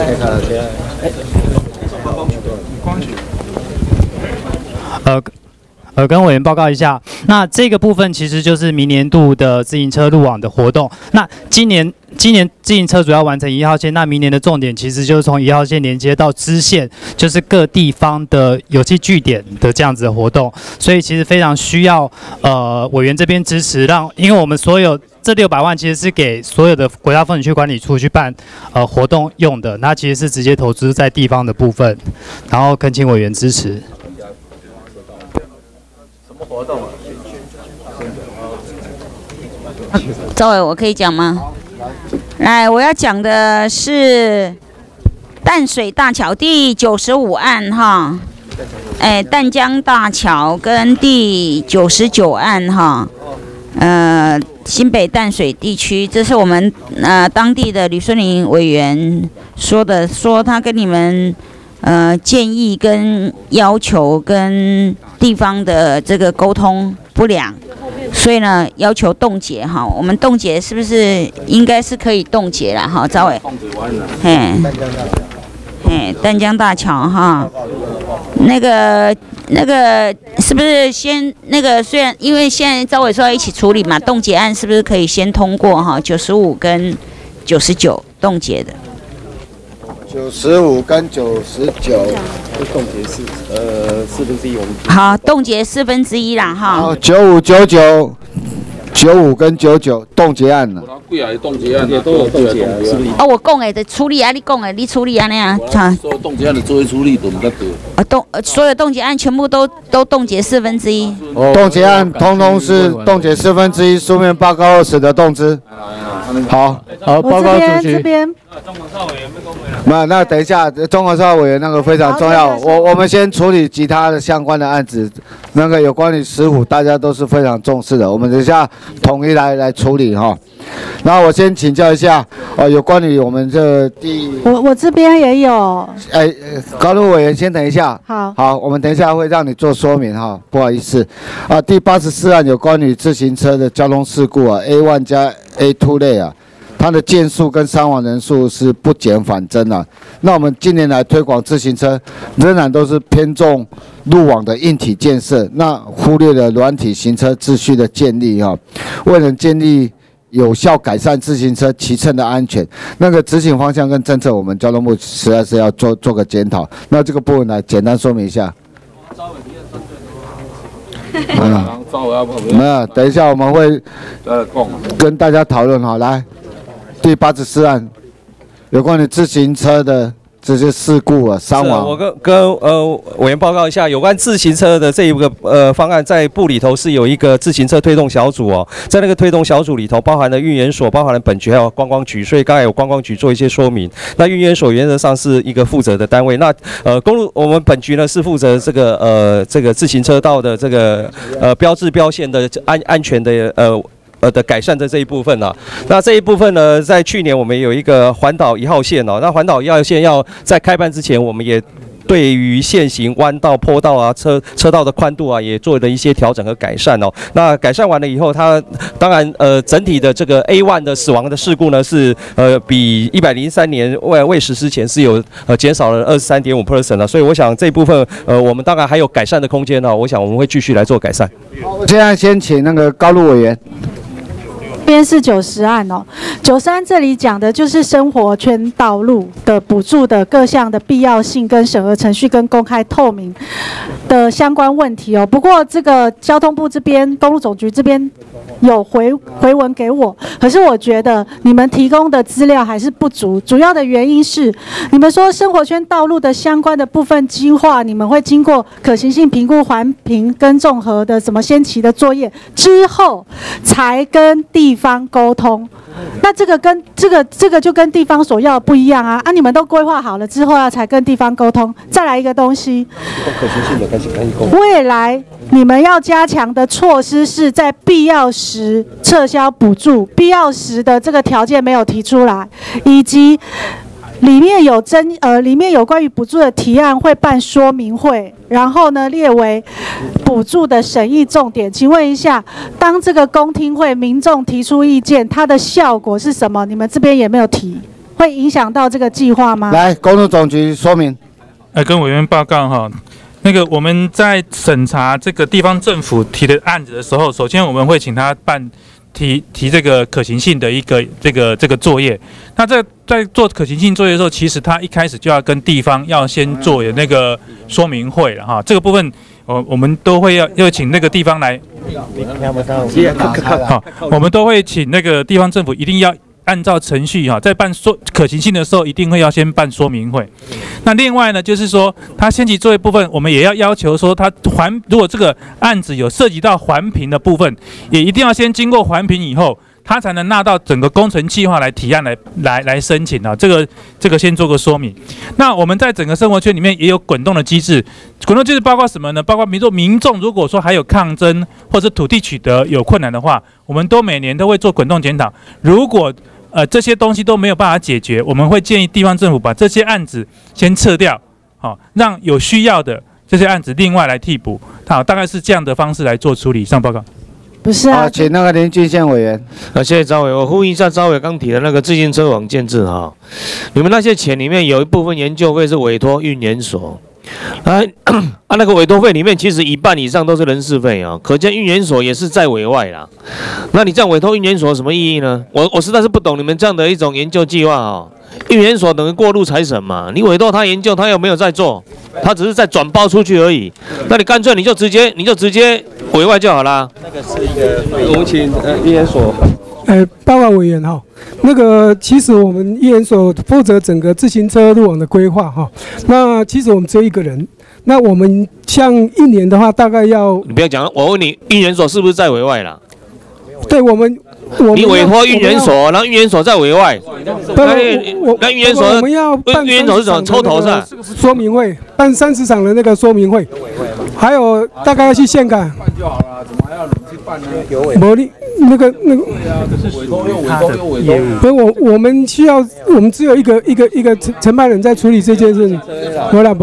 跟委员报告一下，那这个部分其实就是明年度的自行车路网的活动。那今年自行车主要完成1号线，那明年的重点其实就是从1号线连接到支线，就是各地方的有机据点的这样子的活动。所以其实非常需要委员这边支持，因为我们所有这600万其实是给所有的国家风景区管理处去办活动用的，那其实是直接投资在地方的部分，然后恳请委员支持。 活动啊， 赵伟，我可以讲吗？来，我要讲的是淡水大桥第95案哈，淡江大桥跟第99案哈，新北淡水地区，这是我们当地的吕孙林委员说的，说他跟你们建议跟要求跟地方的这个沟通不良，所以呢要求冻结哈。我们冻结是不是应该是可以冻结了哈？赵伟，淡江大桥哈，那个是不是先那个？虽然因为现在赵伟说要一起处理嘛，冻结案是不是可以先通过哈？95跟99冻结的。 95跟99， 冻结1/4，我们好，冻结1/4啦哈。 好，95、99、95跟99冻结案了。 贵啊，冻结案都有冻结啊。 哦，我讲的处理啊，你讲的，你处理啊那样。 所有冻结案的作为处理都唔得多。 所有冻结案全部都冻结1/4。 冻结案通通是冻结1/4，书面报告使得动之。好，报告主席。 这边。 那等一下，中华社委员那个非常重要，我们先处理其他的相关的案子，那个有关于石虎，大家都是非常重视的，我们等一下统一来处理哈。然后我先请教一下，有关于我们这我这边也有。 高路委员先等一下。 好， 我们等一下会让你做说明哈，不好意思。第84案有关于自行车的交通事故A1 加 A2 类它的件数跟伤亡人数是不减反增啊。那我们近年来推广自行车，仍然都是偏重路网的硬体建设，那忽略了软体行车秩序的建立为了建立有效改善自行车骑乘的安全，那个执行方向跟政策，我们交通部实在是要做个检讨。那这个部分来简单说明一下。没有，等一下我们会跟大家讨论好。来，第84案，有关于自行车的这些事故伤亡。 我跟委员报告一下，有关自行车的这一个方案，在部里头是有一个自行车推动小组在那个推动小组里头，包含了运研所、包含了本局还有观光局，所以刚才有观光局做一些说明。那运研所原则上是一个负责的单位，那公路我们本局呢是负责这个自行车道的这个标志标线的安全的的改善的这一部分那这一部分呢，在去年我们有一个环岛1号线那环岛1号线要在开办之前，我们也对于现行弯道、坡道车道的宽度也做了一些调整和改善那改善完了以后，它当然整体的这个 A1 的死亡的事故呢是比103年未实施前是有减少了23.5% 所以我想这一部分我们当然还有改善的空间我想我们会继续来做改善。 我现在先请那个高路委员。 这边是90案90案这里讲的就是生活圈道路的补助的各项的必要性跟审核程序跟公开透明的相关问题不过这个交通部这边、公路总局这边有回文给我，可是我觉得你们提供的资料还是不足，主要的原因是你们说生活圈道路的相关的部分计划，你们会经过可行性评估、环评跟综合的什么先期的作业之后，才跟地方沟通。那这个跟这个就跟地方所要的不一样你们都规划好了之后才跟地方沟通。再来一个东西，未来你们要加强的措施是在必要时撤销补助，必要时的这个条件没有提出来，以及里面有关于补助的提案会办说明会，然后呢列为补助的审议重点。请问一下，当这个公听会民众提出意见，它的效果是什么？你们这边也没有提，会影响到这个计划吗？ 来，公路总局说明。 跟委员报告哈。那个我们在审查这个地方政府提的案子的时候，首先我们会请他提这个可行性的一个这个作业。那在做可行性作业的时候，其实他一开始就要跟地方要先做那个说明会了哈。这个部分我们都会要请那个地方来，好，我们都会请那个地方政府一定要按照程序哈，在办可行性的时候，一定会要先办说明会。那另外呢，就是说，他先期作业部分，我们也要求说，如果这个案子有涉及到环评的部分，也一定要先经过环评以后，他才能纳到整个工程计划来提案来申请啊。这个先做个说明。那我们在整个生活圈里面也有滚动的机制，滚动机制包括什么呢？包括民众如果说还有抗争或者土地取得有困难的话，我们每年都会做滚动检讨。如果这些东西都没有办法解决，我们会建议地方政府把这些案子先撤掉，好，让有需要的这些案子另外来替补。好，大概是这样的方式来做处理。以上报告。 不是啊， 请那个林俊宪委员。 谢谢张委，我呼应一下张委刚提的那个自行车网建制哈，你们那些钱里面有一部分研究费是委托运研所。那个委托费里面其实一半以上都是人事费啊，可见运研所也是在委外啦。那你这样委托运研所有什么意义呢？我实在是不懂你们这样的一种研究计划啊。运研所等于过路财神嘛，你委托他研究，他又没有在做，他只是在转包出去而已。那你干脆你就直接委外就好啦。那个是一个，我们请运研所。 报告委员哈，那个其实我们运研所负责整个自行车路网的规划哈。那其实我们只有一个人，那我们像一年的话，大概要你不要讲，我问你，运研所是不是在委外啦？ 对我们你委托运研所，然后运研所在委外，那运研所我们要办运研所是怎么抽头是吧？ 说明会办30场的那个说明会，还有大概要去现场。办就好了，怎么还要去办呢？有委托那个。对啊，这是委托用委托。不是我们需要，我们只有一个承办人在处理这件事情。不了，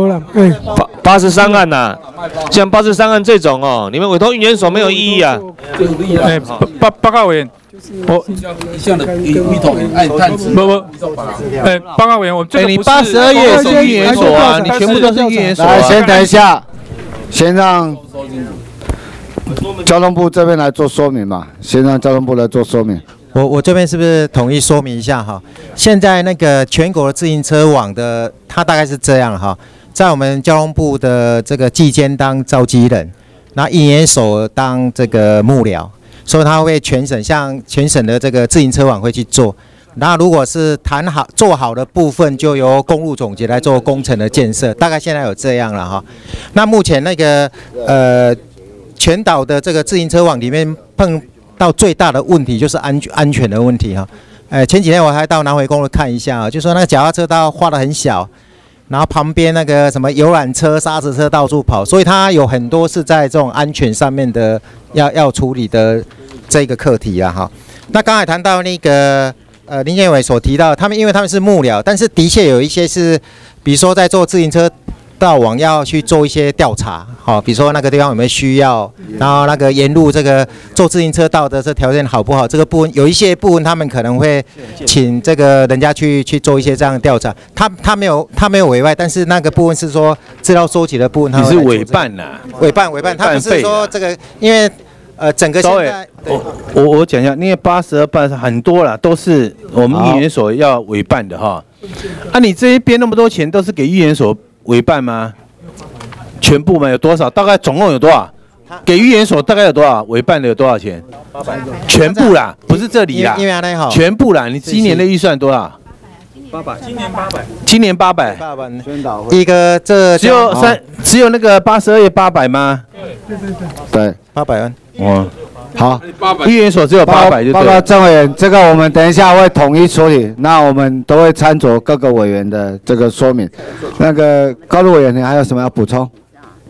83案呐，像83案这种哦，你们委托运研所没有意义啊。 报告委员，我一项的一桶按探知。 报告委员，我这个你82页是运研所啊，你全部都是运研所。来，先等一下，先让交通部这边来做说明嘛，先让交通部来做说明。 我这边是不是统一说明一下哈？现在那个全国的自行车网的，它大概是这样哈，在我们交通部的这个季监当召集人，那运研所当这个幕僚，所以他会全省像全省的这个自行车网会去做。那如果是做好的部分，就由公路总局来做工程的建设，大概现在有这样了哈。那目前那个全岛的这个自行车网里面碰到最大的问题就是安全的问题哈。前几天我还到南回公路看一下啊，就说那个脚踏车道画得很小，然后旁边那个什么游览车、砂石车到处跑，所以它有很多是在这种安全上面的要处理的这个课题啊哈。那刚才谈到那个林建伟所提到，因为他们是幕僚，但是的确有一些是，比如说在做自行车道网要去做一些调查，好，比如说那个地方有没有需要，然后那个沿路这个做自行车道的这条件好不好，这个部分有一些部分他们可能会请这个人家去做一些这样的调查。他没有委外，但是那个部分是说资料收集的部分， 你是委办呐？ 委办，他不是说这个，因为整个现在我讲一下，因为82办很多啦，都是我们运研所要委办的哈。你这一边那么多钱都是给运研所委办吗？全部吗？有多少？大概总共有多少？给运研所大概有多少？委办的有多少钱？800。全部啦，不是这里啦， 因为那好， 全部啦。你今年的预算多少 ？800。 今年800。 一个这只有那个82页800吗？ 对 ，800万。 好， 运研所只有800就对了。 报告郑委员，这个我们等一下会统一处理，那我们都会参照各个委员的这个说明。那个高路委员，你还有什么要补充？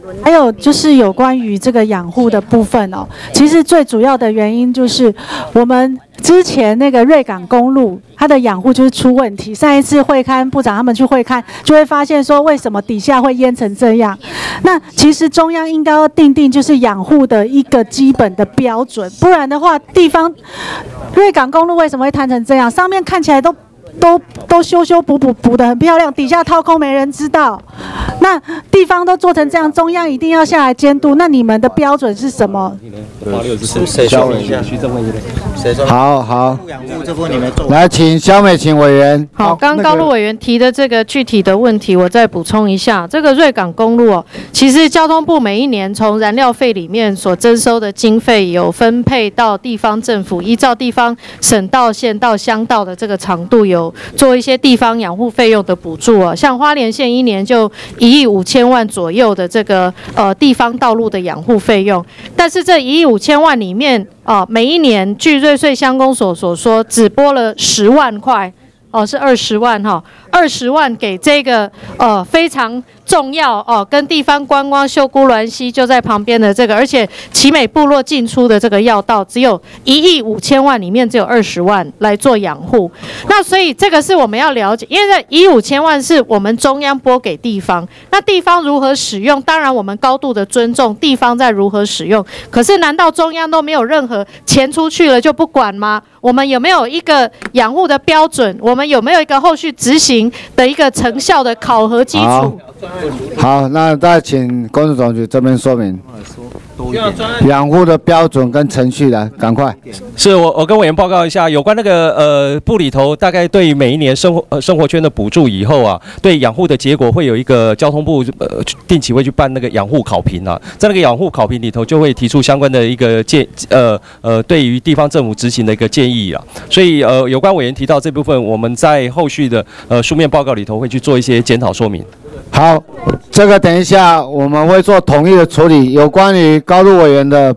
还有就是有关于这个养护的部分哦，其实最主要的原因就是我们之前那个瑞港公路，它的养护就是出问题。上一次会勘部长他们去会勘，就会发现说为什么底下会淹成这样。那其实中央应该要定就是养护的一个基本的标准，不然的话，地方瑞港公路为什么会摊成这样？上面看起来都修补得很漂亮，底下掏空没人知道。那地方都做成这样，中央一定要下来监督。那你们的标准是什么？ 谁说一下？ 好，来，请萧美琴委员。 好，刚刚高路委员提的这个具体的问题，我再补充一下。这个瑞港公路哦，其实交通部每一年从燃料费里面所征收的经费，有分配到地方政府，依照地方省道、县道、乡道的这个长度，有做一些地方养护费用的补助啊。像花莲县一年就1亿5千万左右的这个地方道路的养护费用，但是这1亿5千万里面每一年据瑞穗乡公所所说，只拨了10万块。是20万哈，20万给这个非常重要跟地方观光秀姑峦溪就在旁边的这个，而且奇美部落进出的这个要道，只有1亿5千万里面只有20万来做养护。那所以这个是我们要了解，因为这1亿5千万是我们中央拨给地方，那地方如何使用，当然我们高度的尊重地方在如何使用，可是难道中央都没有任何钱出去了就不管吗？我们有没有一个养护的标准？我们有没有一个后续执行的一个成效的考核基础？ 好，那再请公路总局这边说明养护的标准跟程序来，赶快。 是我跟委员报告一下，有关那个部里头，大概对每一年生活圈的补助以后啊，对养护的结果会有一个交通部定期会去办那个养护考评啊，在那个养护考评里头就会提出相关的一个对于地方政府执行的一个建议啊，所以有关委员提到这部分，我们在后续的书面报告里头会去做一些检讨说明。 好，这个等一下我们会做统一的处理。有关于高路委员的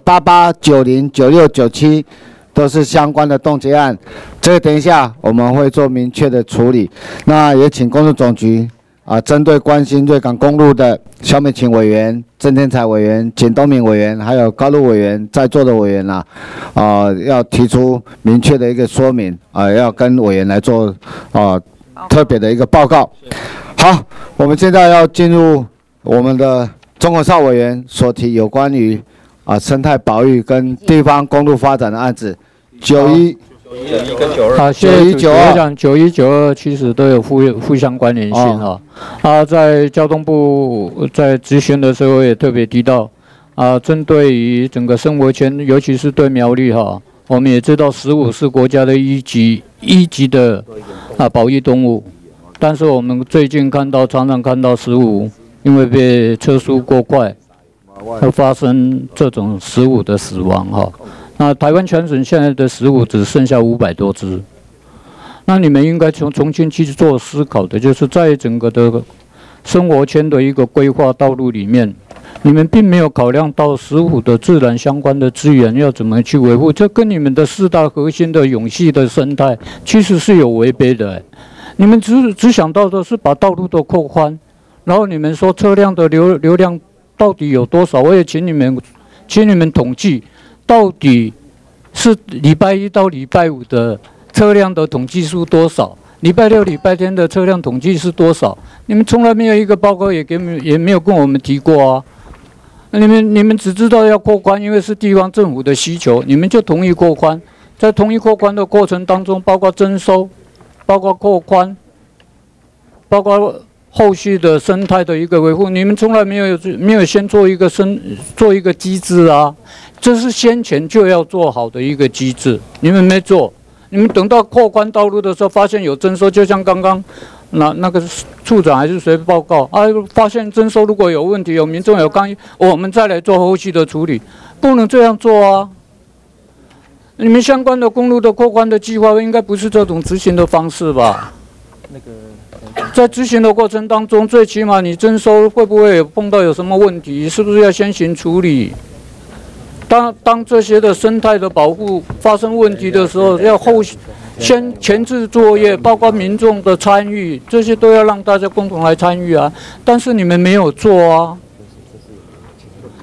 88、90、96、97，都是相关的冻结案。这个等一下我们会做明确的处理。那也请公路总局针对关心瑞港公路的萧美琴委员、郑天才委员、简东明委员，还有高路委员在座的委员要提出明确的一个说明要跟委员来做特别的一个报告。好，我们现在要进入我们的钟国少委员所提有关于生态保育跟地方公路发展的案子，91 跟92。谢谢主席。我想91、92其实都有互相关联性在交通部在执行的时候也特别提到针对于整个生活圈，尤其是对苗栗我们也知道15是国家的一级的保育动物。但是我们最近常常看到15因为被车速过快，会发生这种15的死亡那台湾全省现在的15只剩下500多只。那你们应该重新去做思考的，就是在整个的生活圈的一个规划道路里面，你们并没有考量到15的自然相关的资源要怎么去维护，这跟你们的4大核心的永续的生态其实是有违背的。你们只想到的是把道路都扩宽，然后你们说车辆的流量到底有多少？我也请你们统计，到底是礼拜1到礼拜5的车辆的统计数多少？礼拜6、礼拜天的车辆统计是多少？你们从来没有一个报告也没有跟我们提过你们只知道要扩宽，因为是地方政府的需求，你们就同意扩宽。在同意扩宽的过程当中，包括征收。包括扩宽，包括后续的生态的一个维护，你们从来没有先做一个机制这是先前就要做好的一个机制，你们没做，你们等到扩宽道路的时候，发现有征收，就像刚刚那个处长还是谁报告发现征收如果有问题，有民众有抗议，我们再来做后续的处理，不能这样做你们相关的公路的扩宽的计划应该不是这种执行的方式吧？在执行的过程当中，最起码你征收会不会碰到有什么问题？是不是要先行处理？当这些的生态的保护发生问题的时候，要先前置作业，包括民众的参与，这些都要让大家共同来参与但是你们没有做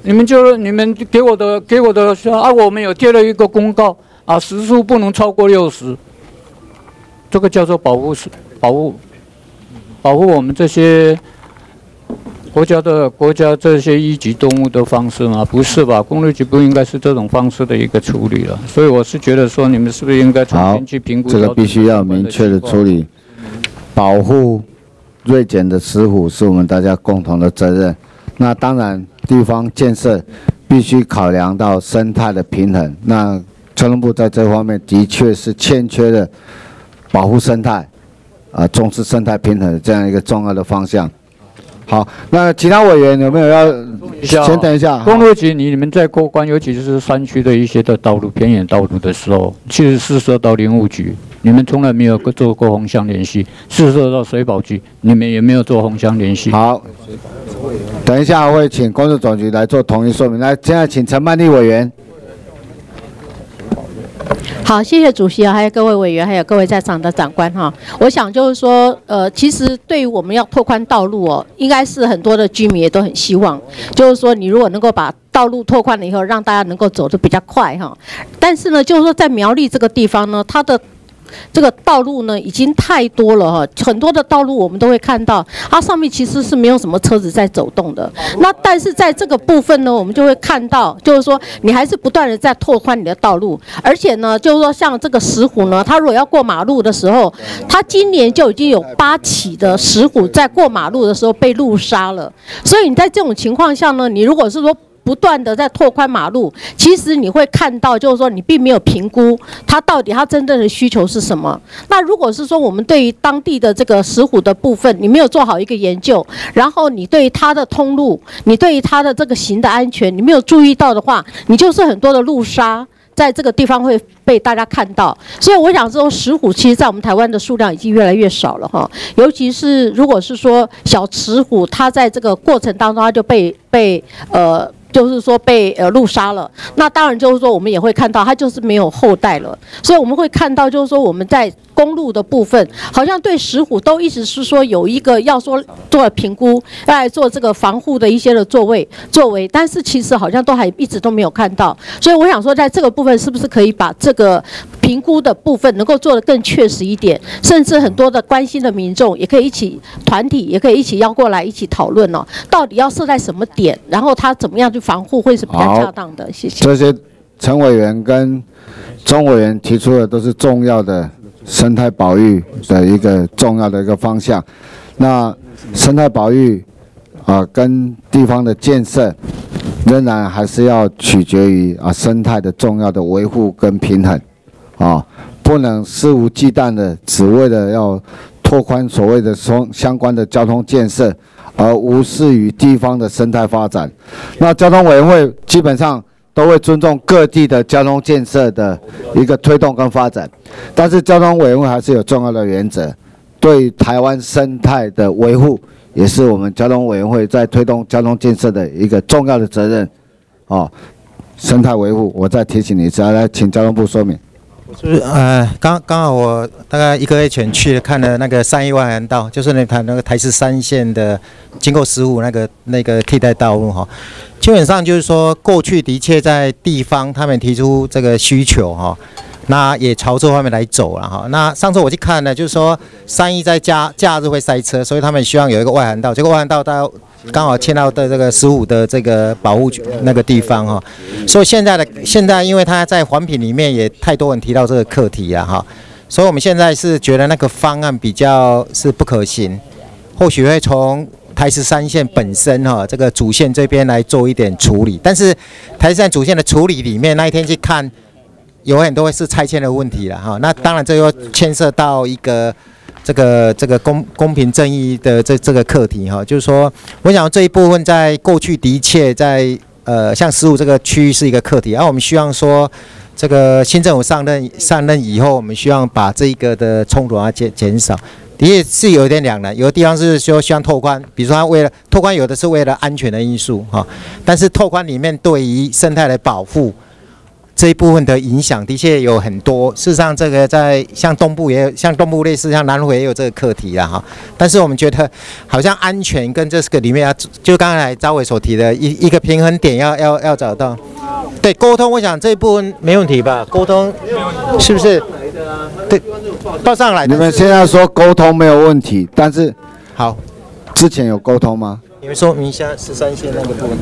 你们给我的说啊，我们有贴了一个公告啊，时速不能超过60，这个叫做保护我们这些国家这些一级动物的方式吗？不是吧？公路局不应该是这种方式的一个处理了。所以我是觉得说，你们是不是应该重新去评估？ 这个必须要明确的处理，保护瑞捡的石虎是我们大家共同的责任。那当然，地方建设必须考量到生态的平衡。那交通部在这方面的确是欠缺的保护生态，重视生态平衡的这样一个重要的方向。好，那其他委员有没有要？先等一下。 公路局，你们在过关，尤其是山区的一些的道路、偏远道路的时候，其实是受到林务局，你们从来没有做过红箱联系；是受到水保局，你们也没有做红箱联系。 好，等一下会请公路总局来做统一说明。来，现在请陈曼丽委员。 好，谢谢主席啊，还有各位委员，还有各位在场的长官哈。我想就是说，其实对于我们要拓宽道路哦，应该是很多的居民也都很希望，就是说你如果能够把道路拓宽了以后，让大家能够走得比较快哈。但是呢，就是说在苗栗这个地方呢，它的这个道路呢已经太多了哈，很多的道路我们都会看到，它上面其实是没有什么车子在走动的。那但是在这个部分呢，我们就会看到，就是说你还是不断的在拓宽你的道路，而且呢，就是说像这个石虎呢，它如果要过马路的时候，它今年就已经有8起的石虎在过马路的时候被路杀了。所以你在这种情况下呢，你如果是说不断的在拓宽马路，其实你会看到，就是说你并没有评估它到底它真正的需求是什么。那如果是说我们对于当地的这个石虎的部分，你没有做好一个研究，然后你对于它的通路，你对于它的这个行的安全，你没有注意到的话，你就是很多的路杀在这个地方会被大家看到。所以我想说，石虎其实在我们台湾的数量已经越来越少了哈，尤其是如果是说小石虎，它在这个过程当中它就就是说被路杀了，那当然就是说我们也会看到它就是没有后代了，所以我们会看到就是说我们在公路的部分，好像对石虎都一直是说有一个要说做评估，要来做这个防护的一些的作为，但是其实好像都还一直都没有看到，所以我想说在这个部分是不是可以把这个评估的部分能够做得更确实一点，甚至很多的关心的民众也可以一起团体也可以一起邀过来一起讨论哦，到底要设在什么点，然后它怎么样去防护会是比较恰当的。谢谢。 这些陈委员跟钟委员提出的都是重要的生态保育的一个重要的一个方向。那生态保育跟地方的建设，仍然还是要取决于生态的重要的维护跟平衡不能肆无忌惮的只为了要拓宽所谓的相关的交通建设，而无视于地方的生态发展。那交通委员会基本上都会尊重各地的交通建设的一个推动跟发展，但是交通委员会还是有重要的原则，对台湾生态的维护也是我们交通委员会在推动交通建设的一个重要的责任生态维护，我再提醒你一次，来请交通部说明。 就是刚好我大概1个月前去看了那个3义外环道，就是那个台十3线的经过石虎那个替代道路哈。基本上就是说，过去的确在地方他们提出这个需求哈，那也朝这方面来走了哈。那上次我去看呢，就是说3义在假日会塞车，所以他们希望有一个外环道，结果外环道到刚好迁到的这个石虎的这个保护那个地方哈，所以现在因为它在环评里面也太多人提到这个课题了哈，所以我们现在是觉得那个方案比较是不可行，或许会从台13线本身这个主线这边来做一点处理，但是台13主线的处理里面那一天去看，有很多是拆迁的问题了哈，那当然这又牵涉到一个。这个公平正义的这个课题哈，就是说，我想这一部分在过去的确在像石虎这个区域是一个课题，而我们希望说，这个新政府上任以后，我们希望把这一个的冲突减少。的确是有一点两难，有的地方是说希望拓宽，比如说它为了拓宽，有的是为了安全的因素哈，但是拓宽里面对于生态的保护。 这一部分的影响的确有很多。事实上，这个在像东部也有，像东部类似像南回也有这个课题啦哈。但是我们觉得好像安全跟这个里面要，就刚才赵伟所提的一个平衡点要找到。对，沟通，我想这一部分没问题吧？沟通是不是？对，报上来。 你们现在说沟通没有问题，但是好， 之前有沟通吗？ 你们说明一下13线那个部分。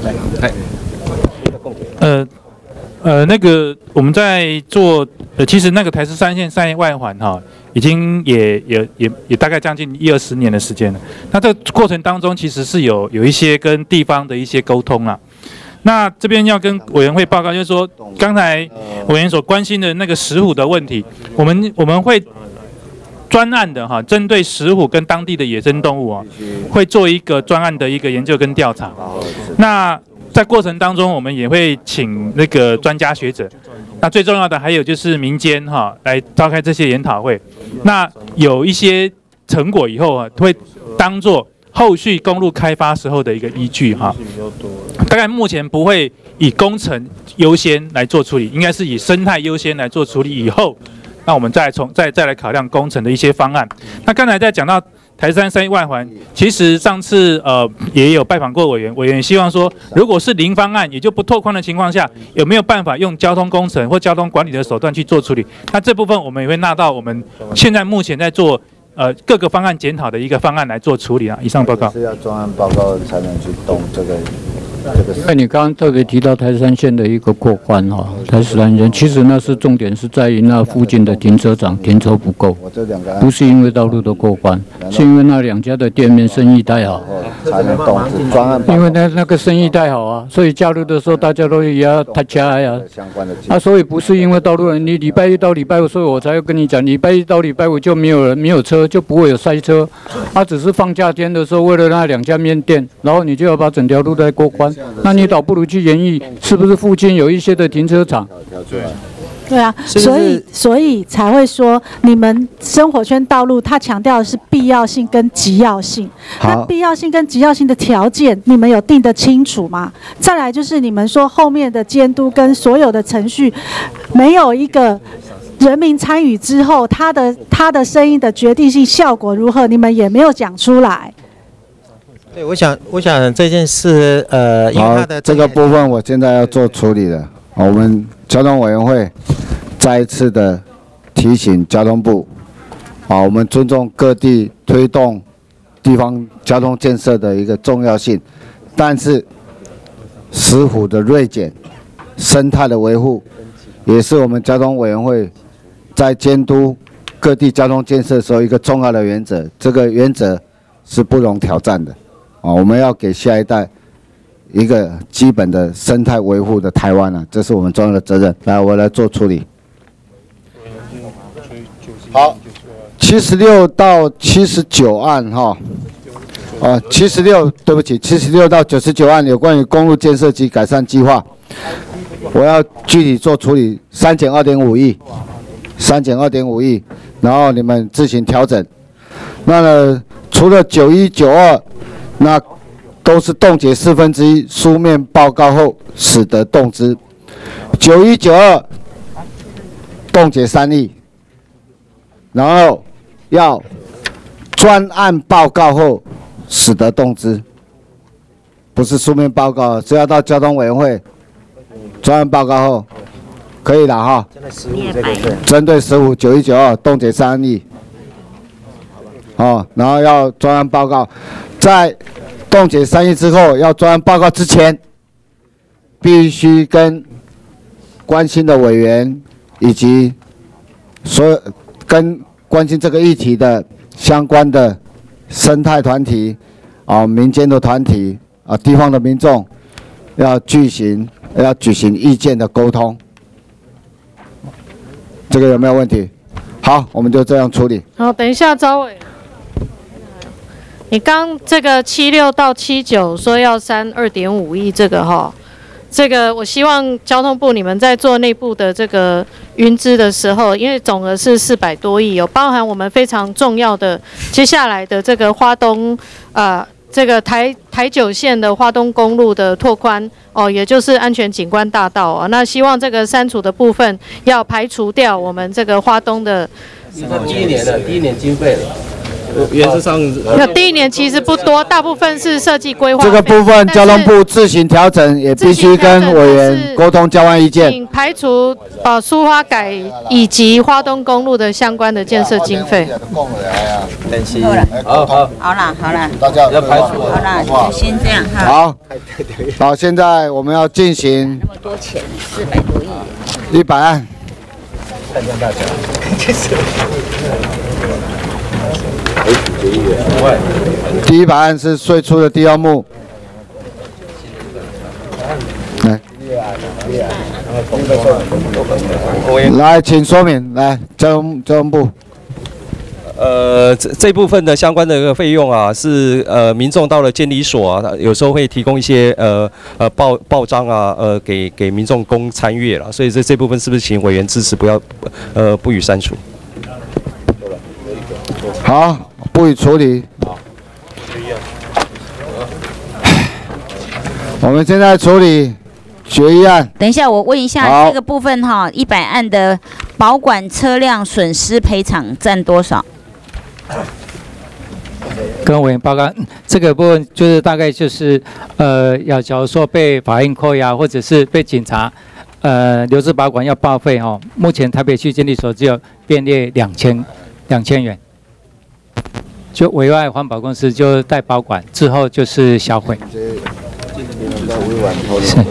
那个我们在做，其实那个台13线3外环哈，已经也大概将近20年的时间了。那这个过程当中，其实是有一些跟地方的一些沟通啦。那这边要跟委员会报告，就是说刚才委员所关心的那个石虎的问题，我们会专案的哈，针对石虎跟当地的野生动物啊，会做一个专案的一个研究跟调查。那在过程当中，我们也会请那个专家学者。那最重要的还有就是民间哈，来召开这些研讨会。那有一些成果以后啊，会当作后续公路开发时候的一个依据哈。大概目前不会以工程优先来做处理，应该是以生态优先来做处理。以后，那我们再来考量工程的一些方案。那刚才在讲到台13外环，其实上次也有拜访过委员，委员希望说，如果是零方案，也就不拓宽的情况下，有没有办法用交通工程或交通管理的手段去做处理？那这部分我们也会纳到我们现在目前在做各个方案检讨的一个方案来做处理啊。以上报告。 是要专案报告才能去动这个。 那你刚刚特别提到台13线的一个过关哈，台13线其实那是重点是在于那附近的停车场停车不够，不是因为道路的过关，是因为那2家的店面生意太好， 才能动专案。 因为那个生意太好啊，所以假日的时候大家都也要他家呀。所以不是因为道路人，你礼拜1到礼拜5，所以我才会跟你讲，礼拜1到礼拜5就没有人没有车，就不会有塞车。只是放假天的时候，为了那2家面店，然后你就要把整条路再过关。那你倒不如去研议，是不是附近有一些的停车场？ 对啊，所以才会说，你们生活圈道路它强调的是必要性跟急要性。那必要性跟急要性的条件，你们有定得清楚吗？再来就是你们说后面的监督跟所有的程序，没有一个人民参与之后，他的声音的决定性效果如何，你们也没有讲出来。 对，我想这件事，因为它的这个部分我现在要做处理了。我们交通委员会再一次的提醒交通部，我们尊重各地推动地方交通建设的一个重要性，但是石虎的锐减、生态的维护，也是我们交通委员会在监督各地交通建设的时候一个重要的原则。这个原则是不容挑战的。我们要给下一代一个基本的生态维护的台湾这是我们重要的责任。来，我来做处理。好，76到79案76，对不起，76到99案有关于公路建设及改善计划，我要具体做处理，3减2.5亿，3减2.5亿，然后你们自行调整。那呢，除了91、92。那都是冻结1/4书面报告后使得动之，91、92冻结3亿，然后要专案报告后使得动之，不是书面报告，只要到交通委员会专案报告后可以了哈。针对15、91、92冻结3亿，然后要专案报告。在冻结3亿之后，要专案报告之前，必须跟关心的委员以及所有跟关心这个议题的相关的生态团体、民间的团体、地方的民众，要举行意见的沟通。这个有没有问题？好，我们就这样处理。 好，等一下，招委。你刚这个76到79说要删2.5亿这个这个我希望交通部你们在做内部的这个云资的时候，因为总额是400多亿，有包含我们非常重要的接下来的这个花东这个台九线的花东公路的拓宽也就是安全景观大道那希望这个删除的部分要排除掉我们这个花东的。 第一年经费了。原则上， 第一年其实不多，大部分是设计规划。 这个部分交通部自行调整，也必须跟委员沟通交换意见。 请排除苏花改以及花东公路的相关的建设经费。 好了， 大家要排除。 好了，就先这样哈。好，现在我们要进行。 那么多钱，400多亿。 100案。 看向大家。 第100案是税出的第2目，来，请说明，来，交通部。 这部分的相关的一个费用啊，是民众到了监理所啊，有时候会提供一些报章啊，给民众供参阅了，所以这部分是不是请委员支持不予删除？ 好，不予处理。我们现在处理决议案。 等一下，我问一下这个部分100案的保管车辆损失赔偿占多少？ 跟委员报告，这个部分就是大概就是假如说被法院扣押，或者是被警察留置保管要报废目前台北区监理所只有编列2000元。 就委外环保公司就代保管，之后就是销毁。是，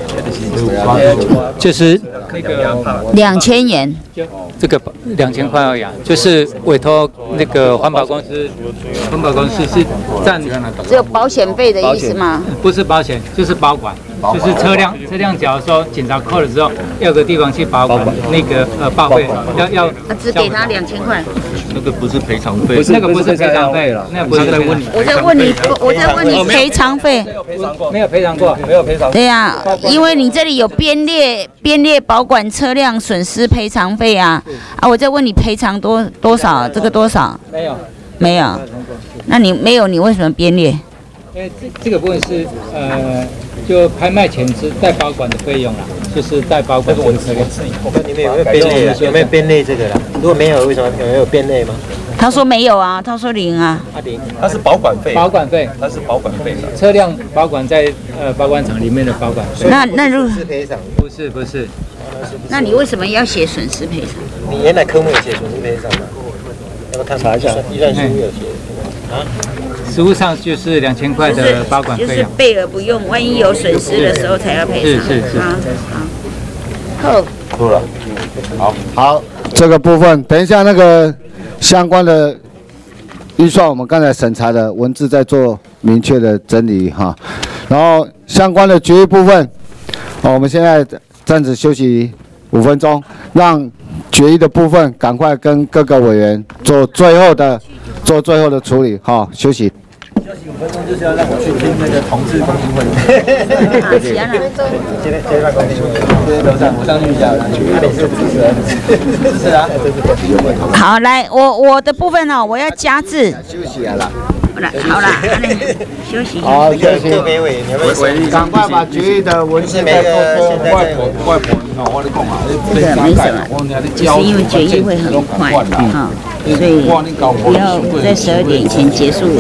就是那个 2000元， 这个2000块而已，就是委托那个环保公司，环保公司是占只有保险费的意思吗？ 不是保险，就是保管，就是车辆假如说警察扣了之后，要有个地方去保管那个报废，要只给他2000块。 那个不是赔偿费， 那个不是赔偿费了，那不是在问你。 我在问你赔偿费， 没有赔偿过，没有赔偿。 对呀，因为你这里有编列保管车辆损失赔偿费啊，我在问你赔偿多少？这个多少？没有。那你没有，你为什么编列？ 因为这个部分是就拍卖前是代保管的费用啦，就是代保管的车辆。 我看你们有没有编列？有没有编列这个啦？如果没有，为什么有编列吗？ 他说没有啊，他说0啊。 0，它是保管费。 保管费， 它是保管费。 车辆保管在保管厂里面的保管费。 那如是赔偿？ 不是。 那你为什么要写损失赔偿？ 你原来科目有写损失赔偿吗？要不要看查一下？预算书有写啊。 实务上就是2000块的保管费用， 就是备而不用，万一有损失的时候才要赔偿。是。好。 哭了。好，这个部分等一下那个相关的预算，我们刚才审查的文字在做明确的整理哈。然后相关的决议部分，我们现在暂时休息5分钟，让决议的部分赶快跟各个委员做最后的处理，好，休息。 休息5分钟就是要让我去听那个同志公听会。 好，行了。 现在办公听会，楼上我上去一下，那里是支持啊， 好，来，我的部分我要加字。 休息了。 好啦，休息。 好，休息。赶快把决议的文字给外婆，我跟你讲啊，这个没什么，只是因为决议会很快所以不要在12点以前结束。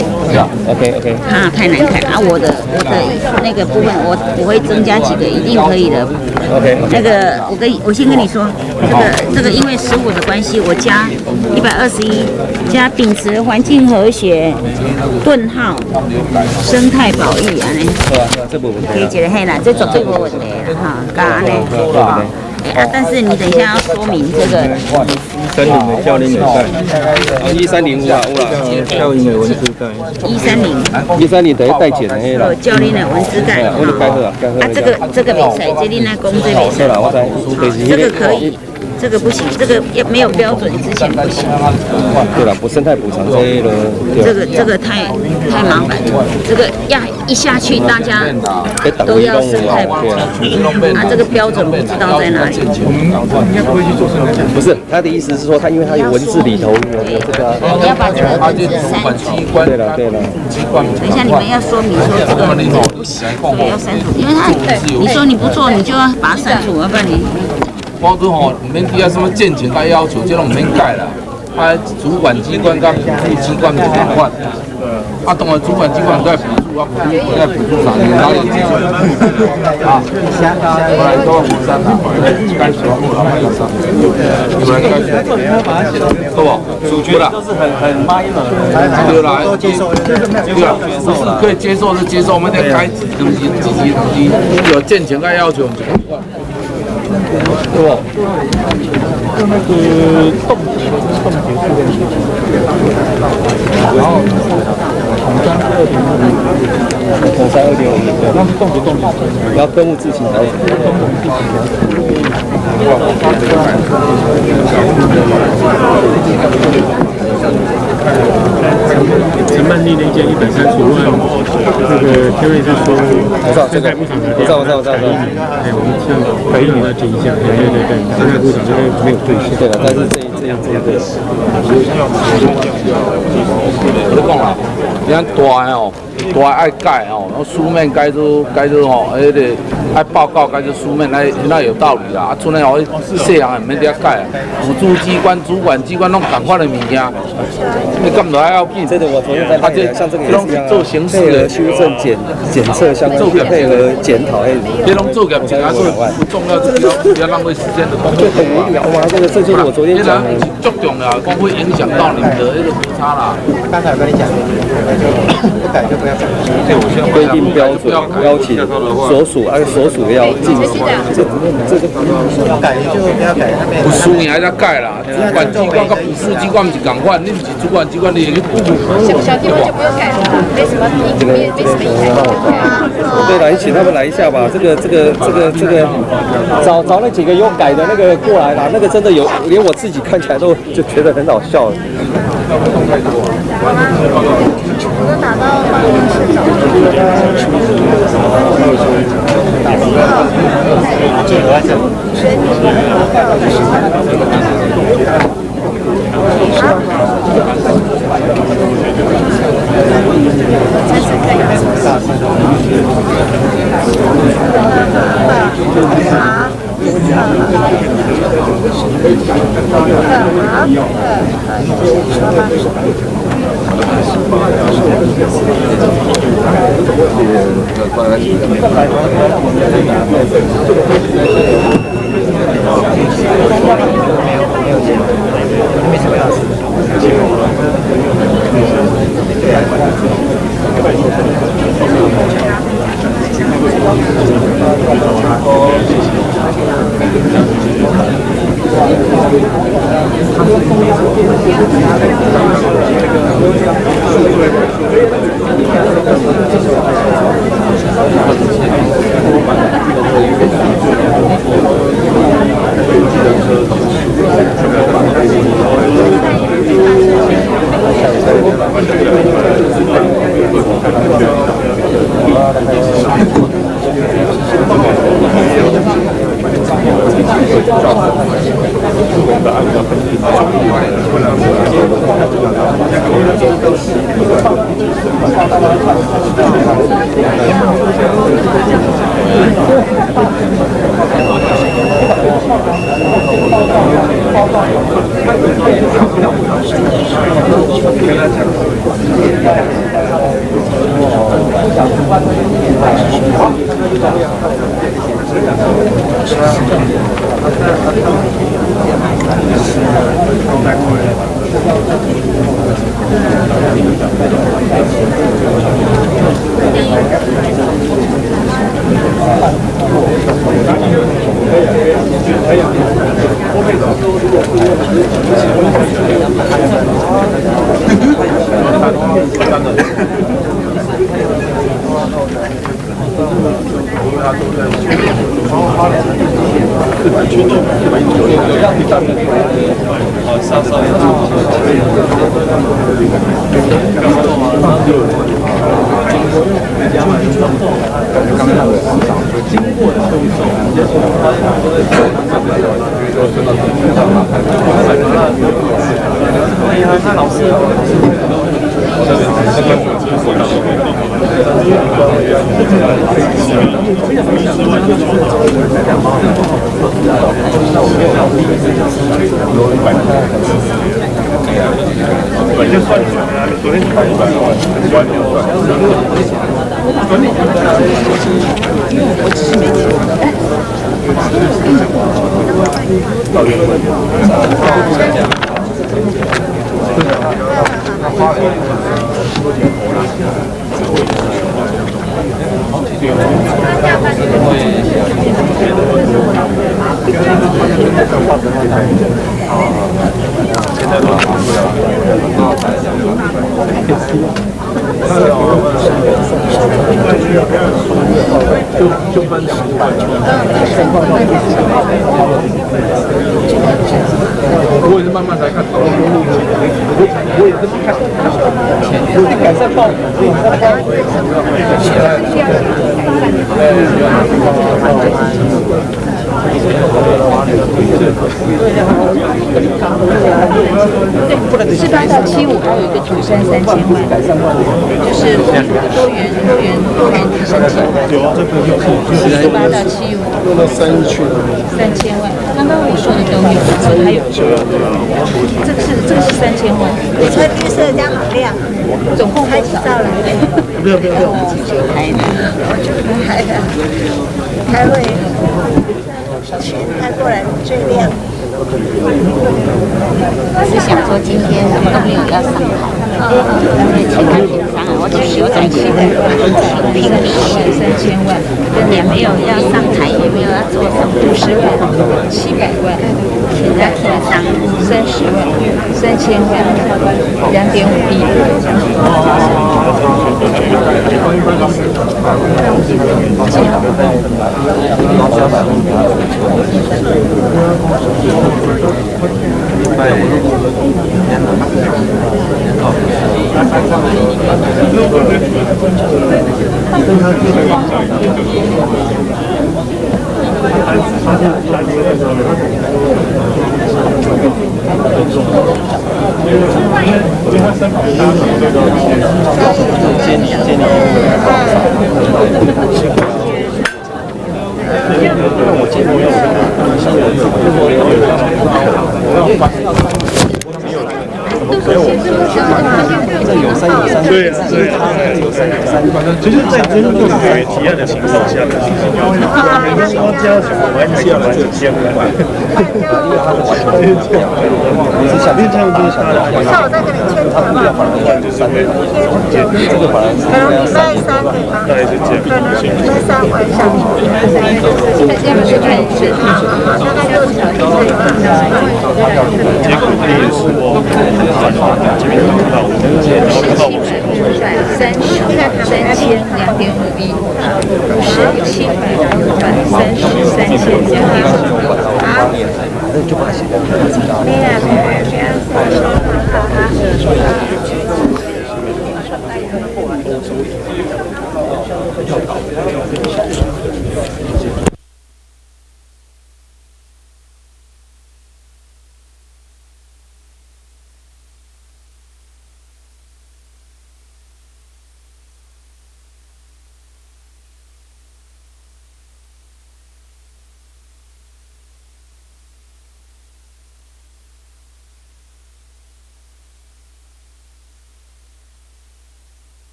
OK。 太难看啊！我的那个部分我会增加几个，一定可以的。 OK。 那个我先跟你说，这个因为15的关系，我加121，加秉持环境和谐。 顿号，生态保育安尼，可以一个嘿啦，这绝对无问题啦哈，加安尼，但是你等一下要说明这个。 130的教练比赛，130有啦，教练的文字盖。130等于带剪的嘿啦。 教练的文字盖。 我就改好啊， 这个比赛，这你来讲这比赛。这个可以。 这个不行，这个也没有标准之前不行。 对了，不生态补偿这个太麻烦了，这个要一下去大家都要生态补偿，这个标准不知道在哪里。 不是，他的意思是说，因为他有文字里头有这个， 你要把这个文字删除。 对了。 等一下你们要说明说这个不行，对，要删除，因为你说你不做，你就要把它删除，要不然你。 我都吼，唔免记啊什么健全该要求，这拢唔免改啦。主管机关跟辅助机关就同款。当然主管机关在辅助在辅助啥？哪里技术？我来做火山啦，该说我来干啥？有人该说，对不？属局啦，都是很 minor 的，对啦，对啊，不是可以接受就接受，我们得该等级有健全该要求，我们就不管。对不？就那个冻结数量，然后统三2.5，那是冻结，然后科目自行调整。 陈曼丽那件135万，那个天瑞是说，生态补偿的，我知道。哎，我们希望可以你要提一下，对，生态补偿这个没有兑现。 对了，但是这样对。 我就讲啦，你看大的哦，大爱改哦，然后书面改做吼，迄个爱报告改做书面，那有道理啦。厝内哦，细项唔免遐改，辅助机关、主管机关拢同款的物件，你干嘛要紧？ 这个我昨天在像这个也是一样， 做形式的修正检测相关，配合检讨， 这种做个其他是不重要，不要浪费时间的工作。 很无聊嘛，这就是我昨天讲的， 足重要，讲会影响到你们的那个摩擦啦。 刚才我跟你讲，不改就不要改。 规定标准，邀请所属要进行。这个要改就不要改， 不输你还在改啦。主管机关跟辅助机关不是同款，你不是主管机关，你也去补。 小地方就不用改了，没什么意义。 对了，你请他们来一下吧。这个，找那几个有改的那个过来啦。那个真的有，连我自己看起来都就觉得很好笑。 我都打到办公室找。 那老师。本就算起来了，昨天100万，完全算。到底就分2块。我也是慢慢才看，我也是看，我是改善报纸， 18到75还有一个主山3000万，就是多元提升计划。18到75，多了3000万。刚刚我说的都有，然后还有这个是3000万。你说绿色加好亮，总共拍几照了？不要，我们自己拍的，我就拍的，开会前拍过来最亮。我是想说今天什么都没有要上台，其他平常我就牛仔气的评理3000万，也没有要上台，也没有要做什么50万、700万，其他平常30万、3000万、2.5亿。 对啊，其实，在尊重学提案的情况下，每个说加什么完全完全相关。小兵这样就是想到，我再跟你签合同，就是会这个反而是大概是这样。礼拜3晚上，这样去看一次，大概6小时。结果可以说，这边看到我们。30、3000、2.5亿，50、700万，30、3000、2.5亿。好，没有，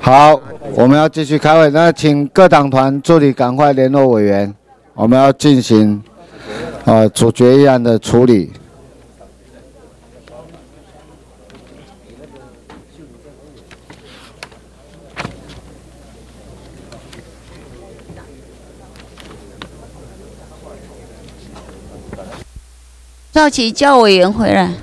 好，我们要继续开会，那请各党团助理赶快联络委员，我们要进行主决议案的处理。 召集教委员回来。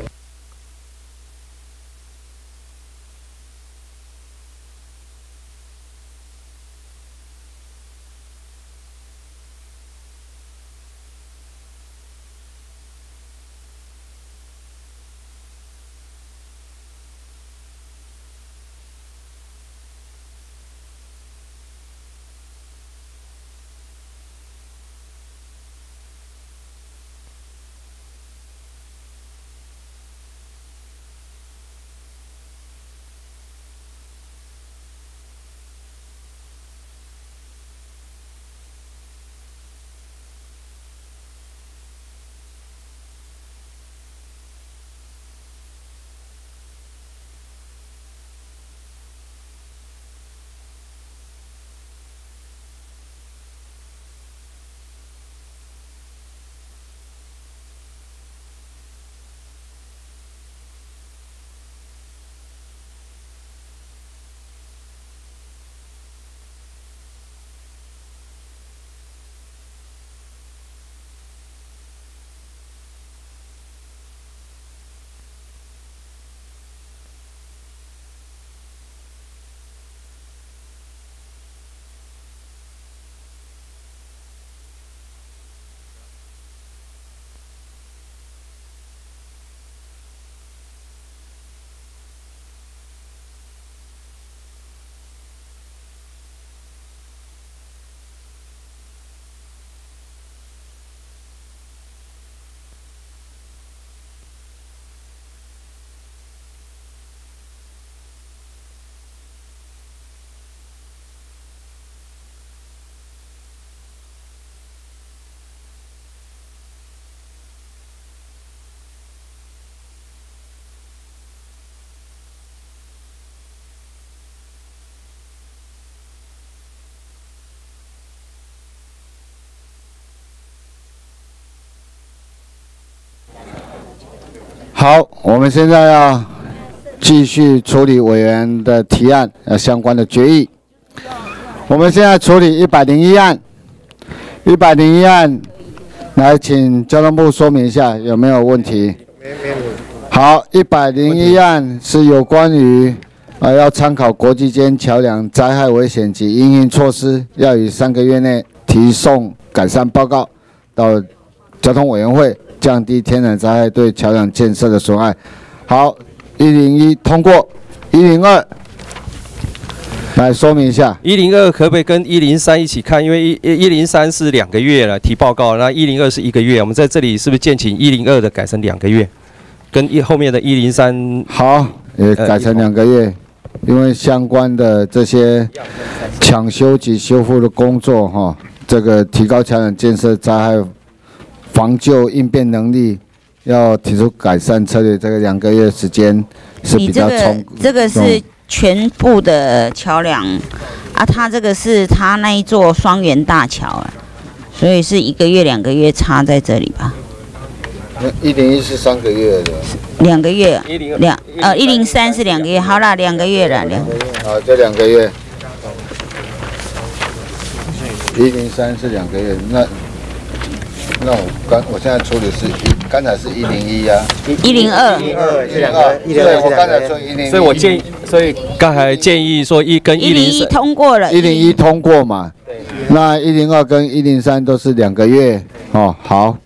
好，我们现在要继续处理委员的提案相关的决议。我们现在处理101案，101案，来请交通部说明一下有没有问题。好，101案是有关于要参考国际间桥梁灾害危险及因应措施，要于3个月内提送改善报告到交通委员会，降低天然灾害对桥梁建设的损害。好，101通过，102来说明一下。 102可不可以跟103一起看？因为103是2个月了提报告，那102是1个月。我们在这里是不是建请102的改成2个月，跟后面的103 好也改成2个月？因为相关的这些抢修及修复的工作，这个提高桥梁建设灾害防救应变能力，要提出改善策略，这个2个月时间是比较充。 这个是全部的桥梁啊，它这个是它那一座双元大桥啊，所以是1个月、2个月插在这里吧。 101是3个月的。 2个月，103是2个月，好啦，2个月了，2个月。 好，这2个月。103是2个月，那我现在处理是刚才是101啊 ，102 是2个，对，我刚才说101， 所以刚才建议说跟 101通过了 ，101通过嘛，那102跟103都是2个月哦，好。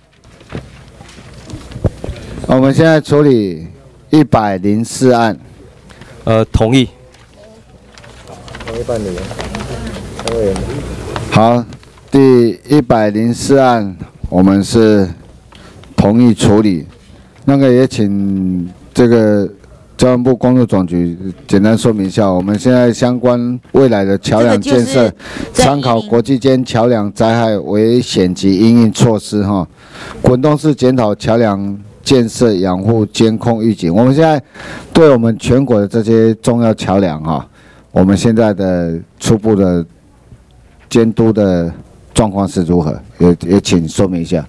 我们现在处理104案， 同意。 同意办理。好，第104案我们是同意处理，那个也请这个交通部公路总局简单说明一下，我们现在相关未来的桥梁建设，参考国际间桥梁灾害危险及因应措施滚动式检讨桥梁建设、养护、监控、预警。我们现在对我们全国的这些重要桥梁我们现在的初步的监督的状况是如何？也请说明一下。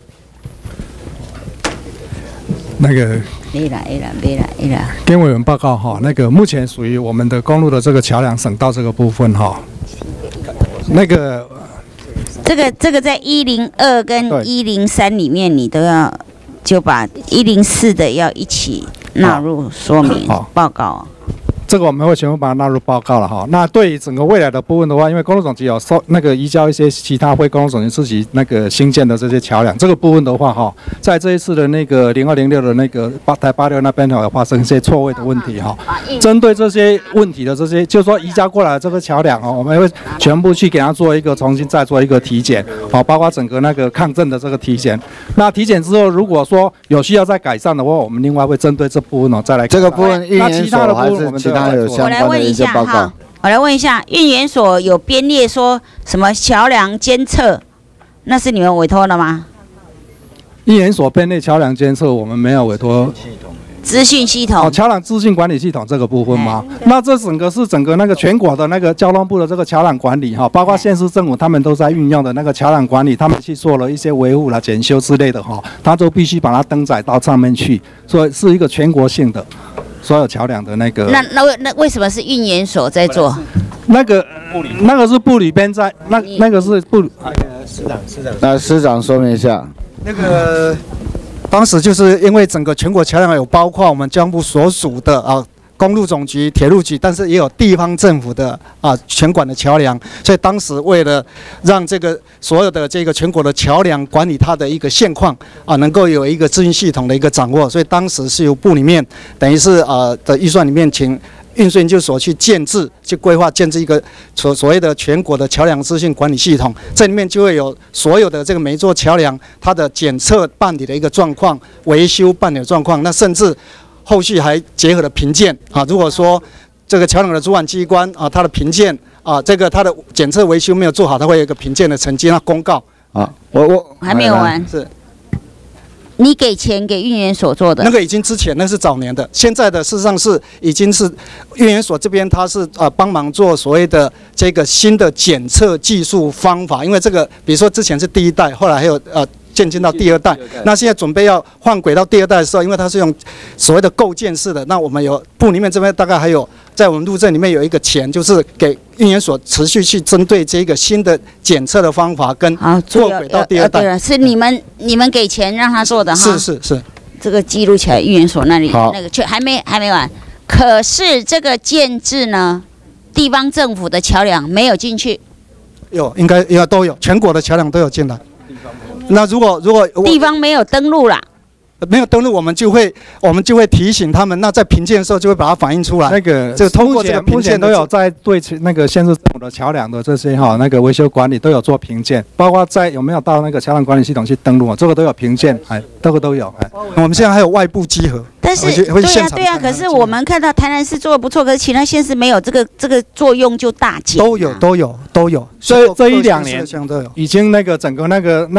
那个。没了。跟委员报告哈，那个目前属于我们的公路的这个桥梁省道这个部分哈，那个。 这个在102跟103里面，你都要就把104的要一起纳入说明报告。 这个我们会全部把它纳入报告了哈。那对于整个未来的部分的话，因为公路总局有移交一些其他非公路总局自己新建的这些桥梁，这个部分的话哈，在这一次的那个0206的那个台86那边有发生一些错位的问题哈。针对这些问题的这些，就是说移交过来的这个桥梁我们会全部去给它做一个重新再做一个体检，包括整个那个抗震的这个体检。那体检之后，如果说有需要再改善的话，我们另外会针对这部分再来。 这个部分那其他的部分我们都。 我来问一下哈，运研所有编列说什么桥梁监测，那是你们委托的吗？ 运研所编列桥梁监测，我们没有委托。 资讯系统桥梁资讯管理系统这个部分吗？那这整个那个全国的那个交通部的这个桥梁管理包括县市政府他们都在运用的那个桥梁管理，他们去做了一些维护啦、检修之类的他都必须把它登载到上面去，所以是一个全国性的。所有桥梁的那个， 那为什么是运研所在做？ 那个是部里边在，那个是部师长说明一下。 那个当时就是因为整个全国桥梁有包括我们交通部所属的公路总局、铁路局，但是也有地方政府的全管的桥梁，所以当时为了让这个所有的这个全国的桥梁管理它的一个现况能够有一个资讯系统的一个掌握，所以当时是由部里面等于是的预算里面请运输研究所去建制、去规划建制一个所谓的全国的桥梁资讯管理系统，这里面就会有所有的这个每一座桥梁它的检测办理的一个状况、维修办理的状况，那甚至后续还结合了评鉴如果说这个桥梁的主管机关它的评鉴这个它的检测维修没有做好，它会有一个评鉴的成绩，那公告我还没有完是。 你给钱给运研所做的？ 那个已经之前那是早年的，现在的事实上是已经是运研所这边它是帮忙做所谓的这个新的检测技术方法，因为这个比如说之前是第1代，后来还有渐进到第2代，那现在准备要换轨到第2代的时候，因为它是用所谓的构件式的，那我们有部里面这边大概还有在我们路政里面有一个钱，就是给运研所持续去针对这个新的检测的方法跟做轨到第2代。 对了，是你们给钱让他做的哈？ 是， 这个记录起来，运研所那里那个还没完。可是这个建制呢，地方政府的桥梁没有进去。 应该都有，全国的桥梁都有进来。那如果地方没有登录啦， 没有登录，我们就会提醒他们。那在评鉴的时候就会把它反映出来。那个就通过这个评鉴都有在对那个县市政府的桥梁的这些那个维修管理都有做评鉴，包括在有没有到那个桥梁管理系统去登录这个都有评鉴，这个都有。我们现在还有外部稽核。 但是对啊，可是我们看到台南市做的不错，可是其他县市没有，这个作用就大减。 都有。所以这1-2年已经那个整个那个。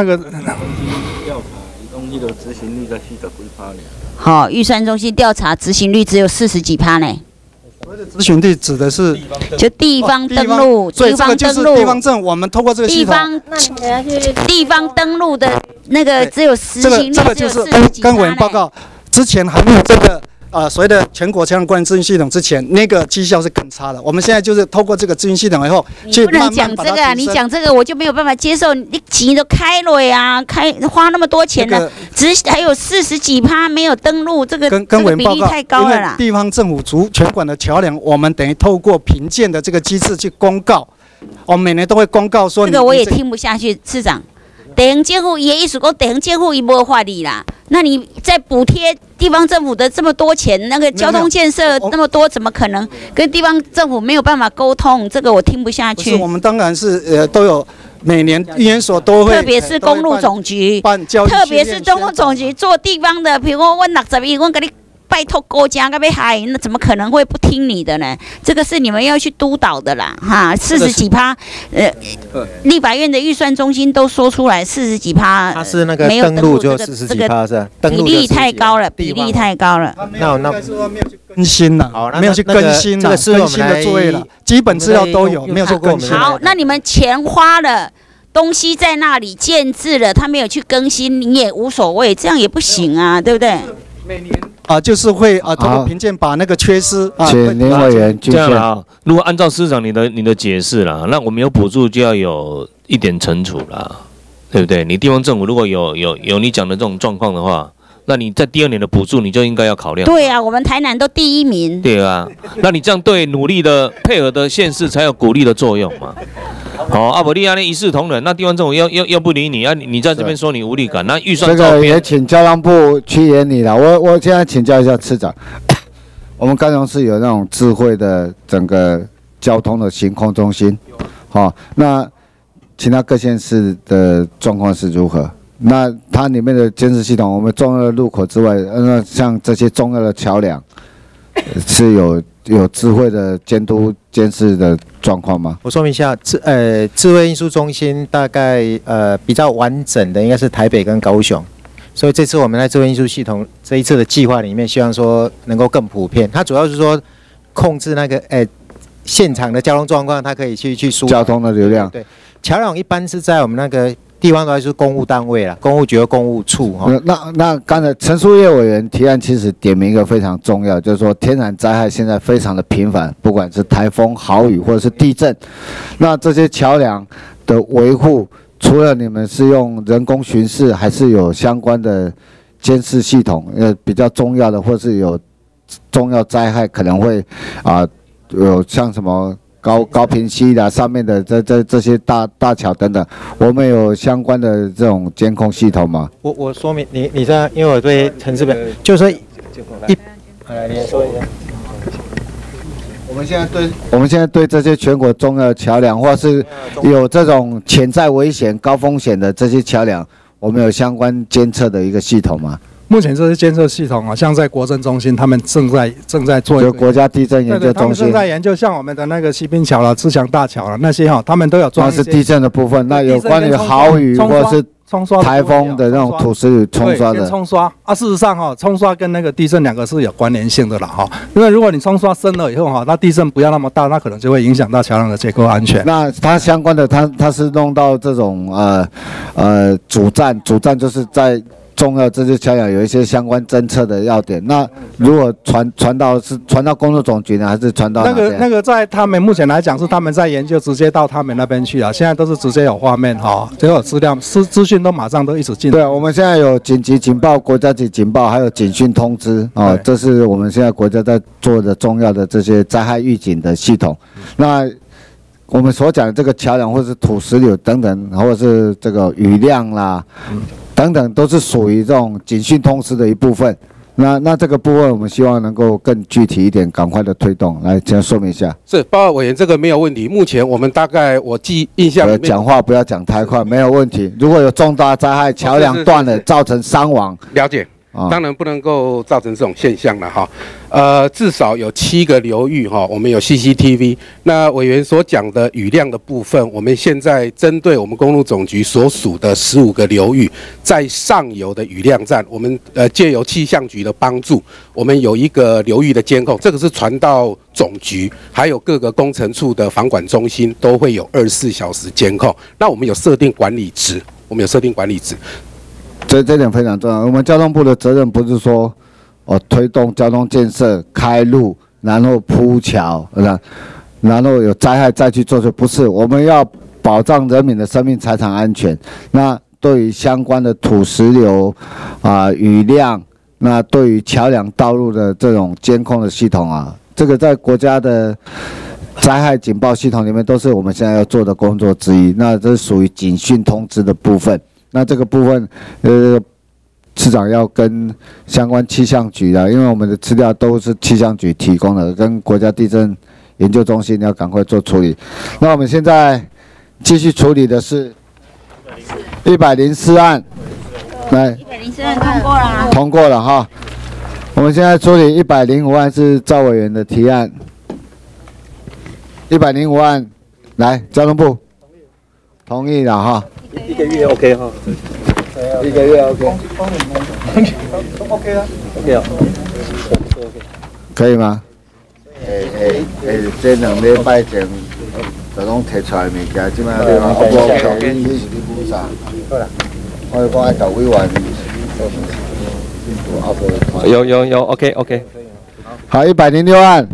的执行率在40几%呢。 好，预算中心调查执行率只有40几%呢。 所谓的执行率指的是就地方登录， 所以这个就是地方政，我们透过这个系统， 地方登录的那个只有执行率只有40几%。 跟委员报告，之前还没有这个。所谓的全国桥梁管理资讯系统之前，那个绩效是更差的。我们现在就是透过这个资讯系统以后，去慢慢把它提升。 不能讲这个啊！你讲这个我就没有办法接受。你钱都开了呀，花那么多钱了，还有40几%没有登录，这个比例太高了啦。 地方政府全管的桥梁，我们等于透过评鉴的这个机制去公告，我们每年都会公告说。 这个我也听不下去，市长。地方政府伊的意思讲，地方政府伊无法理啦。那你在补贴地方政府的这么多钱，那个交通建设那么多，怎么可能跟地方政府没有办法沟通？这个我听不下去。 我们当然是都有每年运研所都会， 特别是公路总局，特别是公路总局做地方的，比如说我60亿，我给你拜托国家该被害，那怎么可能会不听你的呢？这个是你们要去督导的啦，哈，40几%，立法院的预算中心都说出来40几%， 它是那个登录就40几%是吧？ 比例太高了，比例太高了。 那更新了， 好， 没有去更新了，更新的作业了，基本资料都有，没有去更新。 好，那你们钱花了。东西在那里建制了，他没有去更新，你也无所谓，这样也不行啊，对不对？ 每年就是会通过评鉴把那个缺失请林委员这样啊。如果按照司长你的解释啦，那我们有补助就要有一点惩处啦，对不对？你地方政府如果有你讲的这种状况的话，那你在第2年的补助你就应该要考量。 对啊，我们台南都第1名。 对啊，那你这样对努力的配合的县市才有鼓励的作用嘛。好，阿伯利亚那一视同仁，那地方政府要不理你，你在这边说你无力感，那预算这个也请交通部去研拟了。我现在请教一下次长，我们高雄市有那种智慧的整个交通的行控中心，好，那其他各县市的状况是如何？那它里面的监视系统，我们重要的路口之外，那像这些重要的桥梁，是有智慧的监视的状况吗？ 我说明一下，智慧运输中心大概比较完整的应该是台北跟高雄，所以这次我们在智慧运输系统这一次的计划里面，希望说能够更普遍。它主要是说控制那个现场的交通状况，它可以去疏交通的流量。 对，桥梁一般是在我们那个地方都还是公务单位啦，公务局和公务处哈。 那刚才陈淑叶委员提案其实点名一个非常重要，就是说天然灾害现在非常的频繁，不管是台风、豪雨或者是地震，那这些桥梁的维护，除了你们是用人工巡视，还是有相关的监视系统？比较重要的，或是有重要灾害可能会有像什么？高屏溪的上面的这些大桥等等，我们有相关的这种监控系统吗？ 我说明你这样，因为我对城市就是说来你说一下。 我们现在对这些全国重要的桥梁，或是有这种潜在危险、高风险的这些桥梁，我们有相关监测的一个系统吗？ 目前这些监测系统像在国政中心，他们正在做一个国家地震研究中心， 他们正在研究，像我们的那个西滨桥了、自强大桥了那些他们都有装。 那是地震的部分，那有关于豪雨或者是台风的那种土石流冲刷的。 冲刷事实上冲刷跟那个地震2个是有关联性的啦因为如果你冲刷深了以后那地震不要那么大，那可能就会影响到桥梁的结构安全。 那它相关的，它是弄到这种主站就是在。重要这些桥梁有一些相关侦测的要点，那如果传到公路总局呢，还是传到哪边？ 那个在他们目前来讲是他们在研究，直接到他们那边去啊。现在都是直接有画面就有资料资讯都马上都一直进。 对啊，我们现在有紧急警报、国家级警报，还有警讯通知这是我们现在国家在做的重要的这些灾害预警的系统。那我们所讲的这个桥梁，或是土石流等等，或者是这个雨量啦。等等都是属于这种警讯通知的一部分。那这个部分我们希望能够更具体一点，赶快的推动。来，请说明一下。 是，报告委员，这个没有问题。目前我们大概我印象里面， 讲话不要讲太快，没有问题。如果有重大灾害，桥梁断了，造成伤亡， 了解。当然不能够造成这种现象了至少有7个流域我们有 CCTV。那委员所讲的雨量的部分，我们现在针对我们公路总局所属的15个流域，在上游的雨量站，我们借由气象局的帮助，我们有一个流域的监控，这个是传到总局，还有各个工程处的防管中心都会有24小时监控。那我们有设定管理值， 这点非常重要。我们交通部的责任不是说推动交通建设、开路，然后铺桥，然后有灾害再去做，不是。我们要保障人民的生命财产安全。那对于相关的土石流雨量，那对于桥梁道路的这种监控的系统这个在国家的灾害警报系统里面都是我们现在要做的工作之一。那这是属于警讯通知的部分。那这个部分，市长要跟相关气象局因为我们的资料都是气象局提供的，跟国家地震研究中心要赶快做处理。那我们现在继续处理的是104案，来，104案通过了，通过了我们现在处理105万是赵委员的提案，105万，来交通部同意了哈。 一个月 OK 哈。 1个月 OK。 OK 啊 ，OK 啊。 可以吗？这2礼拜前就拢摕出来物件，即摆你讲我无你是你补啥？好啦，我讲爱搞委员。 有 OK。 好，106案。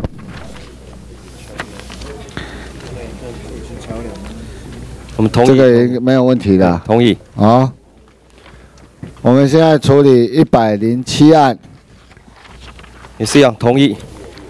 我们同意。 这个也没有问题的。 同意。 好，我们现在处理107案。 也是一样，同意。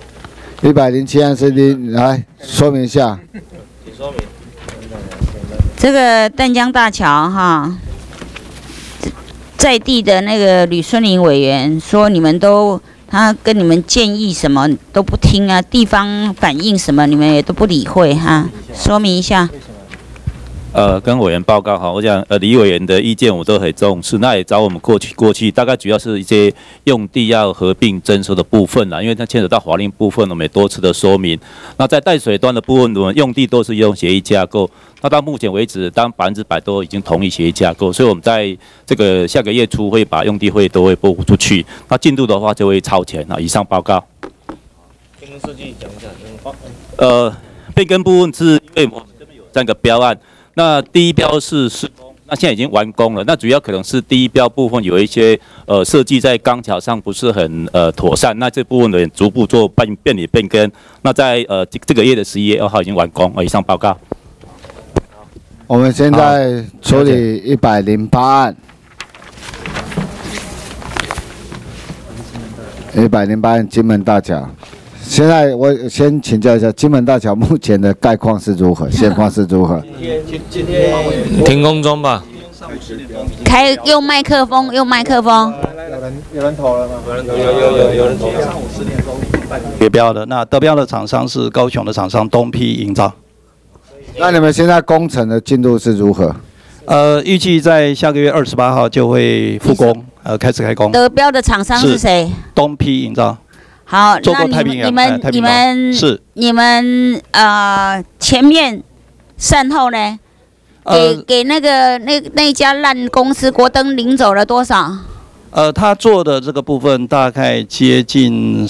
107案是你来说明一下。 请说明。这个淡江大桥哈，在地的那个吕孙林委员说，他跟你们建议什么都不听啊，地方反映什么你们也都不理会哈，说明一下。 跟委员报告哈，我讲李委员的意见我都很重视，那也找我们过去，大概主要是一些用地要合并征收的部分啦，因为它牵扯到法令部分，我们也多次的说明。那在淡水端的部分，我们用地都是用协议架构，那到目前为止，当100%都已经同意协议架构，所以我们在这个下个月初会把用地费都会拨付出去，那进度的话就会超前啊。以上报告。 变更设计讲一下。 变更部分是因为我们这边有3个标案。那第一标是施工，那现在已经完工了。那主要可能是第一标部分有一些设计在钢桥上不是很妥善，那这部分的逐步做变理变更。那在这个月的11月2号已经完工。以上报告。 我们现在处理108案。108案金门大桥。现在我先请教一下，金门大桥目前的概况是如何？现况是如何？ 今天停工中吧。 用麦克风。 有人投了吗？ 有人投。上午10点钟得标的，那得标的厂商是高雄的厂商东批营造。 那你们现在工程的进度是如何？ 预计在下个月28号就会复工，开始开工。 得标的厂商是谁？ 东批营造。 好，那你们前面善后呢？给那家烂公司国登领走了多少？ 他做的这个部分大概接近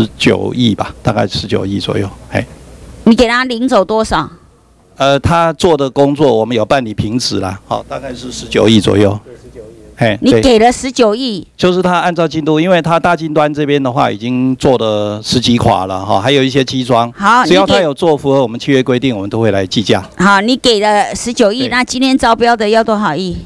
19亿吧，大概19亿左右。 你给他领走多少？ 他做的工作我们有办理评值啦，好，大概是19亿左右。 你给了19亿， 就是他按照进度，因为他大金端这边的话已经做的10几垮了哈，还有一些基桩。 好， 只要他有做符合我们契约规定，我们都会来计价。 好，你给了19亿，那今天招标的要多少亿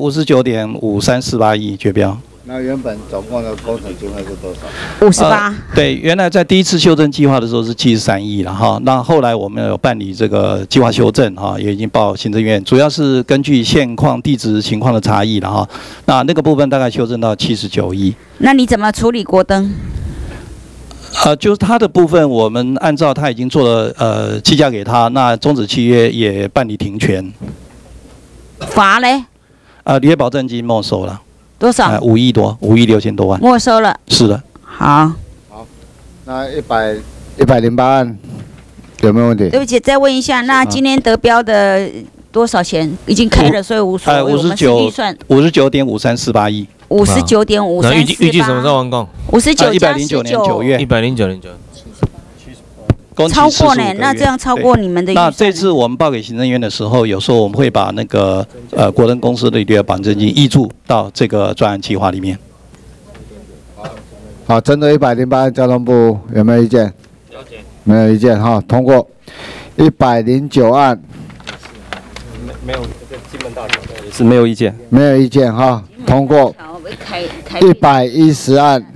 ？59.5348亿绝标。 那原本总共的工程经费是多少 ？58。 对，原来在第一次修正计划的时候是73亿了哈。那后来我们有办理这个计划修正哈，也已经报行政院，主要是根据现况地质情况的差异了哈。那个部分大概修正到79亿。 那你怎么处理国登？ 就是他的部分，我们按照他已经做了计价给他，那终止契约也办理停权。 罚嘞？ 履约保证金没收了。 多少 ？5亿多，5亿6000多万。 没收了。 是的。 好。 那108案有没有问题？ 对不起，再问一下，那今天得标的多少钱？已经开了，所以无所谓。我们是预算 59.5348亿。 59.5348。 那预计什么时候完工 ？109年9月。 109年9月。 超过呢？那这样超过你们的预算？ 那这次我们报给行政院的时候，有时候我们会把那个国登公司的履约保证金挹注到这个专案计划里面。 好，针对108案，交通部有没有意见？没有意见哈，通过。109案。 没有，这个金门大桥也是没有意见。 没有意见哈，通过。110案。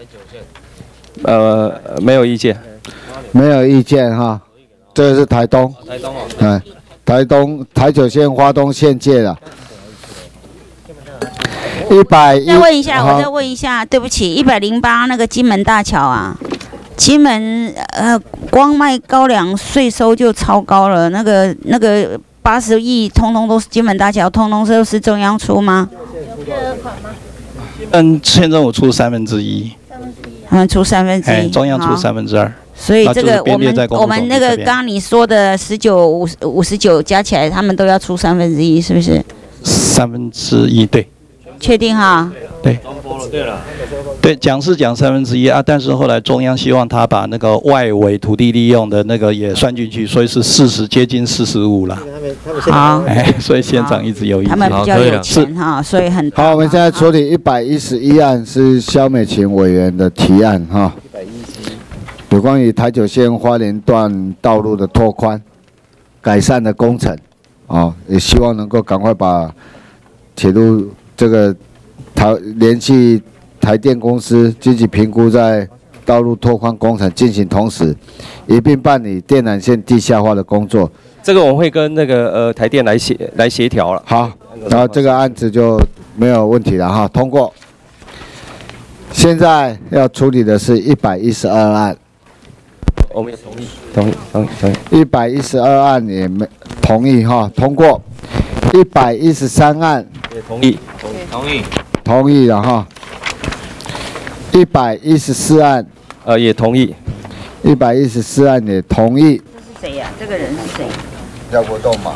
没有意见。 没有意见哈，这个是台东。 台东哦。 台东台九线花东县界的。110。 再问一下，我再问一下，对不起，108那个金门大桥啊，金门光卖高粱税收就超高了，那个80亿，通通都是金门大桥，通通都是中央出吗？ 县政府出1/3。 他们出1/3， 中央出2/3。 所以这个我们那个刚刚你说的19、59加起来，他们都要出1/3，是不是 ？1/3，对。 确定哈？ 对。对，讲是讲1/3啊，但是后来中央希望他把那个外围土地利用的那个也算进去，所以是40，接近45了。 好， 所以县长一直有意见。 他们比较有钱哈，所以很好。我们现在处理111案，是萧美琴委员的提案哈。有关于台九线花莲段道路的拓宽、改善的工程，也希望能够赶快把铁路这个联系台电公司积极评估在道路拓宽工程进行同时，一并办理电缆线地下化的工作。 这个我们会跟那个台电来协调了。 好，然后这个案子就没有问题了哈，通过。现在要处理的是112案。 我们也同意。 112案也没同意哈，通过。113案也同意， 同意了哈。114案也同意。 114案也同意。 这是谁呀？这个人是谁？ 廖国栋嘛。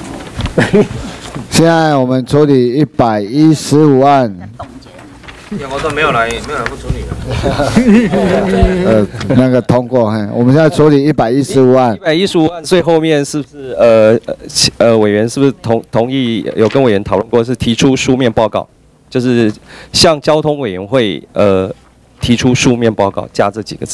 现在我们处理115案。 我都没有来不处理了。 那个通过，我们现在处理115案。 115案最后面是不是委员是不是同意？有跟委员讨论过，是提出书面报告，就是向交通委员会提出书面报告，加这几个字。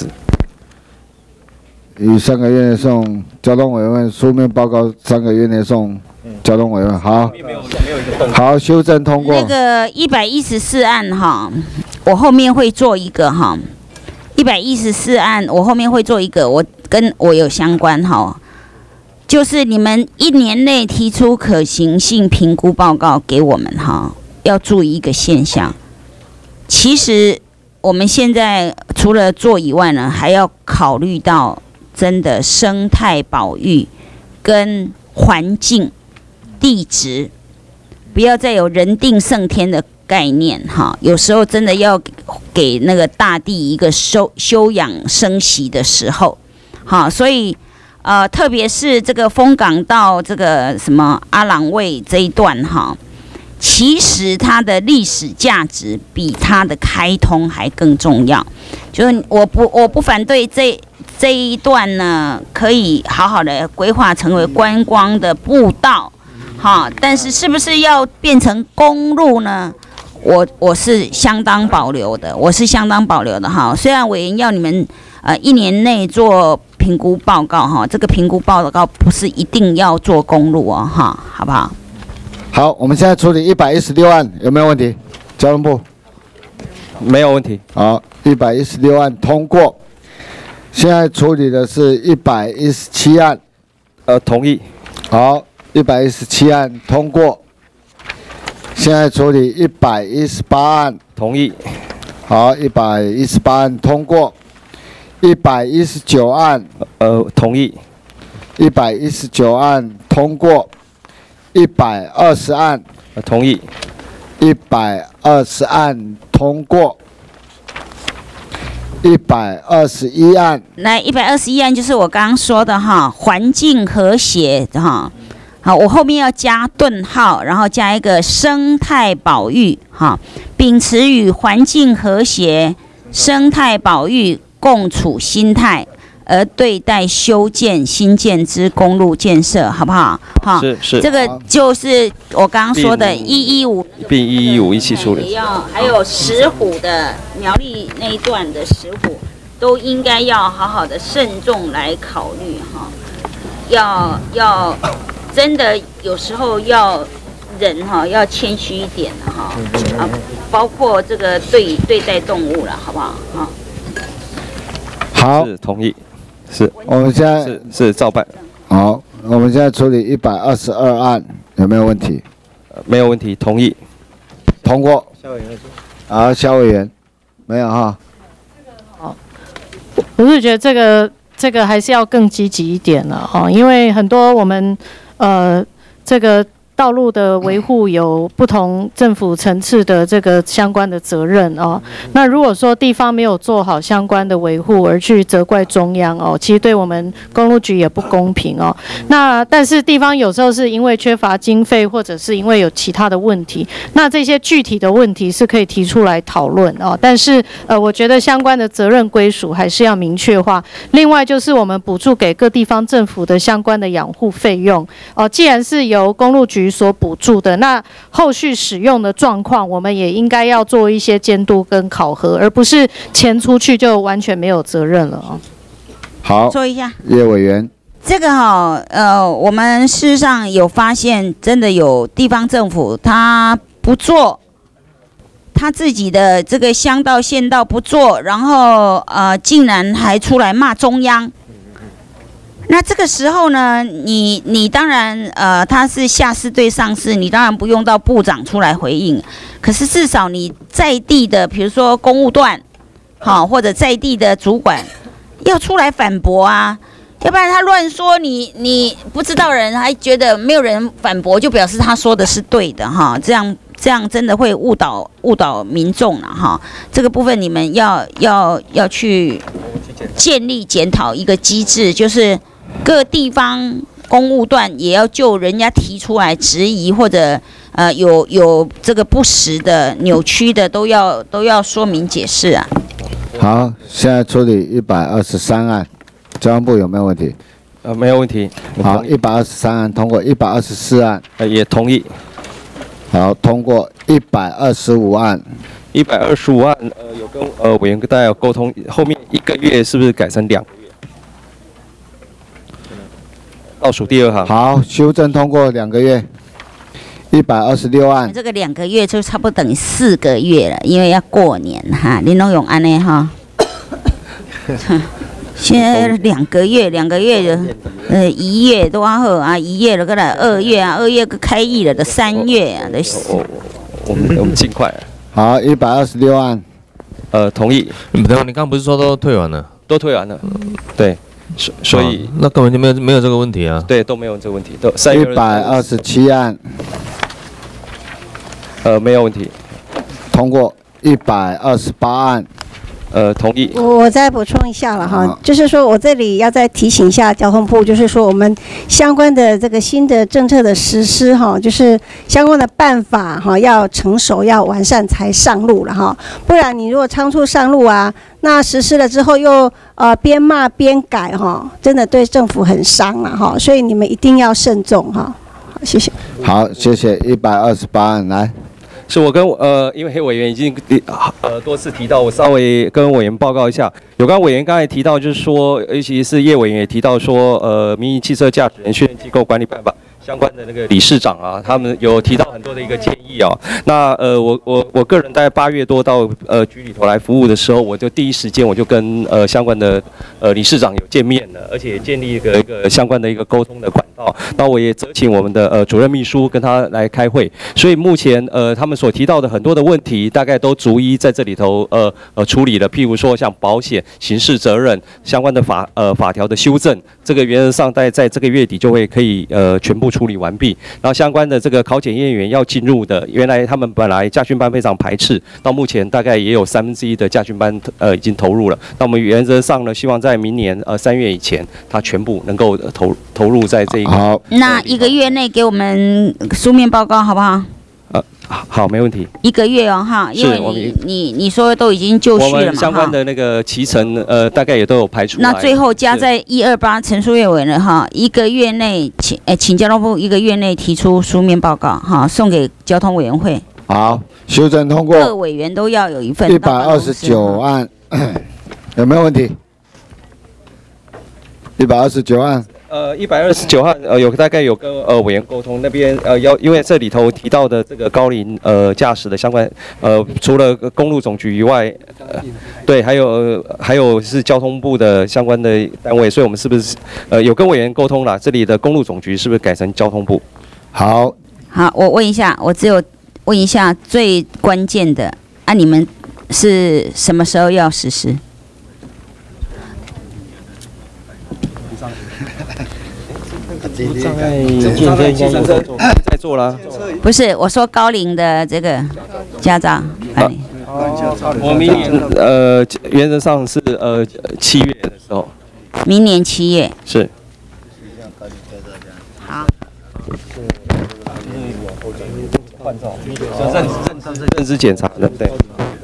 于3个月内送交通委员会书面报告，3个月内送交通委员会。好，好，修正通过。 那个114案哈，我后面会做一个哈。114案我后面会做一个，跟我有相关哈，就是你们1年内提出可行性评估报告给我们哈，要注意一个现象。其实我们现在除了做以外呢，还要考虑到真的生态保育跟环境地质，不要再有人定胜天的概念哈。有时候真的要给那个大地一个休养生息的时候，好，所以特别是这个丰港到这个什么阿朗卫这一段哈，其实它的历史价值比它的开通还更重要。就是我不反对这一段呢，可以好好的规划成为观光的步道，哈，但是是不是要变成公路呢？我是相当保留的，哈。虽然委员要你们1年内做评估报告哈，这个评估报告不是一定要做公路哦，哈，好不好？ 好，我们现在处理116案，有没有问题？交通部没有问题。 好，116案通过。现在处理的是117案， 同意。 好，117案通过。现在处理118案， 同意。 好，118案通过。119案， 同意。 119案通过。120案， 同意。 120案通过。121案， 来121案就是我刚刚说的哈，环境和谐哈，好，我后面要加顿号，然后加一个生态保育哈，秉持与环境和谐、生态保育共处心态而对待修建新建之公路建设，好不好？好， 是， 这个就是我刚刚说的115， 并115一起处理。 还有石虎的苗栗那一段的石虎，都应该要好好的慎重来考虑哈。要真的有时候要人哈要谦虚一点的哈啊，包括这个对待动物了，好不好？哈。 好， 是同意。是， 我们现在是照办。 好，我们现在处理122案，有没有问题？ 没有问题，同意。 通过。好，肖委员，没有哈。 我是觉得这个还是要更积极一点了哦，因为很多我们这个道路的维护有不同政府层次的这个相关的责任哦。那如果说地方没有做好相关的维护，而去责怪中央哦，其实对我们公路局也不公平哦。那但是地方有时候是因为缺乏经费，或者是因为有其他的问题，那这些具体的问题是可以提出来讨论哦。但是我觉得相关的责任归属还是要明确化。另外就是我们补助给各地方政府的相关的养护费用哦，既然是由公路局所补助的，那后续使用的状况，我们也应该要做一些监督跟考核，而不是钱出去就完全没有责任了哦。 好， 说一下， 叶委员。 这个我们事实上有发现，真的有地方政府他不做他自己的这个乡道县道不做，然后竟然还出来骂中央。那这个时候呢，你当然他是下司对上司，你当然不用到部长出来回应，可是至少你在地的，比如说公务段，好，或者在地的主管要出来反驳啊。要不然他乱说，你不知道人还觉得没有人反驳，就表示他说的是对的哈。这样真的会误导民众了哈。这个部分你们要去建立检讨一个机制，就是各地方公务段也要就人家提出来质疑或者有这个不实的扭曲的都要说明解释啊。 好，现在处理123案。交通部有没有问题？ 没有问题。 好，123案通过，124案也同意。 好，通过125案。 125案有跟委员跟大家有沟通，后面1个月是不是改成2个月？倒数第2行。 好，修正通过2个月。126案。 这个2个月就差不多等于4个月了，因为要过年哈，你拢用安尼哈。现在2个月的，1月多好啊，1月了过来2月啊，2月个开议了的3月啊，都是。 我们尽快。 好，126案， 同意。 你刚刚不是说都退完了？ 都退完了，对，所以那根本就没有这个问题啊。 对，都没有这个问题，都 127案， 没有问题， 通过128案。 同意。 我再补充一下了哈，就是说我这里要再提醒一下交通部，就是说我们相关的这个新的政策的实施哈，就是相关的办法哈要成熟要完善才上路了哈，不然你如果仓促上路啊，那实施了之后又边骂边改哈，真的对政府很伤了哈，所以你们一定要慎重哈。好，谢谢。 好，谢谢。128案来。 是我跟因为黑委员已经多次提到，我稍微跟委员报告一下。有关委员刚才提到，就是说，尤其是叶委员也提到说，民营汽车驾驶人训练机构管理办法相关的那个理事长啊，他们有提到很多的一个建议啊。那我个人在8月多到局里头来服务的时候，我就第一时间我就跟相关的理事长有见面了，而且也建立一个相关的一个沟通的管道。那我也责请我们的主任秘书跟他来开会。所以目前他们所提到的很多的问题，大概都逐一在这里头处理了。譬如说像保险、刑事责任相关的法条的修正，这个原则上在这个月底就会可以全部处理完毕。然后相关的这个考检验员要进入的，原来他们本来驾训班非常排斥，到目前大概也有1/3的驾训班已经投入了。那我们原则上呢，希望在明年3月以前，它全部能够投入在这一个。 好， 那1个月内给我们书面报告好不好？ 好，没问题。 1个月哦，哈，因为你说都已经就绪了嘛， 我们相关的那个期程大概也都有排出来。 那最后加在128陈述月委了哈，1个月内请交通部1个月内提出书面报告哈，送给交通委员会。 好，修正通过。 各委员都要有一份。 129案有没有问题？129案。 129案大概有跟委员沟通，那边因为这里头提到的这个高龄驾驶的相关除了公路总局以外，对，还有是交通部的相关的单位，所以我们是不是有跟委员沟通了？这里的公路总局是不是改成交通部？ 好， 我问一下，我只有问一下最关键的你们是什么时候要实施？ 在做啦。 不是，我说高龄的这个驾照。 我明年原则上是7月的时候。 明年7月。 是。 好。 认知检查的，对。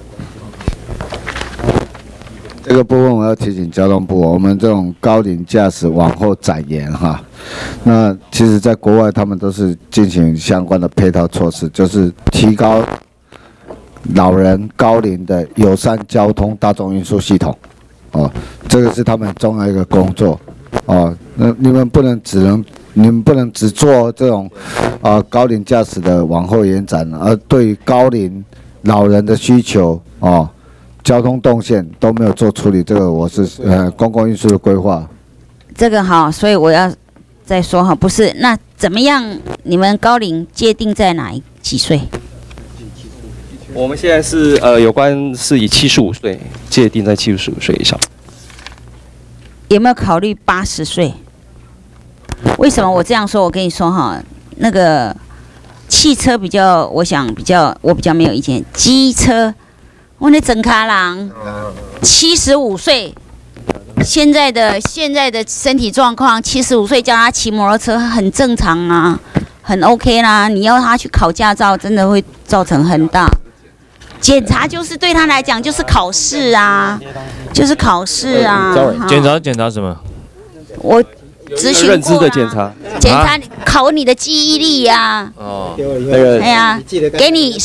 这个部分我要提醒交通部，我们这种高龄驾驶往后展延哈。那其实，在国外他们都是进行相关的配套措施，就是提高老人高龄的友善交通大众运输系统。哦，这个是他们重要一个工作。哦，那你们不能只做这种高龄驾驶的往后延展，而对高龄老人的需求哦。交通动线都没有做处理，这个我是公共运输的规划。 这个哈，所以我要再说哈，不是那怎么样？你们高龄界定在几岁？ 我们现在是有关是以75岁界定在75岁以上。 有没有考虑80岁？为什么我这样说？我跟你说哈，那个汽车我比较没有意见，机车。我那整卡郎75岁，现在的身体状况，75岁叫他骑摩托车很正常啊，很 OK 啦。你要他去考驾照，真的会造成很大检查，就是对他来讲就是考试啊，就是考试啊。 检查什么？ 我咨询过认知的检查， 考你的记忆力呀。 哦，那个。 哎呀，给你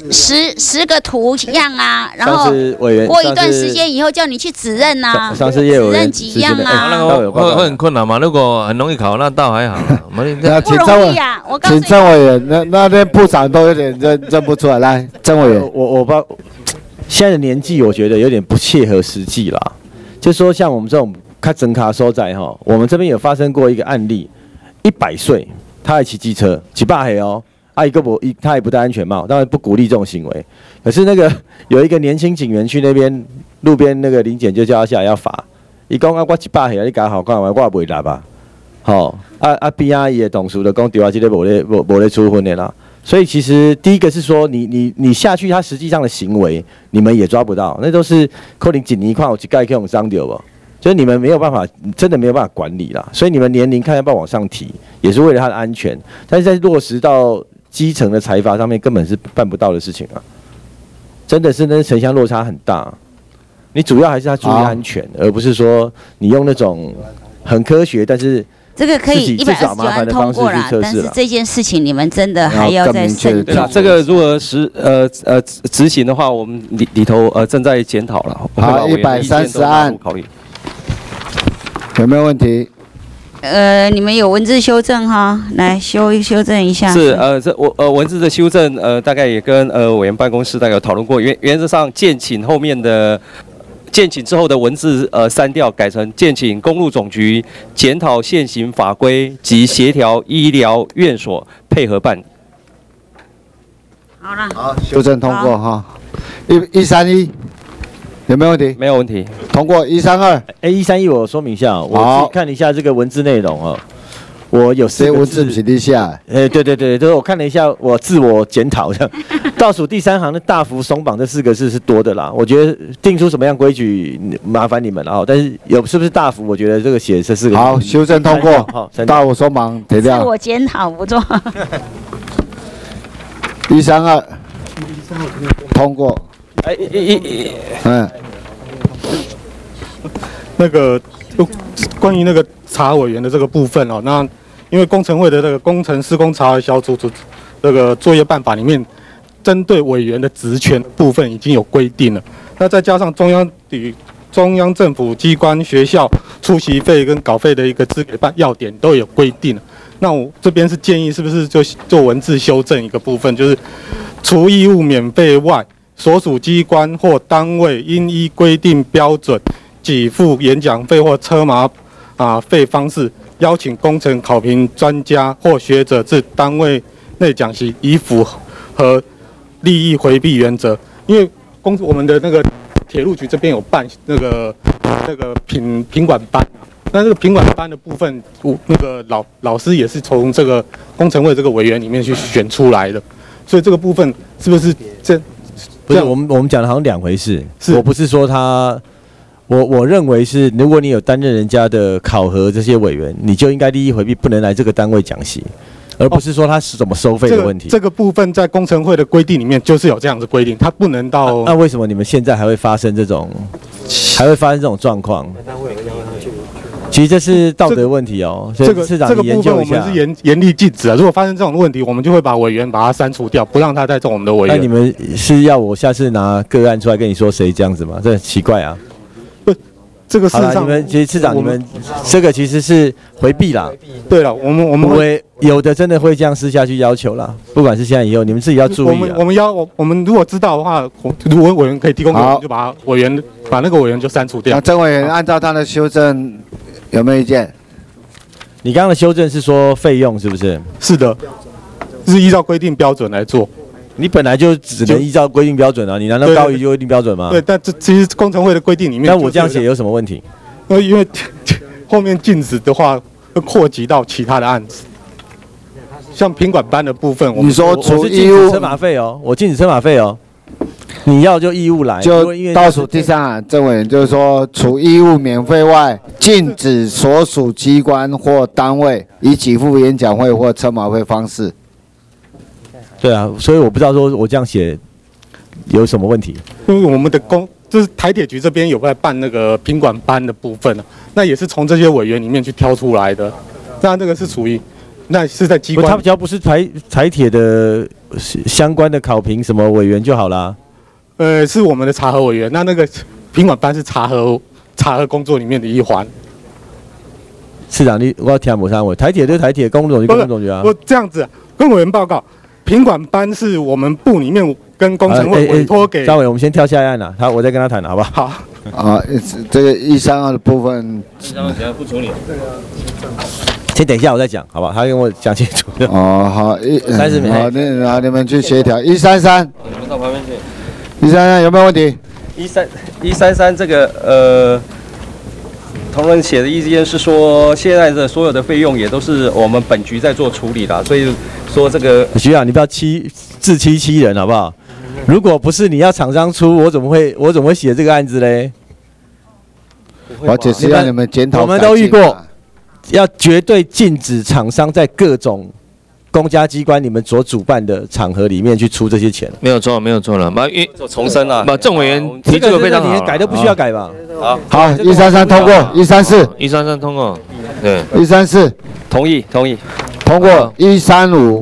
10个图样啊，然后过一段时间以后叫你去指认呐。指认几样啊？ 那个会很困难嘛？如果很容易考，那倒还好。 不容易啊！我告诉你， 请郑委员，那边部长都有点认不出来。来，郑委员， 我不知道，现在的年纪我觉得有点不切合实际啦。就说像我们这种。他整卡所在哈，我们这边有发生过一个案例，100岁他还骑机车，100岁哦，他也不戴安全帽，当然不鼓励这种行为。可是那个有一个年轻警员去那边路边那个临检就叫他下来要罚，伊讲我100岁，你搞好看，我袂拿吧，好边阿姨的同事就讲对啊，这个无咧处分的啦。所以其实第一个是说你下去，他实际上的行为你们也抓不到，那都是可能警力看有一概去用伤掉不。所以你们没有办法，真的没有办法管理啦。所以你们年龄看要不要往上提，也是为了他的安全。但是在落实到基层的裁罚上面，根本是办不到的事情啊！真的是那城乡落差很大。你主要还是要注意安全，而不是说你用那种很科学，但是这个可以129案通过啦。但是这件事情你们真的还要再慎重。 这个如果执行的话，我们里头正在检讨了。 好，130案考虑。 有没有问题？ 你们有文字修正哈，来修正一下。 是文字的修正大概也跟委员办公室大概有讨论过。原则上建请后面的建请之后的文字删掉，改成建请公路总局检讨现行法规及协调医疗院所配合办。 好了。 好，修正通过哈。131。有没有问题？ 没有问题， 通过132。 131我说明一下，我去看了一下这个文字内容哦，我有4个字写一下。 对，就是我看了一下，我自我检讨这样，倒数第3行的大幅松绑这4个字是多的啦。我觉得定出什么样规矩麻烦你们了，但是是不是大幅？我觉得这个写这4个字。 好，修正通过。好，大幅松绑铁掉。 自我检讨不错。 132通过。 那个关于那个查委员的这个部分哦，那因为工程会的这个工程施工查核小组这个作业办法里面，针对委员的职权部分已经有规定了。那再加上中央政府机关、学校出席费跟稿费的一个资给办要点都有规定了。那我这边是建议，是不是就做文字修正一个部分，就是除义务免费外，所属机关或单位应依规定标准给付演讲费或车马费方式，邀请工程考评专家或学者至单位内讲习，以符合利益回避原则。因为我们的那个铁路局这边有办那个品管班， 那这个品管班的部分，那个老师也是从这个工程会这个委员里面去选出来的，所以这个部分是不是这？ 不是，我们讲的好像两回事。我不是说他，我认为是，如果你有担任人家的考核这些委员，你就应该利益回避，不能来这个单位讲习，而不是说他是怎么收费的问题。 这个部分在工程会的规定里面就是有这样的规定，他不能到。 那为什么你们现在还会发生这种状况？其实这是道德问题哦。 这个部分我们是严厉禁止啊。如果发生这种问题，我们就会把委员把他删除掉，不让他再做我们的委员。 那你们是要我下次拿个案出来跟你说谁这样子吗？这很奇怪啊。 不，这个事实上， 你们其实市长，你们这个其实是回避啦。 对了，我们会有的真的会这样私下去要求啦。不管是现在以后，你们自己要注意啊。 我们如果知道的话，如果委员可以提供给我们，就把那个委员就删除掉。 那曾委员按照他的修正。有没有意见？ 你刚刚的修正是说费用是不是？ 是的，是依照规定标准来做。 你本来就只能依照规定标准啊，你难道高于规定标准吗？ 对，但这其实工程会的规定里面。 那我这样写有什么问题？ 因为后面禁止的话，会扩及到其他的案子，像品管班的部分， 你说我是禁止车马费哦，我禁止车马费哦。你要就义务来， 就倒数第三案，郑委员就是说，除义务免费外，禁止所属机关或单位以给付演讲费或车马费方式。 对啊，所以我不知道说我这样写有什么问题。 因为我们的就是台铁局这边有在办那个品管班的部分那也是从这些委员里面去挑出来的。那这个是属于，那是在机关， 他只要不是台铁的相关的考评什么委员就好啦。 是我们的查核委员，那个品管班是查核工作里面的一环。 市长，我要听不上，台铁对台铁，公路总局公路总局啊。 我这样子跟委员报告，品管班是我们部里面跟工程会委托给。 张伟，我们先跳下一案了，我再跟他谈了，好不好？ 好。这个132的部分， 不处理。 先等一下，我再讲，好不好？他跟我讲清楚。 好 ，30秒。 好，那你们去协调133。 你们到旁边去。 133有没有问题 ？133这个同仁写的意见是说，现在的所有的费用也都是我们本局在做处理的，所以说这个局长你不要自欺欺人好不好？如果不是你要厂商出，我怎么会写这个案子嘞？ 我解释让你们检讨。 我们都遇过，要绝对禁止厂商在各种公家机关你们所主办的场合里面去出这些钱， 没有错了。 重申了， 郑委员提这个非常好， 你改都不需要改吧？ 好，133通过，134 通过，对 ，134 同意， 通过，135。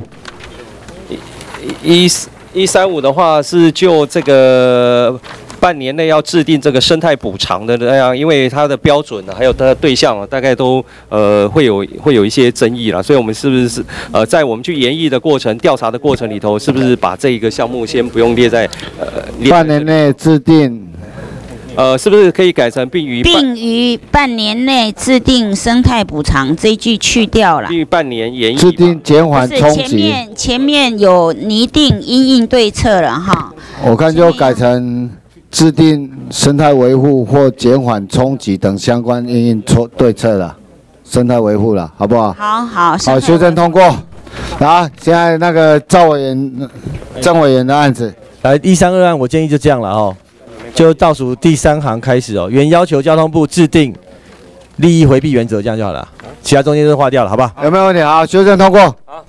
135的话是就这个半年内要制定这个生态补偿的那样，因为它的标准还有它的对象大概都会有一些争议啦，所以我们是不是在我们去研议的过程、调查的过程里头，是不是把这一个项目先不用列在半年内制定？ 是不是可以改成并于半年内制定生态补偿这一句去掉了？ 并于半年研议。 制定减缓冲击。 前面有拟定因应对策了哈。 我看就改成制定生态维护或减缓冲击等相关因应对策了，生态维护了，好不好？ 好， 修正通过。好，现在那个郑委员的案子， 来132案，我建议就这样了哦。就倒数第3行开始哦，原要求交通部制定利益回避原则，这样就好了，其他中间都划掉了，好不好？ 有没有问题？好，修正通过。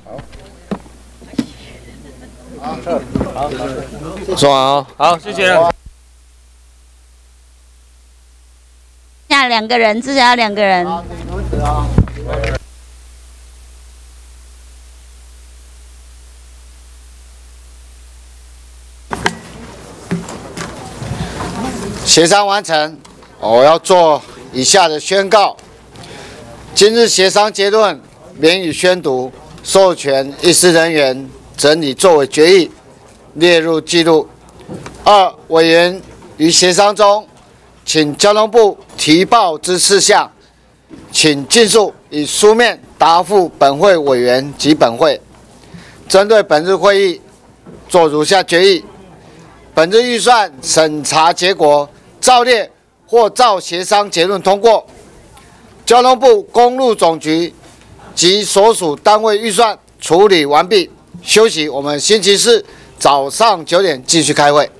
说完哦，好，谢谢。 下2个人，至少要2个人。 协商完成，我要做以下的宣告：今日协商结论免予宣读，授权议事人员整理作为决议，列入记录。2、委员于协商中，请交通部提报之事项，请尽速以书面答复本会委员及本会。针对本日会议，作如下决议：本日预算审查结果照列或照协商结论通过。 交通部公路总局及所属单位预算处理完毕，休息。我们星期四早上9点继续开会。